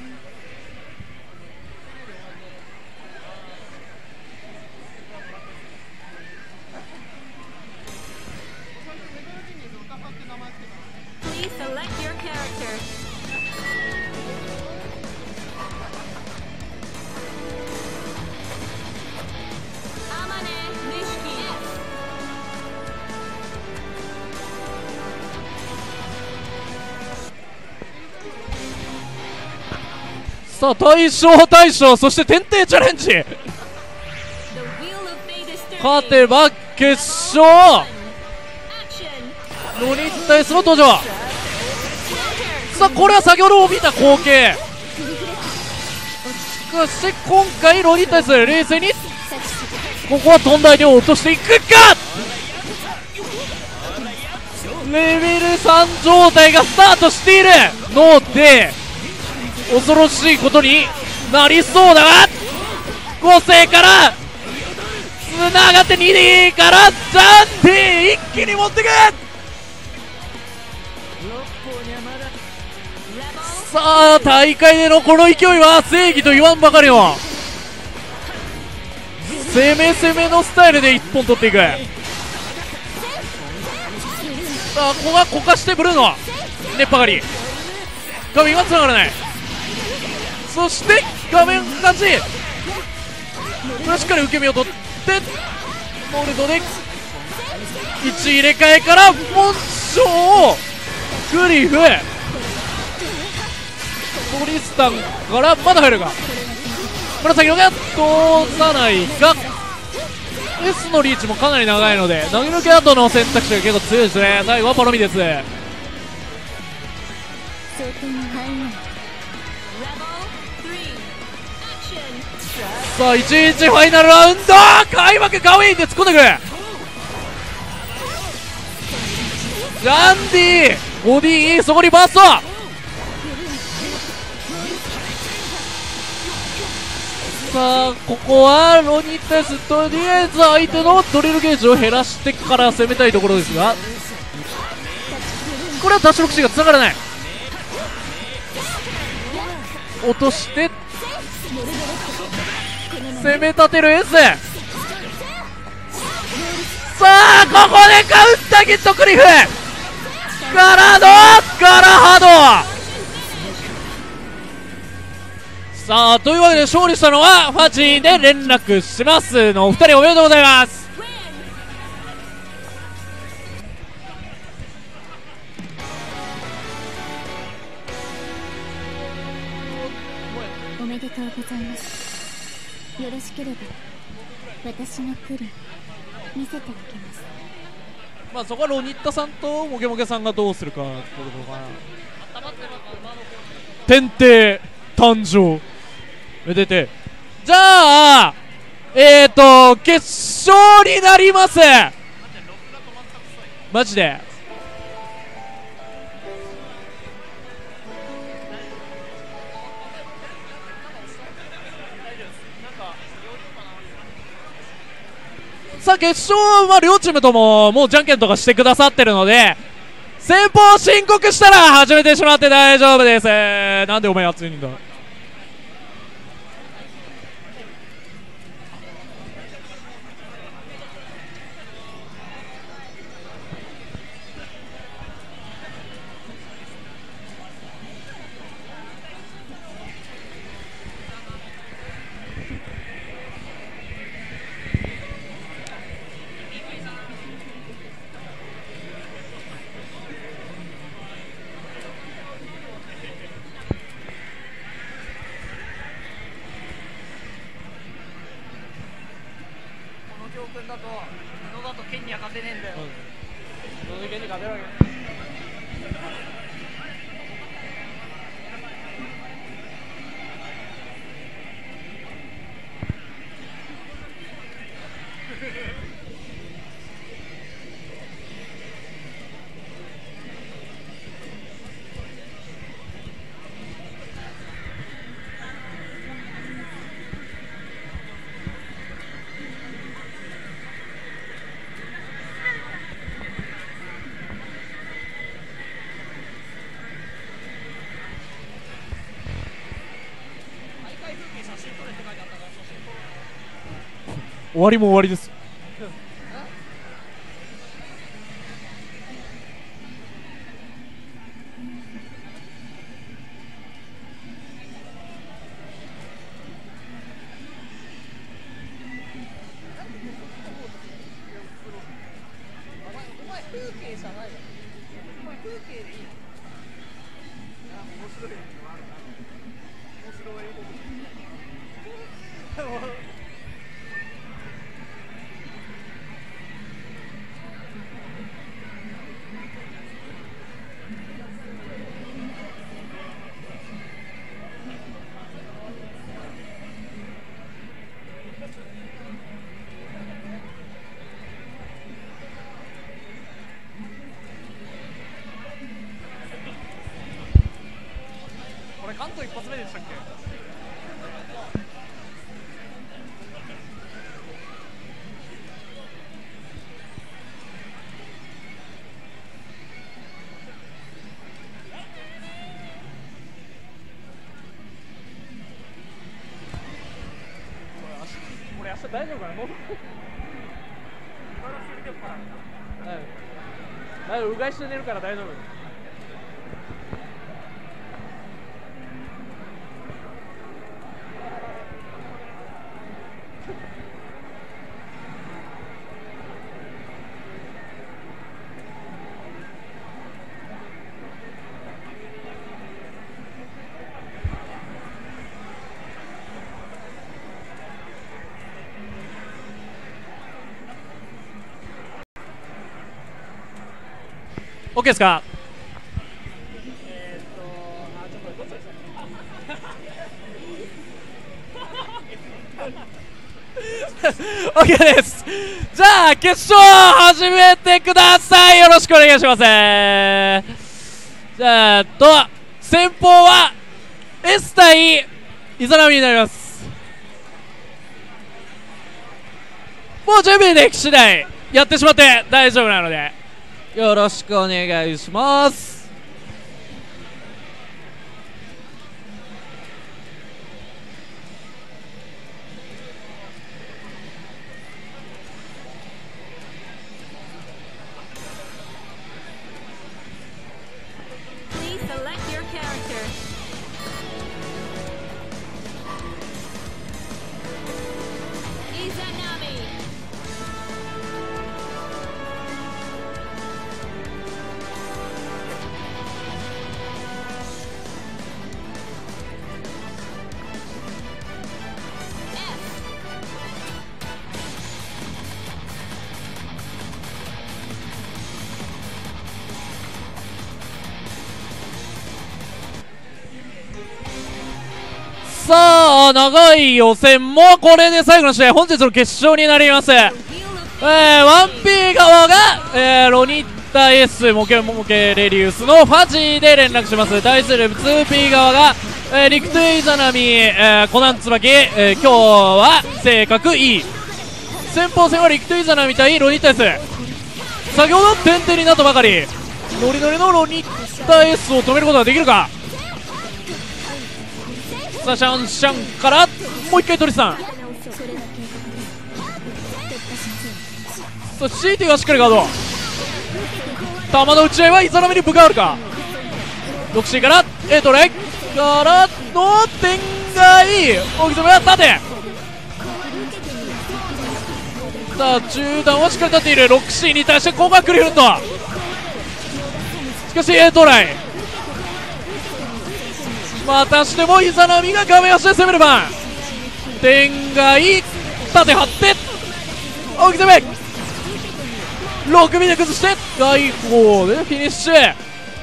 さあ大将大将そして天帝チャレンジ勝てば決勝ロニッタイスの登場さあこれは先ほど見た光景しかし今回ロニッタイス冷静にここは飛んだ相手を落としていくかレベルさん状態がスタートしているので恐ろしいことになりそうだがご世からつながってにディーからジャンディ一気に持ってくさあ大会でのこの勢いは正義と言わんばかりの攻め攻めのスタイルでいっぽん取っていくさあここがこかしてブルーノ熱波狩り画面はつながらないそして画面勝ちこれしっかり受け身を取ってモールドでいち入れ替えからモンショーグリフトリスタンからまだ入るか紫のが通さないが S のリーチもかなり長いので投げ抜け後の選択肢が結構強いですね最後はパロミです相当の範囲内。 さあいちいちファイナルラウンド開幕カウインで突っ込んでくる。ランディボディいい、そこにバースト。さあここはロニタス、とりあえず相手のドリルゲージを減らしてから攻めたいところですが、これはダッシュロクシーがつながらない。落として攻め立てるエース。さあここでカウンターゲットクリフからのガラハド。さあというわけで勝利したのはファジーで連絡しますのお二人、おめでとうございます。 おめでとうございます。よろしければ私のクリ見せてあげます。 まあそこはロニッタさんとモゲモゲさんがどうするかっていうところかな。天帝誕生めでて、じゃあえーと決勝になります。マジでさあ決勝は両チームとももうじゃんけんとかしてくださってるので、先方申告したら始めてしまって大丈夫です。なんでお前熱いんだ。 だと布だと剣には勝てねえんだよ。 布で剣に勝てるわけ。 終わりも終わりです。 お前風景じゃないよ。お前風景でいいの。面白いのがあるな。面白い。 これ関東一発目でしたっけ？俺明日大丈夫かな？喉大丈夫、うがいして寝るから大丈夫。 OK ですか？ えーっと OK です。じゃあ決勝始めてください。よろしくお願いします。じゃあと先鋒は S 対イザナミになります。もう準備でき次第やってしまって大丈夫なのでよろしくお願いします。さあ長い予選もこれで最後の試合、本日の決勝になります。えー、ワンピー 側が、えー、ロニッタ S モケモケレリウスのファジーで連絡します。対する ツーピー 側が、えー、リクトゥイザナミ、えー、コナンツバキ、えー、今日は性格いい。先鋒戦はリクトゥイザナミ対ロニッタ S。先ほど点々になったばかりノリノリのロニッタ S を止めることができるか。さあシャンシャンからもう一回トリさん。さあ シーティー がしっかりガード。球の打ち合いはイザナミに分があるか。 ろくシー から A トレからの点がいい。大木攻めは縦。さあ中段はしっかり立っている ろくシー に対して高額クリフルット。しかし A トライまたしてもイザナミが画面足で攻める番。点がいい。縦張って大木攻めろくミで崩して外砲でフィニッシュ。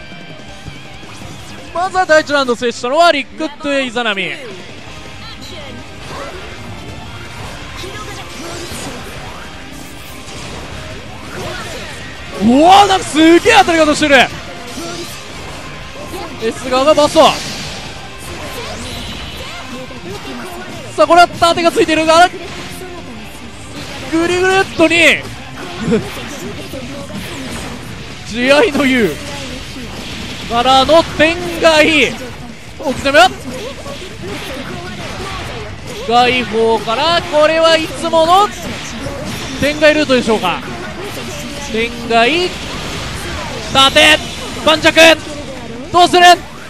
まずは第一ラウンドを制したのはリクッドイザナミ。うわーなんかすげえ当たり方してる。 S 側がバスト。さあこれは縦がついているがグリグレットに試合の優からの点がいい。大き攻めは外砲からこれはいつもの点外ルートでしょうか。点外縦盤着どうする。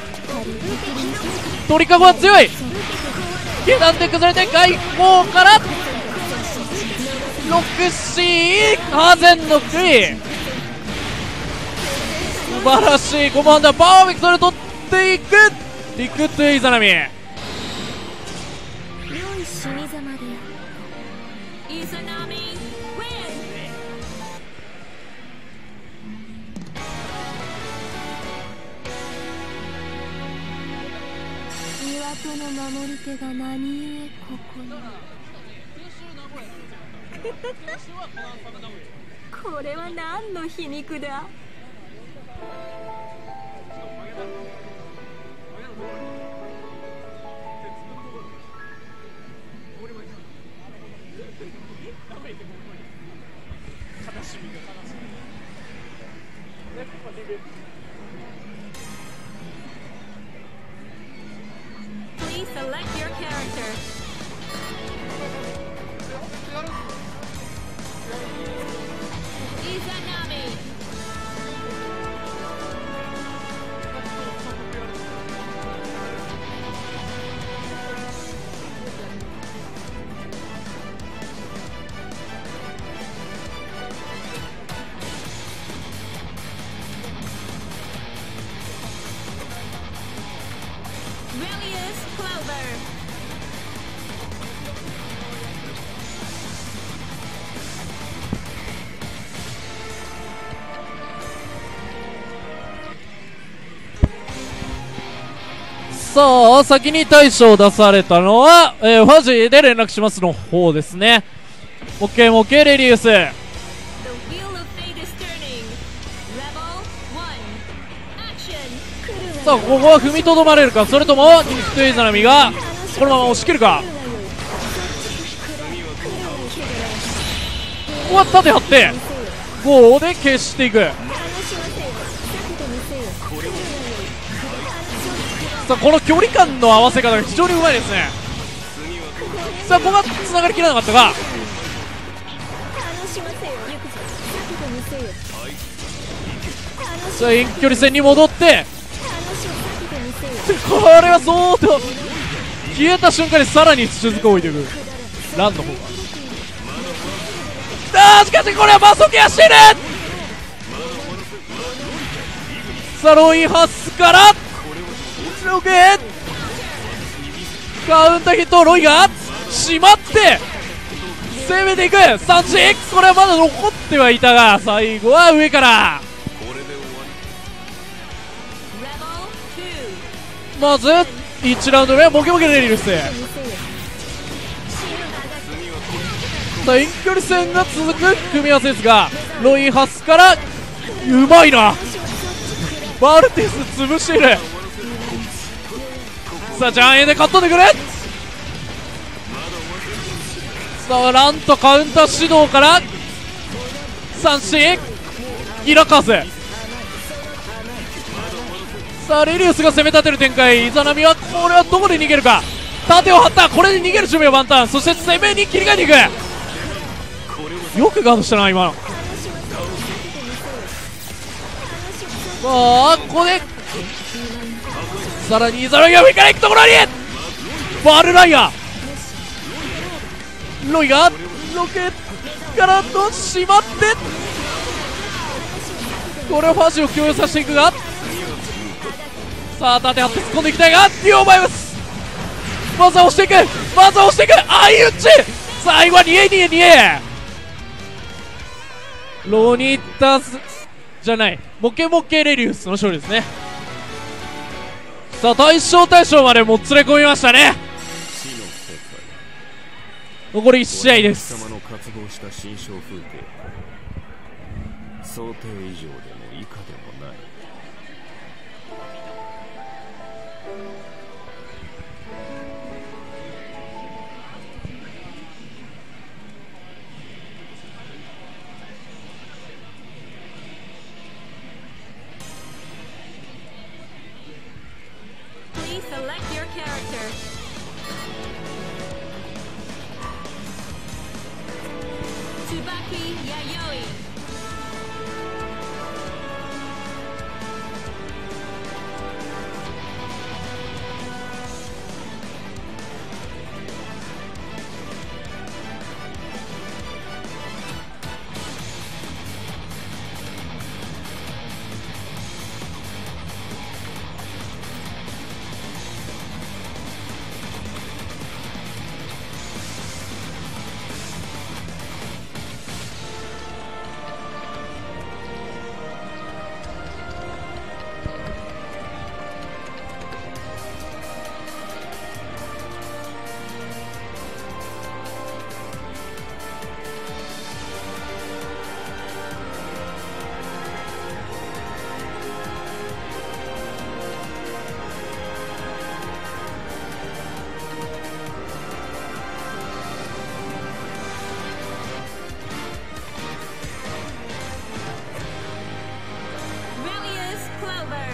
鳥かごは強い。下段で崩れて外砲から ろくシー ハーゼンのクイ。素晴らしいコマンダーパーフェクトで取っていくリクッドイザナミ。 良い死に様である。イザナミウィン。岩戸の守り手が何故ここに。これは何の皮肉だ。Please select your character. Izanami. ささあ先に大将を出されたのは、えー、ファジーで連絡しますの方ですね。オッケーオッケーレリウス。さあここは踏みとどまれるか、それともニック・イザナミがこのまま押し切るか。ここは縦張ってごで消していく。さあこの距離感の合わせ方が非常にうまいですね。さあここがつながりきらなかったが、さあ遠距離戦に戻って、これは相当消えた瞬間にさらに続く置いていくランの方が。あーしかしこれはマソケアしてる。さあロイハスからロケカウンターヒット、ロイがしまって攻めていく。さんじ X これはまだ残ってはいたが、最後は上からまずいちラウンド目はボケボケレリウス。さあ遠距離戦が続く組み合わせですが、ロイハスからうまいな、バルテス潰している。さあジャンエでカットでくれ。さあランとカウンター指導から三振ギラカーズ。さあレリウスが攻め立てる展開。イザナミはこれはどこで逃げるか。盾を張った、これで逃げる準備を万端。そして攻めに切り替えていく。よくガードしたな今の。さあここでさらにイザナミが上から行くところにバルライアロイがロケからとしまって、これをファジを共有させていくが、さあ縦張って突っ込んでいきたいが、デュオバイブスまずは押していく、まずは押していく、相打ち。最後はにエにエにエロニタスじゃないボケボケレリウスの勝利ですね。さあ大将大将までもつれ込みましたね。残りいち試合です。 貴様の渇望した心象風景、想定以上でも以下でもない。 Please select your character. Tsubaki Yayoi. Relius Clover.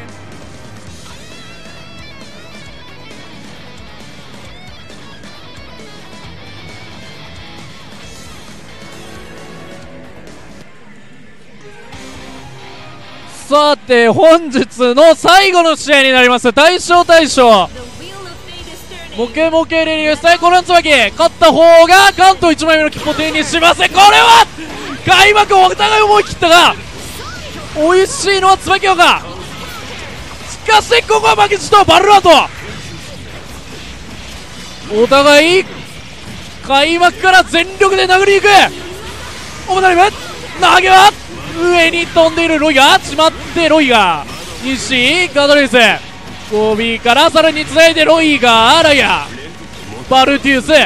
さて本日の最後の試合になります。大将大将 The wheel of fate is turning. ボケボケレリウス対コナンツバキ、勝った方が関東いちまいめの切符を手にします。これは開幕お互い思い切ったが美味しいのは椿岡。しかしここは負けじとバルラート、お互い開幕から全力で殴りに行く。オブナリム投げは上に飛んでいるロイがしまって、ロイが西ガードレースゴビーからさらに繋いでロイガー、アラヤ、バルティウス、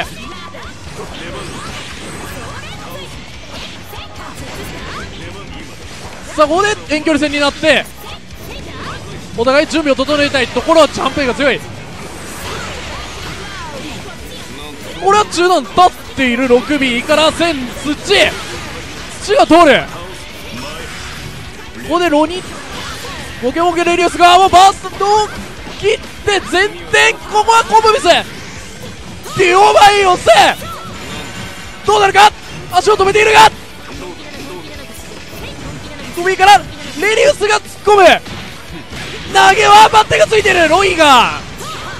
さあここで遠距離戦になってお互い準備を整えたいところはチャンペイが強い。これは中段立っている ろくビー から戦土土が通る。ここでロニモケモケレリウスがもうバーストを切って前転、ここはコンボミスディオバイを押せどうなるか、足を止めているがゴビーからレリウスが突っ込む、投げはバッテがついているロイガー、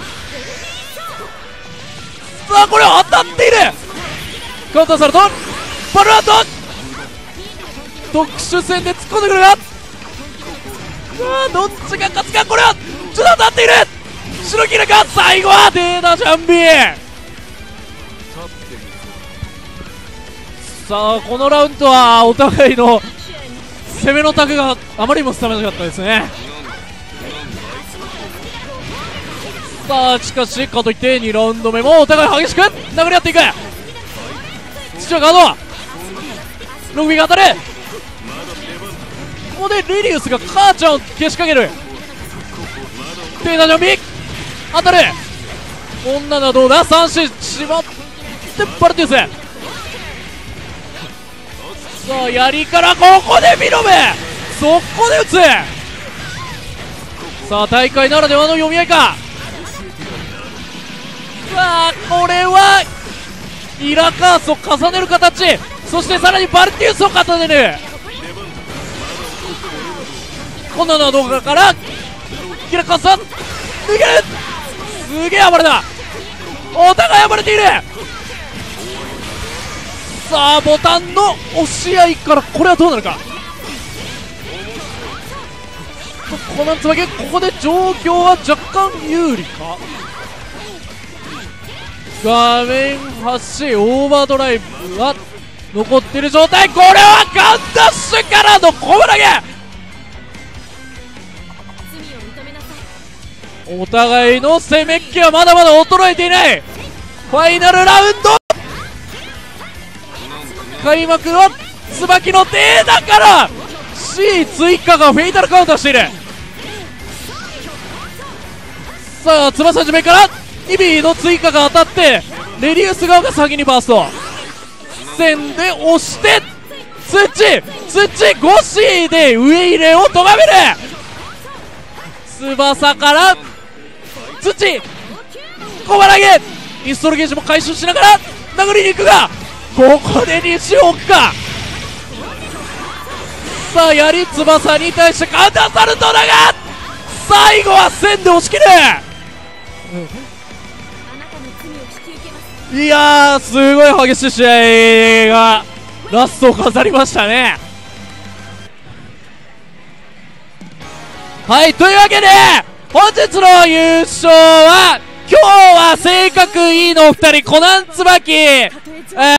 さあこれは当たっている、カウンターされたバルアント特殊戦で突っ込んでくるが、さあどっちが勝つか、これはちょっと当たっている白切るか、最後はデーナジャンビー。さあこのラウンドはお互いの攻めのタグがあまりにも凄まじかったですね。さあしかしかといってにラウンド目もお互い激しく殴り合っていく。父はガードログビーが当たる。ここでリリウスが母ちゃんをけしかける。テーナジャンビー当たる。女のどうだ、三振縛ってバルティウス、さあ槍からここでミロム速攻で打つ。さあ大会ならではの読み合いか。さあこれはイラカースを重ねる形、そしてさらにバルティウスを重ねる。今度の動画からイラカースは抜ける。すげえ暴れだ、お互い暴れている。さあボタンの押し合いからこれはどうなるか。コナンツバキ、ここで状況は若干有利か。画面端オーバードライブは残っている状態。これはガンダッシュからのコブ投げ、お互いの攻めっ気はまだまだ衰えていない。ファイナルラウンド開幕は椿の手だから C 追加がフェイタルカウンターしている。さあ翼始めからにビーの追加が当たってレリウス側が先にバースト線で押して土土 ごシー で上入れをとがめる。翼から土小腹投げインストールゲージも回収しながら殴りに行くが、ここで西を置くか。さあ槍翼に対してカウンターサルトだが最後は線で押し切る。いやーすごい激しい試合がラストを飾りましたね。はい、というわけで本日の優勝は今日は性格いいのお二人コナンツバキ、えー